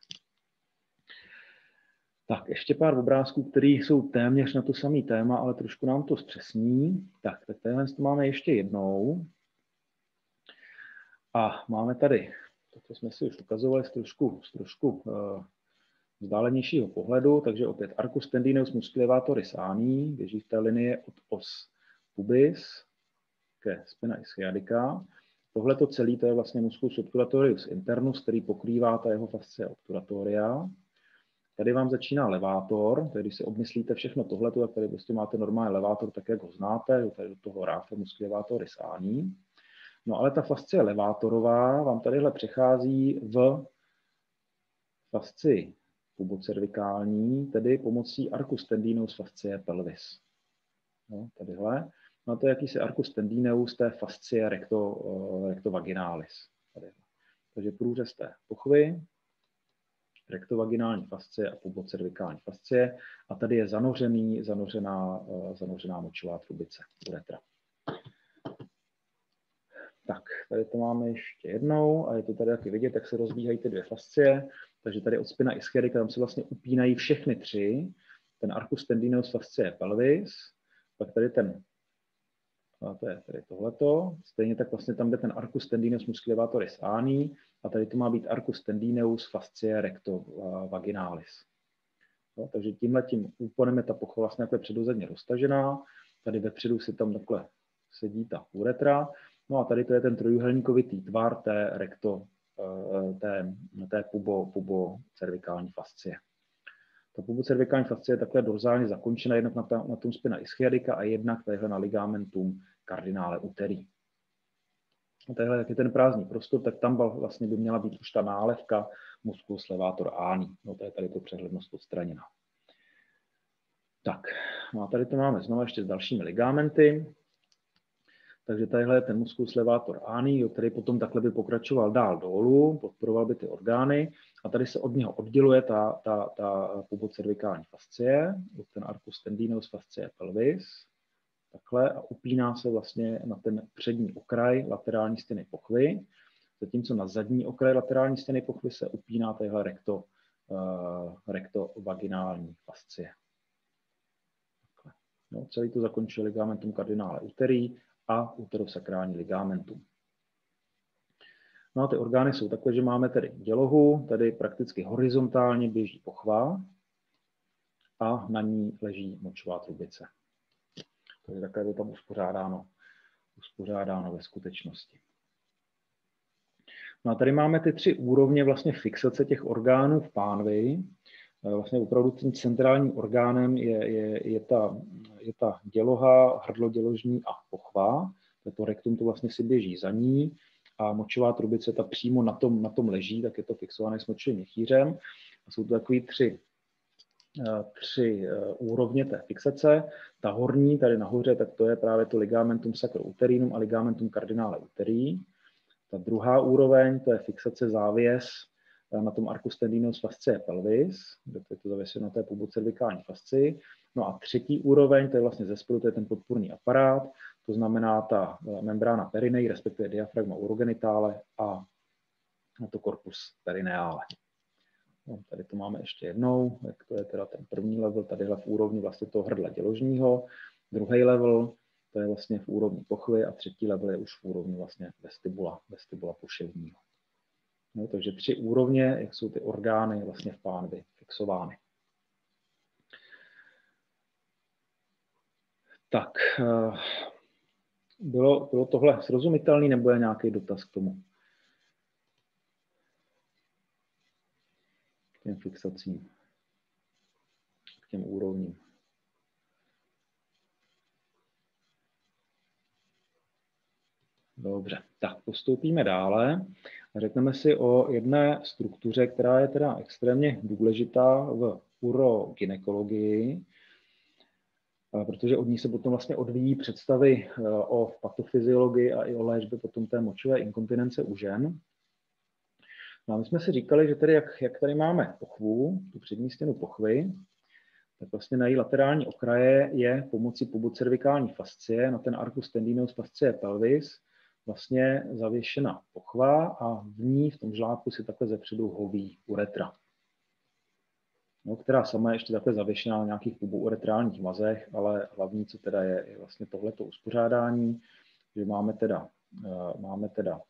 S1: Tak, ještě pár obrázků, které jsou téměř na to samé téma, ale trošku nám to zpřesní. Tak, tak tady to máme ještě jednou. A máme tady, to, co jsme si už ukazovali z trošku, z trošku uh, vzdálenějšího pohledu, takže opět arcus tendineus musculevatoris ani, běží v té linii od os pubis ke spina ischiadica. Tohle to celé to je vlastně musculus obturatorius internus, který pokrývá ta jeho fascia obturatoria. Tady vám začíná levátor, tedy když si obmyslíte všechno tohleto, tak tady prostě máte normální levátor, tak jak ho znáte, tady do toho ráfe musculevatoris ani. No ale ta fascie levátorová vám tadyhle přechází v fascii pubocervikální, tedy pomocí arcus tendineus fascie pelvis. No, tadyhle. No to je jakýsi arcus tendineus té fascie recto, rectovaginalis. Tadyhle. Takže průřez té pochvy, rektovaginální fascie a pubocervikální fascie. A tady je zanořený, zanořená, zanořená močová trubice, uretra. Tak, tady to máme ještě jednou a je to tady taky vidět, jak se rozbíhají ty dvě fascie. Takže tady od spina ischiadica tam se vlastně upínají všechny tři. Ten arcus tendineus fascie pelvis, pak tady ten, a to je tady tohleto, stejně tak vlastně tam jde ten arcus tendineus musculevatoris ani a tady to má být arcus tendineus fascie rectovaginalis. No, takže tímhletím úponem je ta pochva vlastně takhle předozadně roztažená, tady vepředu si tam takhle sedí ta uretra, no a tady to je ten trojuhelníkovitý tvar té recto, té, té pubo, pubo cervikální fascie. Ta pubocervikální fascie je takhle dorzálně zakončena jednak na, ta, na tom spina ischiadica a jednak tadyhle na ligamentum cardinale uteri. A tadyhle, jak je ten prázdný prostor, tak tam vlastně by měla být už ta nálevka musculus levator ani. No to je tady to přehlednost odstraněna. Tak, no a tady to máme znovu ještě s dalšími ligamenty. Takže tadyhle je ten musculus levator ani, který potom takhle by pokračoval dál dolů, podporoval by ty orgány a tady se od něho odděluje ta, ta, ta pubocervikální fascie, ten arcus tendineus fascie pelvis, takhle a upíná se vlastně na ten přední okraj laterální stěny pochvy, zatímco na zadní okraj laterální stěny pochvy se upíná tadyhle recto, uh, rectovaginální fascie. No, celý to zakončuje ligamentum cardinale uteri a uterosakrální ligamentum. No a ty orgány jsou takové, že máme tedy dělohu, tady prakticky horizontálně běží pochva a na ní leží močová trubice. Takže takhle je to tam uspořádáno, uspořádáno ve skutečnosti. No a tady máme ty tři úrovně vlastně fixace těch orgánů v pánvi. Vlastně opravdu tím centrálním orgánem je, je, je, ta, je ta děloha, hrdloděložní a pochva. To rektum to vlastně si běží za ní a močová trubice ta přímo na tom, na tom leží, tak je to fixované s močovým měchýřem. A jsou to takový tři, tři úrovně té fixace. Ta horní, tady nahoře, tak to je právě to ligamentum sacro-uterinum a ligamentum cardinale uteri. Ta druhá úroveň, to je fixace závěs na tom arcus tendineus fascie pelvis, kde to je to zavěseno na té pubocervikální fascii. No a třetí úroveň, to je vlastně ze spodu, to je ten podpůrný aparát, to znamená ta membrána perineí, respektive diafragma urogenitále a to corpus perineale. No, tady to máme ještě jednou, jak to je teda ten první level, tadyhle v úrovni vlastně toho hrdla děložního, druhý level, to je vlastně v úrovni pochvy a třetí level je už v úrovni vlastně vestibula, vestibula poševního. No, takže tři úrovně, jak jsou ty orgány vlastně v pánvi fixovány. Tak, bylo, bylo tohle srozumitelný nebo je nějaký dotaz k tomu? K těm fixacím, k těm úrovním. Dobře, tak postoupíme dále. Řekneme si o jedné struktuře, která je teda extrémně důležitá v urogynekologii, protože od ní se potom vlastně odvíjí představy o patofyziologii a i o léčbě potom té močové inkontinence u žen. No a my jsme si říkali, že tady, jak, jak tady máme pochvu, tu přední stěnu pochvy, tak vlastně na její laterální okraje je pomocí pubocervikální fascie na ten arcus tendineus fascie pelvis vlastně zavěšena pochva a v ní, v tom žlábku si takhle zepředu hoví uretra, no, která sama je ještě takhle zavěšená na nějakých pubuuretrálních vazech, ale hlavní, co teda je, je vlastně tohleto uspořádání, že máme teda, uh, máme teda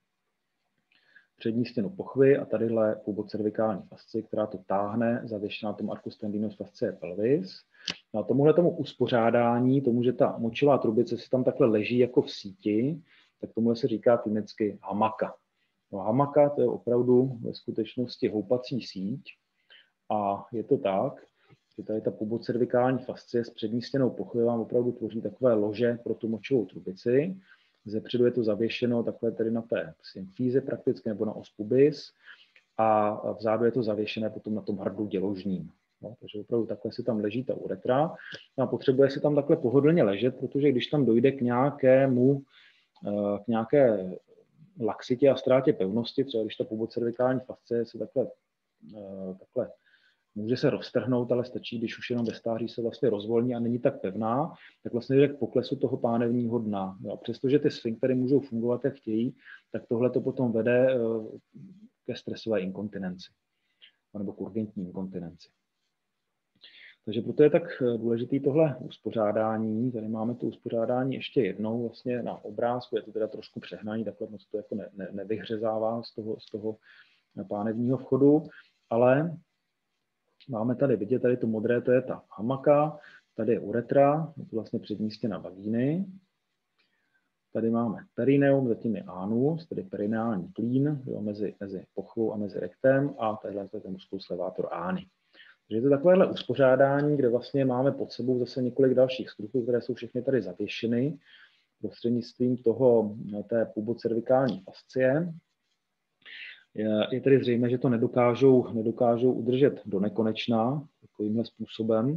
S1: přední stěnu pochvy a tadyhle pubocervikální fascie, která to táhne, zavěšená na tom arcus tendinus fasciae pelvis. Na tomuhle tomu uspořádání, tomu, že ta močová trubice si tam takhle leží jako v síti, tak tomuhle se říká klinicky hamaka. No, hamaka to je opravdu ve skutečnosti houpací síť a je to tak, že tady ta pubocervikální fascie s přední stěnou pochvy vám opravdu tvoří takové lože pro tu močovou trubici. Zepředu je to zavěšeno takhle tedy na té symfíze prakticky nebo na os pubis a vzadu je to zavěšené potom na tom hrdlu děložním. No, takže opravdu takhle si tam leží ta uretra a potřebuje si tam takhle pohodlně ležet, protože když tam dojde k nějakému, k nějaké laxitě a ztrátě pevnosti, třeba když ta pubocervikální fascie se takhle, takhle může se roztrhnout, ale stačí, když už jenom ve stáří se vlastně rozvolní a není tak pevná, tak vlastně jde k poklesu toho pánevního dna. Jo, přestože ty sfinktery můžou fungovat, jak chtějí, tak tohle to potom vede ke stresové inkontinenci nebo k urgentní inkontinenci. Takže proto je tak důležitý tohle uspořádání. Tady máme to uspořádání ještě jednou vlastně na obrázku, je to teda trošku přehnaný, takhle moc to jako ne, ne, nevyhřezává z toho, z toho pánevního vchodu, ale máme tady vidět, tady to modré, to je ta hamaka, tady je uretra, je to vlastně přední stěna vagíny. Tady máme perineum, zatím je anus, tedy perineální klín, jo, mezi, mezi pochvou a mezi rektem a tadyhle je ten musculus levator ani. Takže je to takovéhle uspořádání, kde vlastně máme pod sebou zase několik dalších struktur, které jsou všechny tady zavěšeny prostřednictvím toho, té pubocervikální fascie. Je, je tedy zřejmé, že to nedokážou, nedokážou udržet do nekonečna takovýmhle způsobem.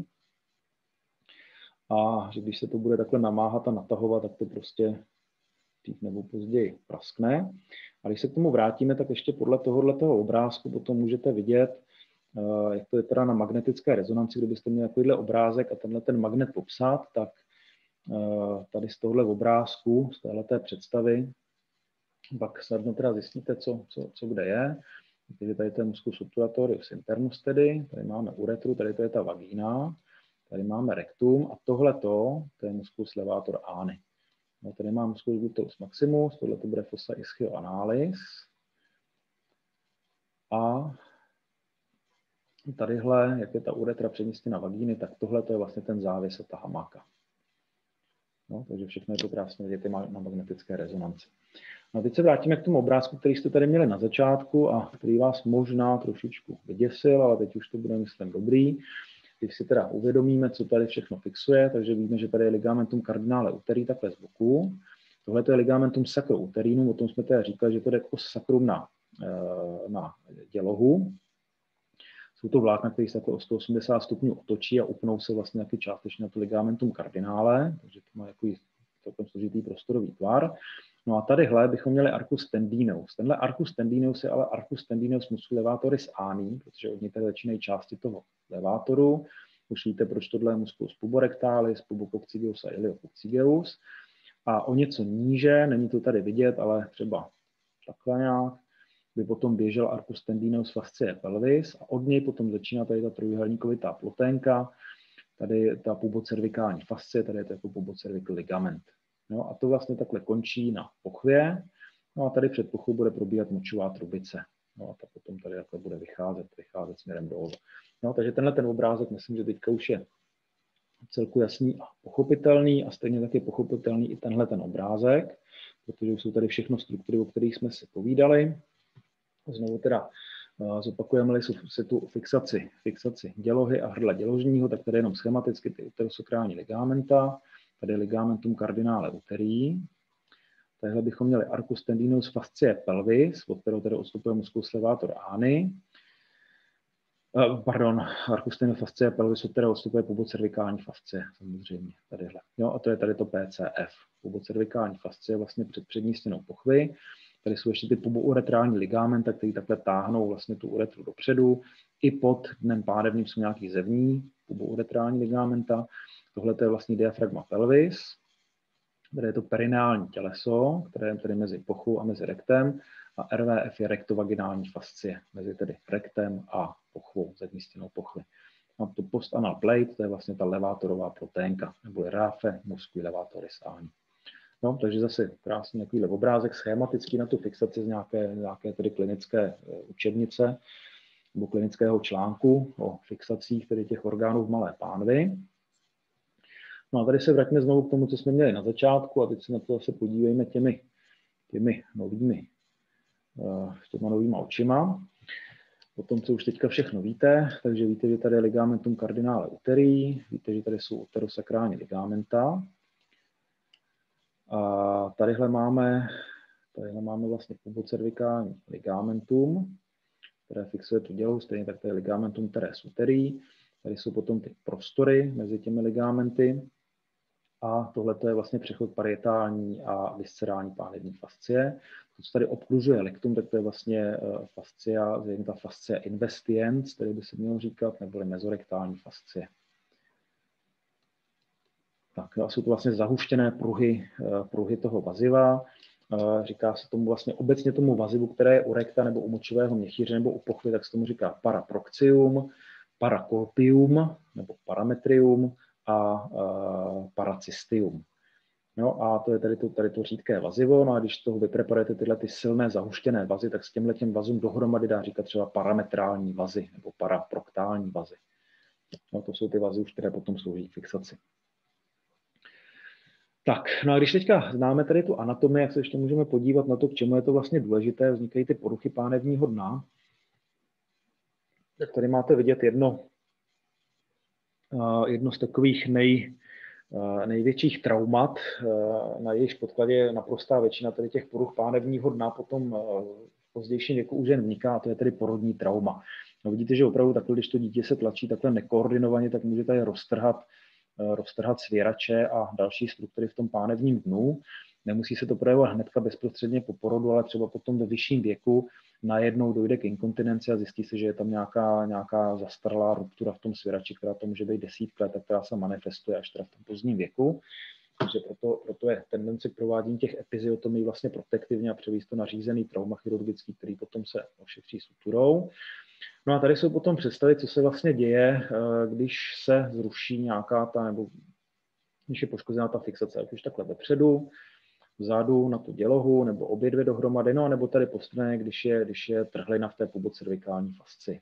S1: A že když se to bude takhle namáhat a natahovat, tak to prostě dřív nebo později praskne. A když se k tomu vrátíme, tak ještě podle tohoto obrázku potom můžete vidět, jak to je teda na magnetické rezonanci. Kdybyste měli takovýhle obrázek a tenhle ten magnet popsat, tak tady z tohohle obrázku, z téhleté představy, pak snadno teda zjistíte, co, co, co kde je. Takže tady to je musculus obturatorius internus tedy, tady máme uretru, tady to je ta vagína, tady máme rektum a tohleto, to je musculus levator ani. No, tady máme musculus gluteus maximus, tohle to bude fossa ischioanalis. A tadyhle, jak je ta uretra přední stěna vagíny, tak tohle to je vlastně ten závěs a ta hamaka. No, takže všechno je to krásně vidět na magnetické rezonanci. No, teď se vrátíme k tomu obrázku, který jste tady měli na začátku a který vás možná trošičku vyděsil, ale teď už to bude, myslím, dobrý. Když si teda uvědomíme, co tady všechno fixuje, takže víme, že tady je ligamentum cardinale uteri takhle z boku. Tohle je ligamentum sacro-uterinum, o tom jsme teda říkali, že to jde os sacrum na, na dělohu. Jsou to vlákna, které se takhle o sto osmdesát stupňů otočí a upnou se vlastně taky částečně na to ligamentum cardinale, takže to má takový celkem složitý prostorový tvar. No a tadyhle bychom měli arcus tendinus. Tenhle arcus tendinus je ale arcus tendinus musculus levatoris ani, protože od něj tady začínají části toho levátoru. Už víte, proč tohle je musculus puborectalis, pubococcygeus a iliococcygeus. A o něco níže, není to tady vidět, ale třeba takhle nějak, by potom běžel arcus tendinus fasciae pelvis a od něj potom začíná tady ta trojúhelníkovitá ploténka, tady ta pubocervikální fascie, tady je to jako pubocervical ligament. No a to vlastně takhle končí na pochvě, no a tady před pochvou bude probíhat močová trubice. No a ta potom tady takhle bude vycházet, vycházet směrem dolů. No, takže tenhle ten obrázek, myslím, že teďka už je celku jasný a pochopitelný a stejně taky pochopitelný i tenhle ten obrázek, protože jsou tady všechno struktury, o kterých jsme si povídali. Znovu teda zopakujeme-li si tu fixaci, fixaci dělohy a hrdla děložního, tak tady jenom schematicky ty uterosakrální ligamenta, tady je ligamentum cardinale uteri. Tadyhle bychom měli arcus tendinus fasciae pelvis, od kterého tedy odstupuje musculus levator ani. Pardon, arcus tendinus fasciae pelvis, od kterého odstupuje pubocervikální fascie, samozřejmě, tadyhle. Jo, a to je tady to P C F. Pubocervikální fascie vlastně před přední stěnou pochvy. Tady jsou ještě ty pubouretrální ligamenta, které takhle táhnou vlastně tu uretru dopředu. I pod dnem pánevním jsou nějaký zevní pubouretrální ligamenta. Tohle je vlastně diafragma pelvis. Tady je to perineální těleso, které je tedy mezi pochvou a mezi rektem, a R V F je rektovaginální fascie mezi tedy rektem a pochvou, zadní stěnou pochvy. Mám tu postanal plate, to je vlastně ta levátorová proténka, nebo ráfe musculi levatoris ani. No, takže zase krásný takový obrázek, schématický na tu fixaci z nějaké, nějaké tedy klinické učebnice nebo klinického článku o fixacích tedy těch orgánů v malé pánvi. No a tady se vraťme znovu k tomu, co jsme měli na začátku, a teď se na to zase podívejme těmi, těmi novými, těma novýma očima. O tom, co už teďka všechno víte, takže víte, že tady je ligamentum cardinale uterii, víte, že tady jsou uterosakrální ligamenta. A tadyhle máme, tadyhle máme vlastně pubocervikální ligamentum, které fixuje tu dělohu, stejně tak to je ligamentum teres uterii. Tady jsou potom ty prostory mezi těmi ligamenty. A tohle je vlastně přechod parietální a viscerální pánevní fascie. To, co tady obklužuje lektum, tak to je vlastně fascia, zejména ta fascia investiens, který by se mělo říkat, neboli mezorektální fascie. Tak, a jsou to vlastně zahuštěné pruhy, pruhy toho vaziva. Říká se tomu vlastně obecně tomu vazivu, které je u rekta nebo u močového měchýře nebo u pochvy, tak se tomu říká paraproxium, paracolpium nebo parametrium a paracystium. No a to je tady to, tady to řídké vazivo, no a když toho vypreparujete tyhle ty silné zahuštěné vazy, tak s těmhletěm vazům dohromady dá říkat třeba parametrální vazy nebo paraproktální vazy. No, to jsou ty vazy už, které potom slouží k fixaci. Tak, no a když teďka známe tady tu anatomii, jak se ještě můžeme podívat na to, k čemu je to vlastně důležité, vznikají ty poruchy pánevního dna. Tak tady máte vidět jedno, jedno z takových nej, největších traumat, na jejichž podkladě je naprostá většina tady těch poruch pánevního dna potom v pozdějším věku už jen vniká, a to je tedy porodní trauma. No, vidíte, že opravdu takhle, když to dítě se tlačí takhle nekoordinovaně, tak může tady roztrhat roztrhat svěrače a další struktury v tom pánevním dnu. Nemusí se to projevovat hnedka bezprostředně po porodu, ale třeba potom ve vyšším věku najednou dojde k inkontinenci a zjistí se, že je tam nějaká, nějaká zastaralá ruptura v tom svěrači, která to může být desítky let, která se manifestuje až teda v tom pozdním věku. Takže proto, proto je tendence k provádění těch epiziotomí vlastně protektivně a převést to na řízený trauma chirurgický, který potom se ošetří suturou. No a tady jsou potom představy, co se vlastně děje, když se zruší nějaká ta, nebo když je poškozená ta fixace, ať už takhle vepředu, vzadu na tu dělohu, nebo obě dvě dohromady, no a nebo tady po straně, když je, když je trhlina v té pubocervikální fascii.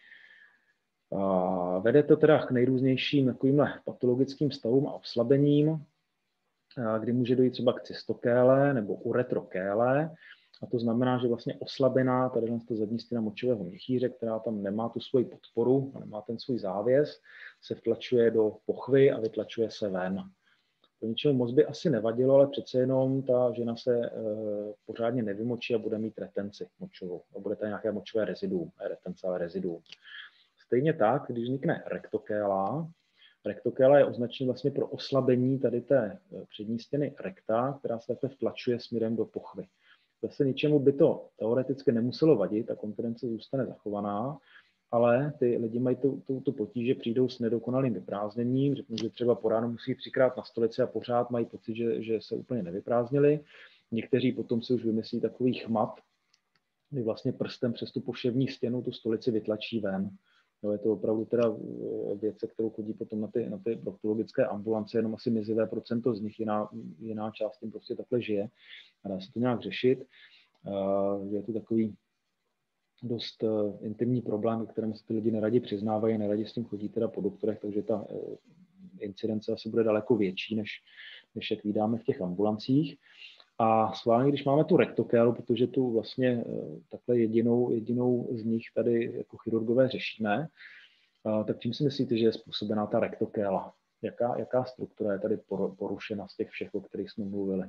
S1: A vede to teda k nejrůznějším takovýmhle patologickým stavům a oslabením, kdy může dojít třeba k cystokéle nebo uretrokéle. A to znamená, že vlastně oslabená tady ta zadní stěna močového měchýře, která tam nemá tu svoji podporu, nemá ten svůj závěs, se vtlačuje do pochvy a vytlačuje se ven. To ničemu moc by asi nevadilo, ale přece jenom ta žena se e, pořádně nevymočí a bude mít retenci močovou. A bude tady nějaké močové reziduum, retence, ale reziduum. Stejně tak, když vznikne rektokéla, rektokéla je označení vlastně pro oslabení tady té přední stěny rekta, která se takhle vtlačuje směrem do pochvy. Zase ničemu by to teoreticky nemuselo vadit, ta kontinence zůstane zachovaná, ale ty lidi mají tu, tu, tu potíž, že přijdou s nedokonalým vyprázdněním, řeknu, že třeba po ránu musí třikrát na stolici a pořád mají pocit, že, že se úplně nevyprázdnili. Někteří potom si už vymyslí takový chmat, kdy vlastně prstem přes tu poševní stěnu tu stolici vytlačí ven. No, je to opravdu teda věc, kterou chodí potom na ty, na ty proktologické ambulance, jenom asi mizivé procento z nich, jiná, jiná část tím prostě takhle žije a dá se to nějak řešit. Uh, je to takový dost uh, intimní problém, kterému se ty lidi neradi přiznávají, neradi s tím chodí teda po doktorech, takže ta uh, incidence asi bude daleko větší, než, než jak vídáme v těch ambulancích. A schválně, když máme tu rektokélu, protože tu vlastně takhle jedinou, jedinou z nich tady jako chirurgové řešíme, tak čím si myslíte, že je způsobená ta rektokéla? Jaká, jaká struktura je tady porušena z těch všech, o kterých jsme mluvili?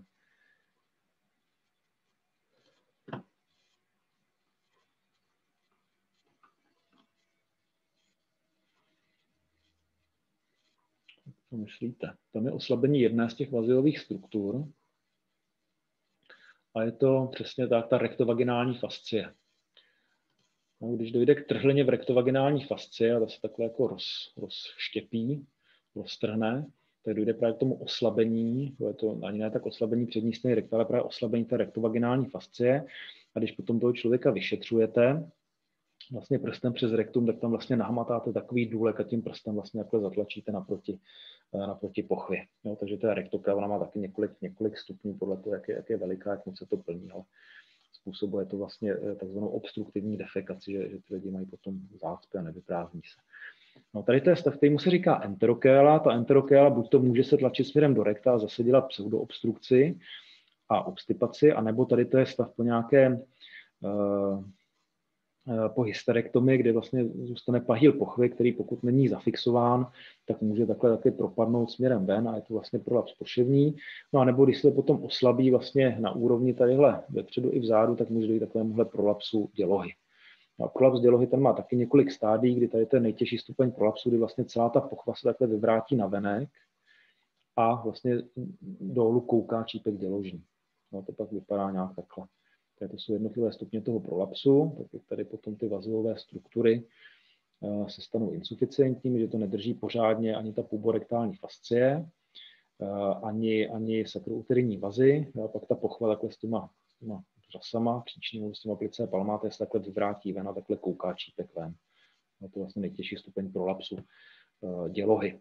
S1: Co myslíte? Tam je oslabení jedné z těch vaziových struktur. A je to přesně tak, ta rektovaginální fascie. No, když dojde k trhlině v rektovaginální fascii a ta se takhle jako roz, rozštěpí, roztrhne, tak dojde právě k tomu oslabení, je to ani ne tak oslabení přední strany rekta, ale právě oslabení té rektovaginální fascie. A když potom toho člověka vyšetřujete, vlastně prstem přes rektum, tak tam vlastně nahmatáte takový důlek a tím prstem vlastně takhle zatlačíte naproti, naproti pochvě. Jo, takže ta rektopka, ona má taky několik, několik stupňů podle toho, jak je, jak je veliká, jak moc se to plní, ale způsobuje to vlastně takzvanou obstruktivní defekaci, že, že ty lidi mají potom zácpy a nevyprázdní se. No, tady to je stav, kterýmu se říká enterokéla. Ta enterokéla buď to může se tlačit směrem do rekta a zase dělat pseudoobstrukci a obstipaci, anebo tady to je stav po nějaké uh, po hysterektomii, kde vlastně zůstane pahýl pochvy, který pokud není zafixován, tak může takhle taky propadnout směrem ven a je to vlastně prolaps poševní. No a nebo když se potom oslabí vlastně na úrovni tadyhle vepředu i vzadu, tak může dojít takovémuhle prolapsu dělohy. No a prolaps dělohy ten má taky několik stádií, kdy tady ten nejtěžší stupeň prolapsu, kdy vlastně celá ta pochva se takhle vyvrátí na venek a vlastně dolů kouká čípek děložní. No to pak vypadá nějak takhle. To jsou jednotlivé stupně toho prolapsu, tak tady potom ty vazilové struktury se stanou insuficientními, že to nedrží pořádně ani ta puborektální fascie, ani, ani sakrouterní vazy, a pak ta pochva takhle s těma, s těma řasama, příčnými, s těma plice palmáté se takhle vyvrátí ven a takhle kouká čípek ven. A to je vlastně nejtěžší stupeň prolapsu dělohy.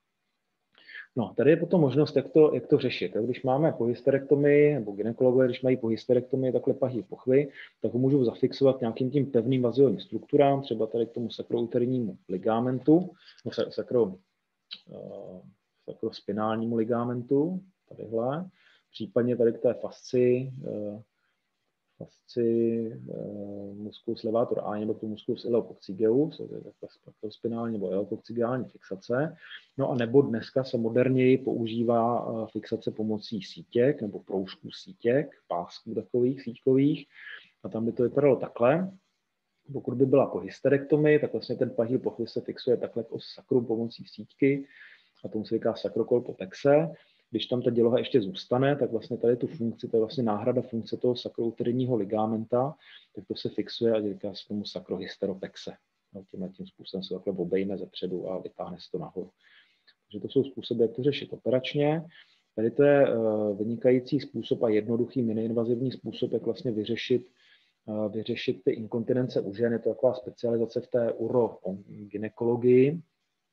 S1: No, tady je potom možnost, jak to, jak to řešit. Když máme pohysterektomii, nebo gynekologové, když mají pohysterektomii takhle pahý pochvy, tak ho můžou zafixovat nějakým tím pevným vaziovým strukturám, třeba tady k tomu sakrouternímu ligamentu, no, sakro, uh, sakrospinálnímu ligamentu, tadyhle, případně tady k té fascii, uh, fascii uh, musculus levator A nebo tu musculus iliococcygeus, to je takhle spinální nebo iliococcygeální fixace. No a nebo dneska se moderněji používá uh, fixace pomocí sítěk nebo proužků sítěk, pásků takových síťkových. A tam by to vypadalo takhle. Pokud by byla po hysterektomii, tak vlastně ten pahýl pochvy se fixuje takhle o sakrum pomocí síťky a tomu se říká sakrokolpopexe. Když tam ta děloha ještě zůstane, tak vlastně tady tu funkci, to je vlastně náhrada funkce toho sakrouterního ligamenta, tak to se fixuje a říká se tomu sakrohysteropexe. No, tímhle tím způsobem se takhle obejme zepředu a vytáhne se to nahoru. Takže to jsou způsoby, jak to řešit operačně. Tady to je uh, vynikající způsob a jednoduchý miniinvazivní způsob, jak vlastně vyřešit, uh, vyřešit ty inkontinence u žen. Je to taková specializace v té urogynekologii.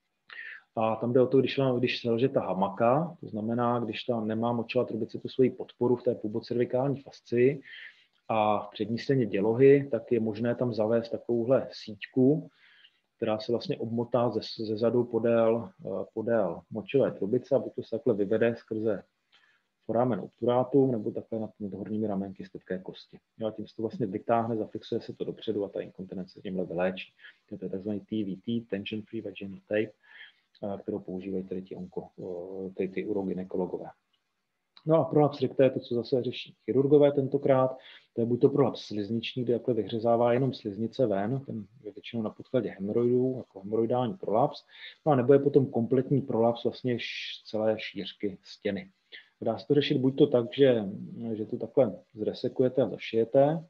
S1: A tam jde o to, když, když selže ta hamaka, to znamená, když ta nemá močová trubice tu svoji podporu v té pubocervikální fascii a v přední straně dělohy, tak je možné tam zavést takovouhle síťku, která se vlastně obmotá ze, ze zadu podél, podél močové trubice a buď to se takhle vyvede skrze foramen obturatum nebo takhle nad, nad horními ramenky stepké kosti. Jo, a tím se to vlastně vytáhne, zafixuje se to dopředu a ta inkontinence tímhle vyléčí. To je tzv. T V T, Tension Free Vaginal Tape, kterou používají tady ty, onko, ty, ty urogynekologové. No a prolaps rekta je to, co zase řeší chirurgové tentokrát. To je buď to prolaps slizniční, kde takhle vyhřezává jenom sliznice ven, ten je většinou na podkladě hemoroidů, jako hemoroidální prolaps. No a nebo je potom kompletní prolaps vlastně celé šířky stěny. Dá se to řešit buď to tak, že, že to takhle zresekujete a zašijete.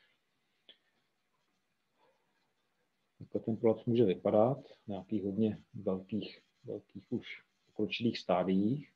S1: Takhle ten prolaps může vypadat v nějakých hodně velkých, velkých už pokročilých stádiích.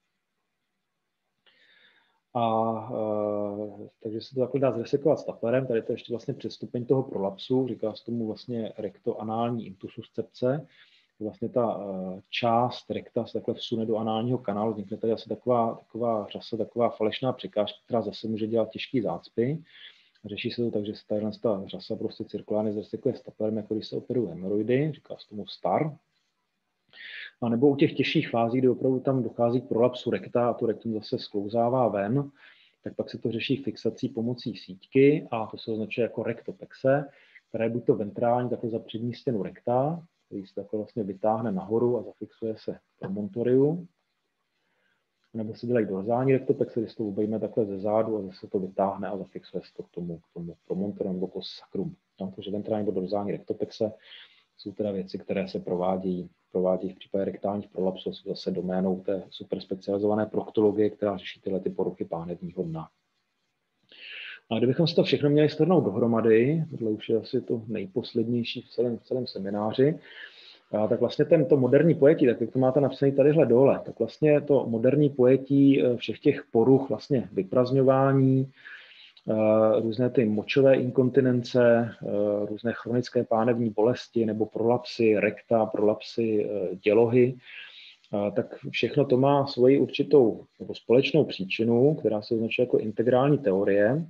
S1: A e, takže se to takhle dá zresekovat staplerem. Tady to je ještě vlastně předstupeň toho prolapsu, říká se tomu vlastně rektoanální intususcepce. Vlastně ta e, část rekta se takhle vsune do análního kanálu, vznikne tady asi taková, taková řasa, taková falešná překážka, která zase může dělat těžký zácpy. Řeší se to tak, že se tadyhle ta řasa prostě cirkulárně zresekuje staplerem, jako když se operují hemoroidy, říká se tomu star. A nebo u těch těžších fází, kdy opravdu tam dochází k prolapsu rekta a to rektum zase sklouzává ven, tak pak se to řeší fixací pomocí síťky a to se označuje jako rektopexe, která je buď to ventrální, takhle za přední stěnu rekta, který se takhle vlastně vytáhne nahoru a zafixuje se v promontoriu. Nebo se dělají dorzální rektopexe, když to obejme takhle ze zádu a zase to vytáhne a zafixuje se to k tomu, k tomu promontoriu nebo k sakrum. Takže ventrální nebo dorzální rektopexe jsou teda věci, které se provádějí, provádějí v případě rektálních prolapsů, jsou zase doménou té superspecializované proktologie, která řeší tyhle ty poruchy pánevního dna. A kdybychom si to všechno měli shrnout dohromady, tohle už je asi to nejposlednější v celém, v celém semináři, A tak vlastně ten, to moderní pojetí, tak jak to máte napsané tadyhle dole, tak vlastně to moderní pojetí všech těch poruch vlastně vyprazňování, různé ty močové inkontinence, různé chronické pánevní bolesti nebo prolapsy rekta, prolapsy dělohy, tak všechno to má svoji určitou nebo společnou příčinu, která se označuje jako integrální teorie.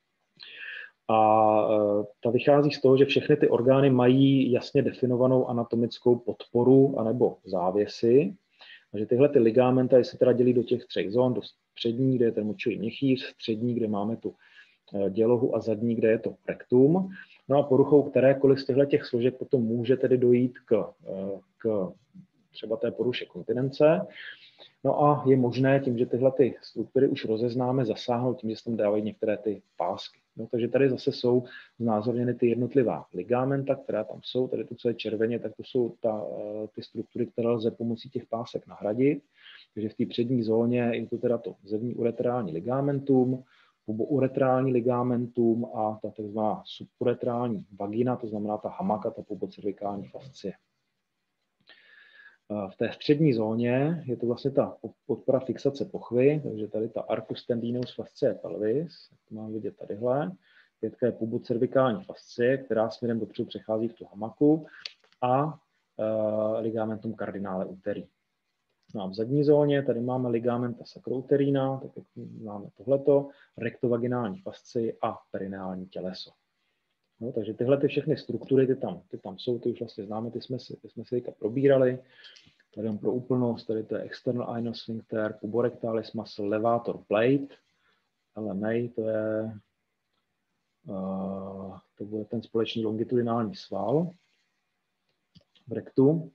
S1: A ta vychází z toho, že všechny ty orgány mají jasně definovanou anatomickou podporu anebo závěsy. A že tyhle ty ligamenty se teda dělí do těch třech zón, do přední, kde je ten močový měchýř, střední, kde máme tu dělohu a zadní, kde je to rektum. No a poruchou kterékoliv z těchto těch složek potom může tedy dojít k, k třeba té poruše kontinence. No a je možné tím, že tyhle ty struktury už rozeznáme, zasáhnout tím, že se tam dávají některé ty pásky. No, takže tady zase jsou znázorněny ty jednotlivá ligamenta, která tam jsou. Tady to, co je červeně, tak to jsou ta, ty struktury, které lze pomocí těch pásek nahradit. Takže v té přední zóně je to teda to zevní ureterální ligamentum, puboureterální ligamentum a ta tzv. Subureterální vagina, to znamená ta hamaka, ta pubocervikální fascie. V té střední zóně je to vlastně ta podpora fixace pochvy, takže tady ta arcus tendinous fasciae pelvis, to mám vidět tadyhle, pětka je pubocervikální fascie, která směrem dopředu přechází v tu hamaku a uh, ligamentum cardinale uteri. No a v zadní zóně tady máme ligamenta sacrouterina, tak jak máme tohleto, rektovaginální fascii a perineální těleso. No, takže tyhle ty všechny struktury, ty tam, ty tam jsou, ty už vlastně známe, ty jsme si, ty jsme si teďka probírali. Tady pro úplnost, tady to je external anal sphincter, puborectalis muscle levator plate, L M A, to je, uh, to bude ten společný longitudinální sval v rektu.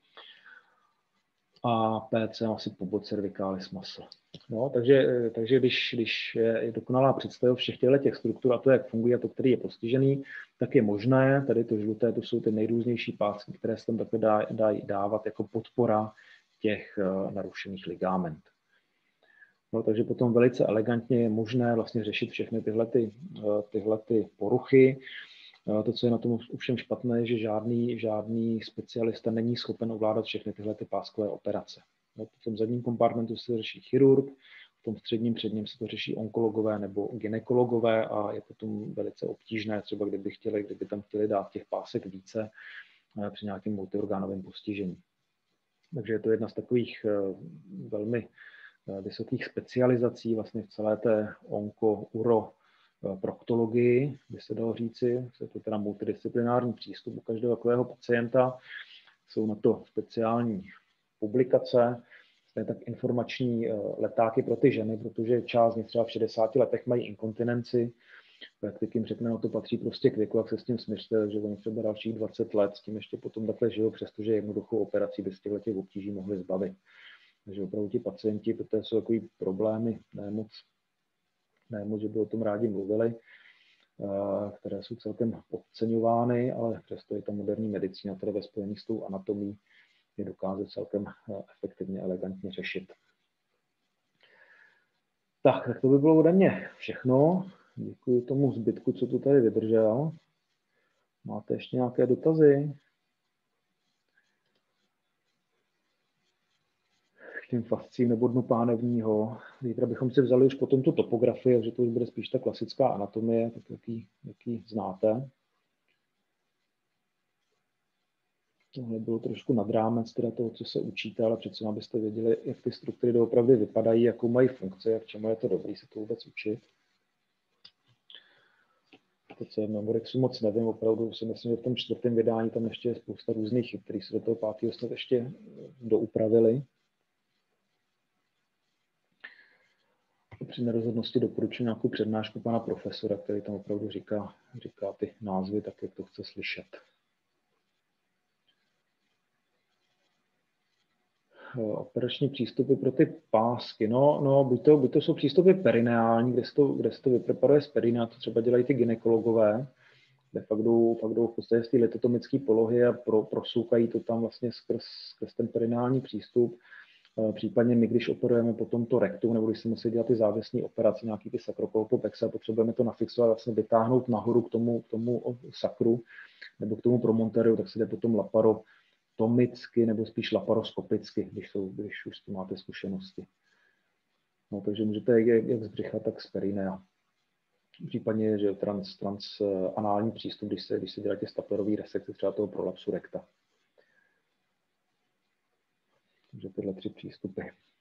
S1: A P C asi pubocervicalis muscle. No, takže, takže když, když je dokonalá představa všech těch struktur a to, jak funguje a to, který je postižený, tak je možné, tady to žluté, to jsou ty nejrůznější pásky, které se tam takhle dá, dají dávat jako podpora těch uh, narušených ligament. No, takže potom velice elegantně je možné vlastně řešit všechny tyhle, ty, uh, tyhle ty poruchy. Uh, to, co je na tom ovšem špatné, je, že žádný, žádný specialista není schopen ovládat všechny tyhle ty páskové operace. No, v tom zadním kompartmentu se řeší chirurg, v tom středním předním se to řeší onkologové nebo gynekologové a je potom velice obtížné, třeba kdyby chtěli, kdyby tam chtěli dát těch pásek více uh, při nějakém multiorgánovém postižení. Takže je to jedna z takových uh, velmi uh, vysokých specializací vlastně v celé té onko-uro proktologii, by se dalo říci, je to teda multidisciplinární přístup u každého takového pacienta, jsou na to speciální publikace, je tak informační letáky pro ty ženy, protože část z nich třeba v šedesáti letech mají inkontinenci, jak jim řekne, no to patří prostě k věku, jak se s tím směřte, takže oni třeba dalších dvacet let s tím ještě potom takhle žijou, přestože jednoduchou operací by z těchto obtíží mohli zbavit. Takže opravdu ti pacienti, protože jsou takový problémy, ne moc ne moc, že by o tom rádi mluvili, které jsou celkem podceňovány, ale přesto je ta moderní medicína, která ve spojení s tou anatomí je dokáže celkem efektivně, elegantně řešit. Tak, tak to by bylo ode mě všechno. Děkuji tomu zbytku, co tu tady vydržel. Máte ještě nějaké dotazy? Těm fascím nebo dnu pánevního. Zítra bychom si vzali už potom tu topografii, takže to už bude spíš ta klasická anatomie, tak jaký, jaký znáte. Tohle bylo trošku nad rámec teda toho, co se učíte, ale přece abyste věděli, jak ty struktury doopravdy vypadají, jakou mají funkci a k čemu je to dobré se to vůbec učit. To, co je v Memorexu, moc nevím, opravdu si myslím, že v tom čtvrtém vydání tam ještě je spousta různých chyb, které se do toho pátého snad ještě doupravili. Při nerozhodnosti doporučuji nějakou přednášku pana profesora, který tam opravdu říká, říká ty názvy tak, jak to chce slyšet. Operační přístupy pro ty pásky. No, no buď, to, buď to jsou přístupy perineální, kde se to, kde se to vypreparuje z perinia, to třeba dělají ty gynekologové, kde fakt jdou, fakt jdou v podstatě z té litotomické polohy a pro, prosoukají to tam vlastně skrz, skrz ten perineální přístup. Případně my, když operujeme potom to rektum, nebo když se musí dělat ty závěsní operace, nějaký ty sakrokolpopexe, potřebujeme to nafixovat, vlastně vytáhnout nahoru k tomu, k tomu sakru, nebo k tomu promontoriu, tak se jde potom laparo stomicky nebo spíš laparoskopicky, když, jsou, když už s tím máte zkušenosti. No, takže můžete jak, jak z břicha, tak z perinea. Případně, že trans, transanální přístup, když se, když se dělají staplerový resekce třeba toho prolapsu rekta. Takže tyhle tři přístupy.